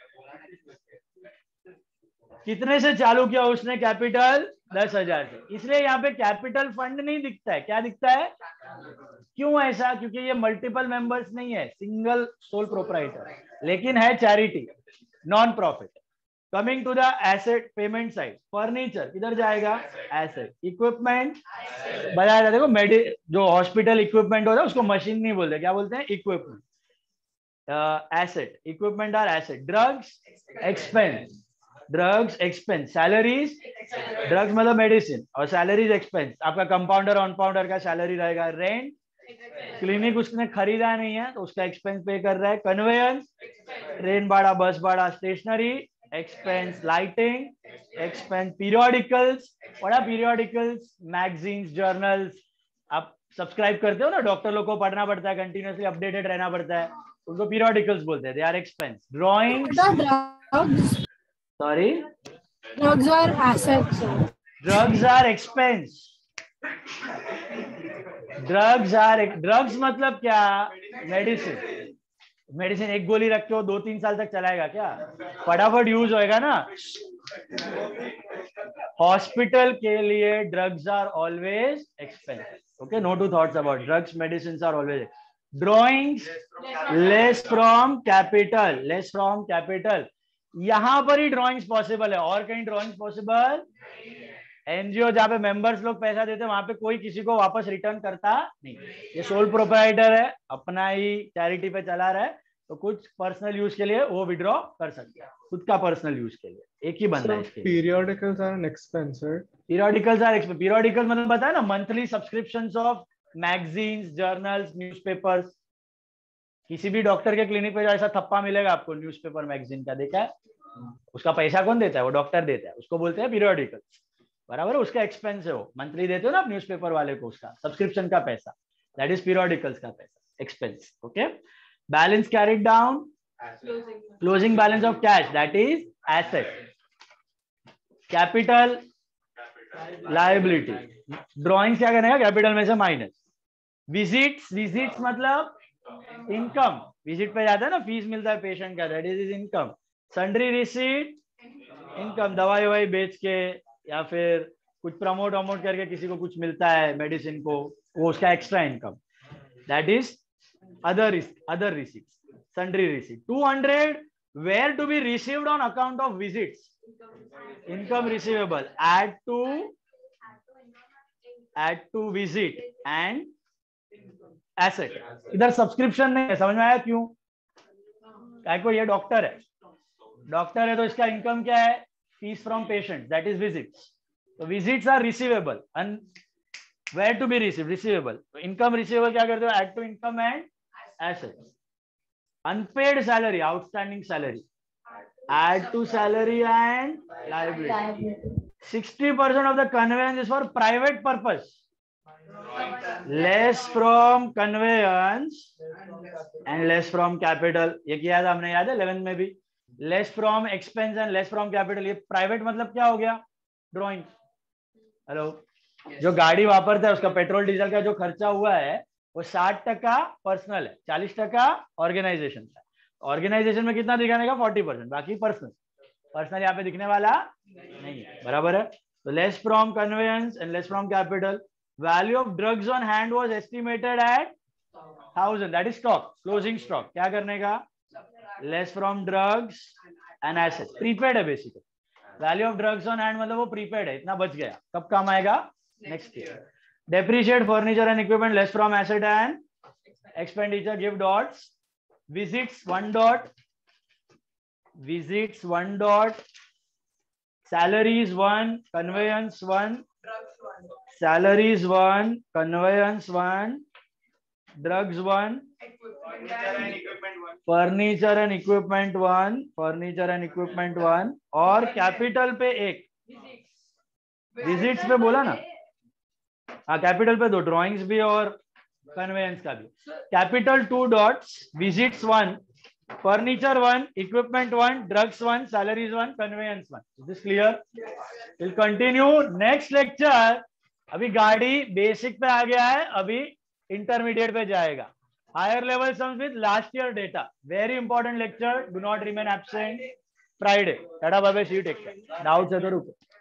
कितने से चालू किया उसने? कैपिटल 10,000 से. इसलिए यहाँ पे कैपिटल फंड नहीं दिखता है. क्या दिखता है? क्यों ऐसा? क्योंकि ये मल्टीपल मेंबर्स नहीं है, सिंगल सोल प्रोप्राइटर, लेकिन है charity, non profit. Coming to the asset payment side. Furniture किधर जाएगा? एसेट. इक्विपमेंट बताया था, देखो जो हॉस्पिटल इक्विपमेंट होता है उसको मशीन नहीं बोलते, क्या बोलते हैं? Equipment. Asset, equipment are asset. Drugs expense, drugs expense. Salaries, drugs मतलब मेडिसिन, और सैलरीज एक्सपेंस. आपका कंपाउंडर ऑन पाउंडर का सैलरी रहेगा. रेंट, क्लिनिक उसने खरीदा नहीं है तो उसका एक्सपेंस पे कर रहा है. कन्वेयंस, ट्रेन भाड़ा, बस भाड़ा. Stationery expense. Lighting expense. Periodicals, बड़ा पीरियोडिकल्स, मैगजीन्स, जर्नल्स. आप सब्सक्राइब करते हो ना, डॉक्टर लोग को पढ़ना पड़ता है, कंटिन्यूअसली अपडेटेड रहना पड़ता है, उनको पीरियोडिकल्स बोलते हैं. They are expense. Drawing, sorry, drugs are assets. Drugs are expense. Drugs मतलब क्या? मेडिसिन. मेडिसिन एक गोली रखे हो 2-3 साल तक चलाएगा क्या? फटाफट यूज होएगा ना। हॉस्पिटल के लिए drugs are always expensive. Okay, no two thoughts about drugs. Medicine are always. Drawings less from capital. Less from capital. यहां पर ही ड्रॉइंग्स पॉसिबल है, और कहीं ड्रॉइंग्स पॉसिबल. एनजीओ जहां पे मेंबर्स लोग पैसा देते हैं वहां पे कोई किसी को वापस रिटर्न करता नहीं. ये सोल प्रोप्राइटर है, अपना ही चैरिटी पे चला रहा है, तो कुछ पर्सनल यूज के लिए वो विड्रॉ कर सकते हैं, खुद का पर्सनल यूज के लिए. एक ही बंदा है इसके. Periodicals are an expense, right? Periodicals are expensive. Periodicals मतलब बताया ना, monthly subscriptions of magazines, journals, newspapers. किसी भी डॉक्टर के क्लिनिक पे ऐसा थप्पा मिलेगा आपको न्यूज़पेपर मैगजीन का, देखा है? उसका पैसा कौन देता है? वो डॉक्टर देता है. उसको बोलते हैं पीरियोडिकल्स. बराबर है, उसका एक्सपेंस है वो. मंथली देते हो ना आप न्यूज़पेपर वाले को, उसका सब्सक्रिप्शन का पैसा. दैट इज पीरियोडिकल्स का पैसा, expense. Okay. Balance carried down, closing balance of cash, that is asset. Capital, liability. Drawing क्या करेगा? कैपिटल में से माइनस. विजिट्स, विजिट्स मतलब इनकम. विजिट पे जाता है ना, फीस मिलता है पेशेंट का, that is income. Sundry receipt, income. दवाई ववाई बेच के या फिर कुछ प्रमोट करके किसी को कुछ मिलता है मेडिसिन को, वो उसका extra income, that is other receipts. Sundry receipt. 200 were to be received on account of visits. Income receivable. add to visit and asset. इधर सब्सक्रिप्शन नहीं है, समझ में आया क्यों? क्या को ये डॉक्टर है तो इसका इनकम क्या है? Fees from patient, that is visits. तो visits are receivable and were to be receive, receivable. Income receivable क्या करते हो? Add to income and assets. Unpaid salary, outstanding salary, add to salary and liability. 60% of the conveyance is for private purpose. Less from conveyance and less from capital. ये किया था हमने, याद है 11th में भी. Less from expense and less from capital. ये प्राइवेट मतलब क्या हो गया? ड्रॉइंग. हेलो, जो गाड़ी वापरता है उसका पेट्रोल डीजल का जो खर्चा हुआ है वो 60% पर्सनल है, 40% ऑर्गेनाइजेशन का. ऑर्गेनाइजेशन में कितना दिखाने का? 40%. बाकी पर्सनल यहाँ पे दिखने वाला नहीं है. बराबर है. तो less from conveyance and less from capital. Value of drugs on hand was estimated at 1000, that is stock, closing stock. क्या करने का? Less from drugs and assets. Prepaid है basically. Value of drugs on hand मतलब वो प्रीपेड है, इतना बच गया, कब काम आएगा? Next year. Depreciate furniture and equipment, less from asset and expenditure. Give dots. Visits 1 dot, visits 1 dot, salaries 1, conveyance 1, salaries 1, conveyance 1, drugs 1, furniture and equipment 1, furniture and equipment 1, और capital पे 1. visits पे बोला ना, हाँ capital पे 2, drawings भी और कन्वेयंस का भी. Capital 2 dots, visits 1, furniture 1, equipment 1, drugs 1, salaries 1, conveyance 1. Is this clear? Will continue next lecture. अभी गाड़ी बेसिक पे आ गया है, अभी इंटरमीडिएट पे जाएगा. Higher level sums with last year data. Very important lecture. Do not remain absent. Friday. Tata bye bye, see you, take care. Doubts है तो रुको.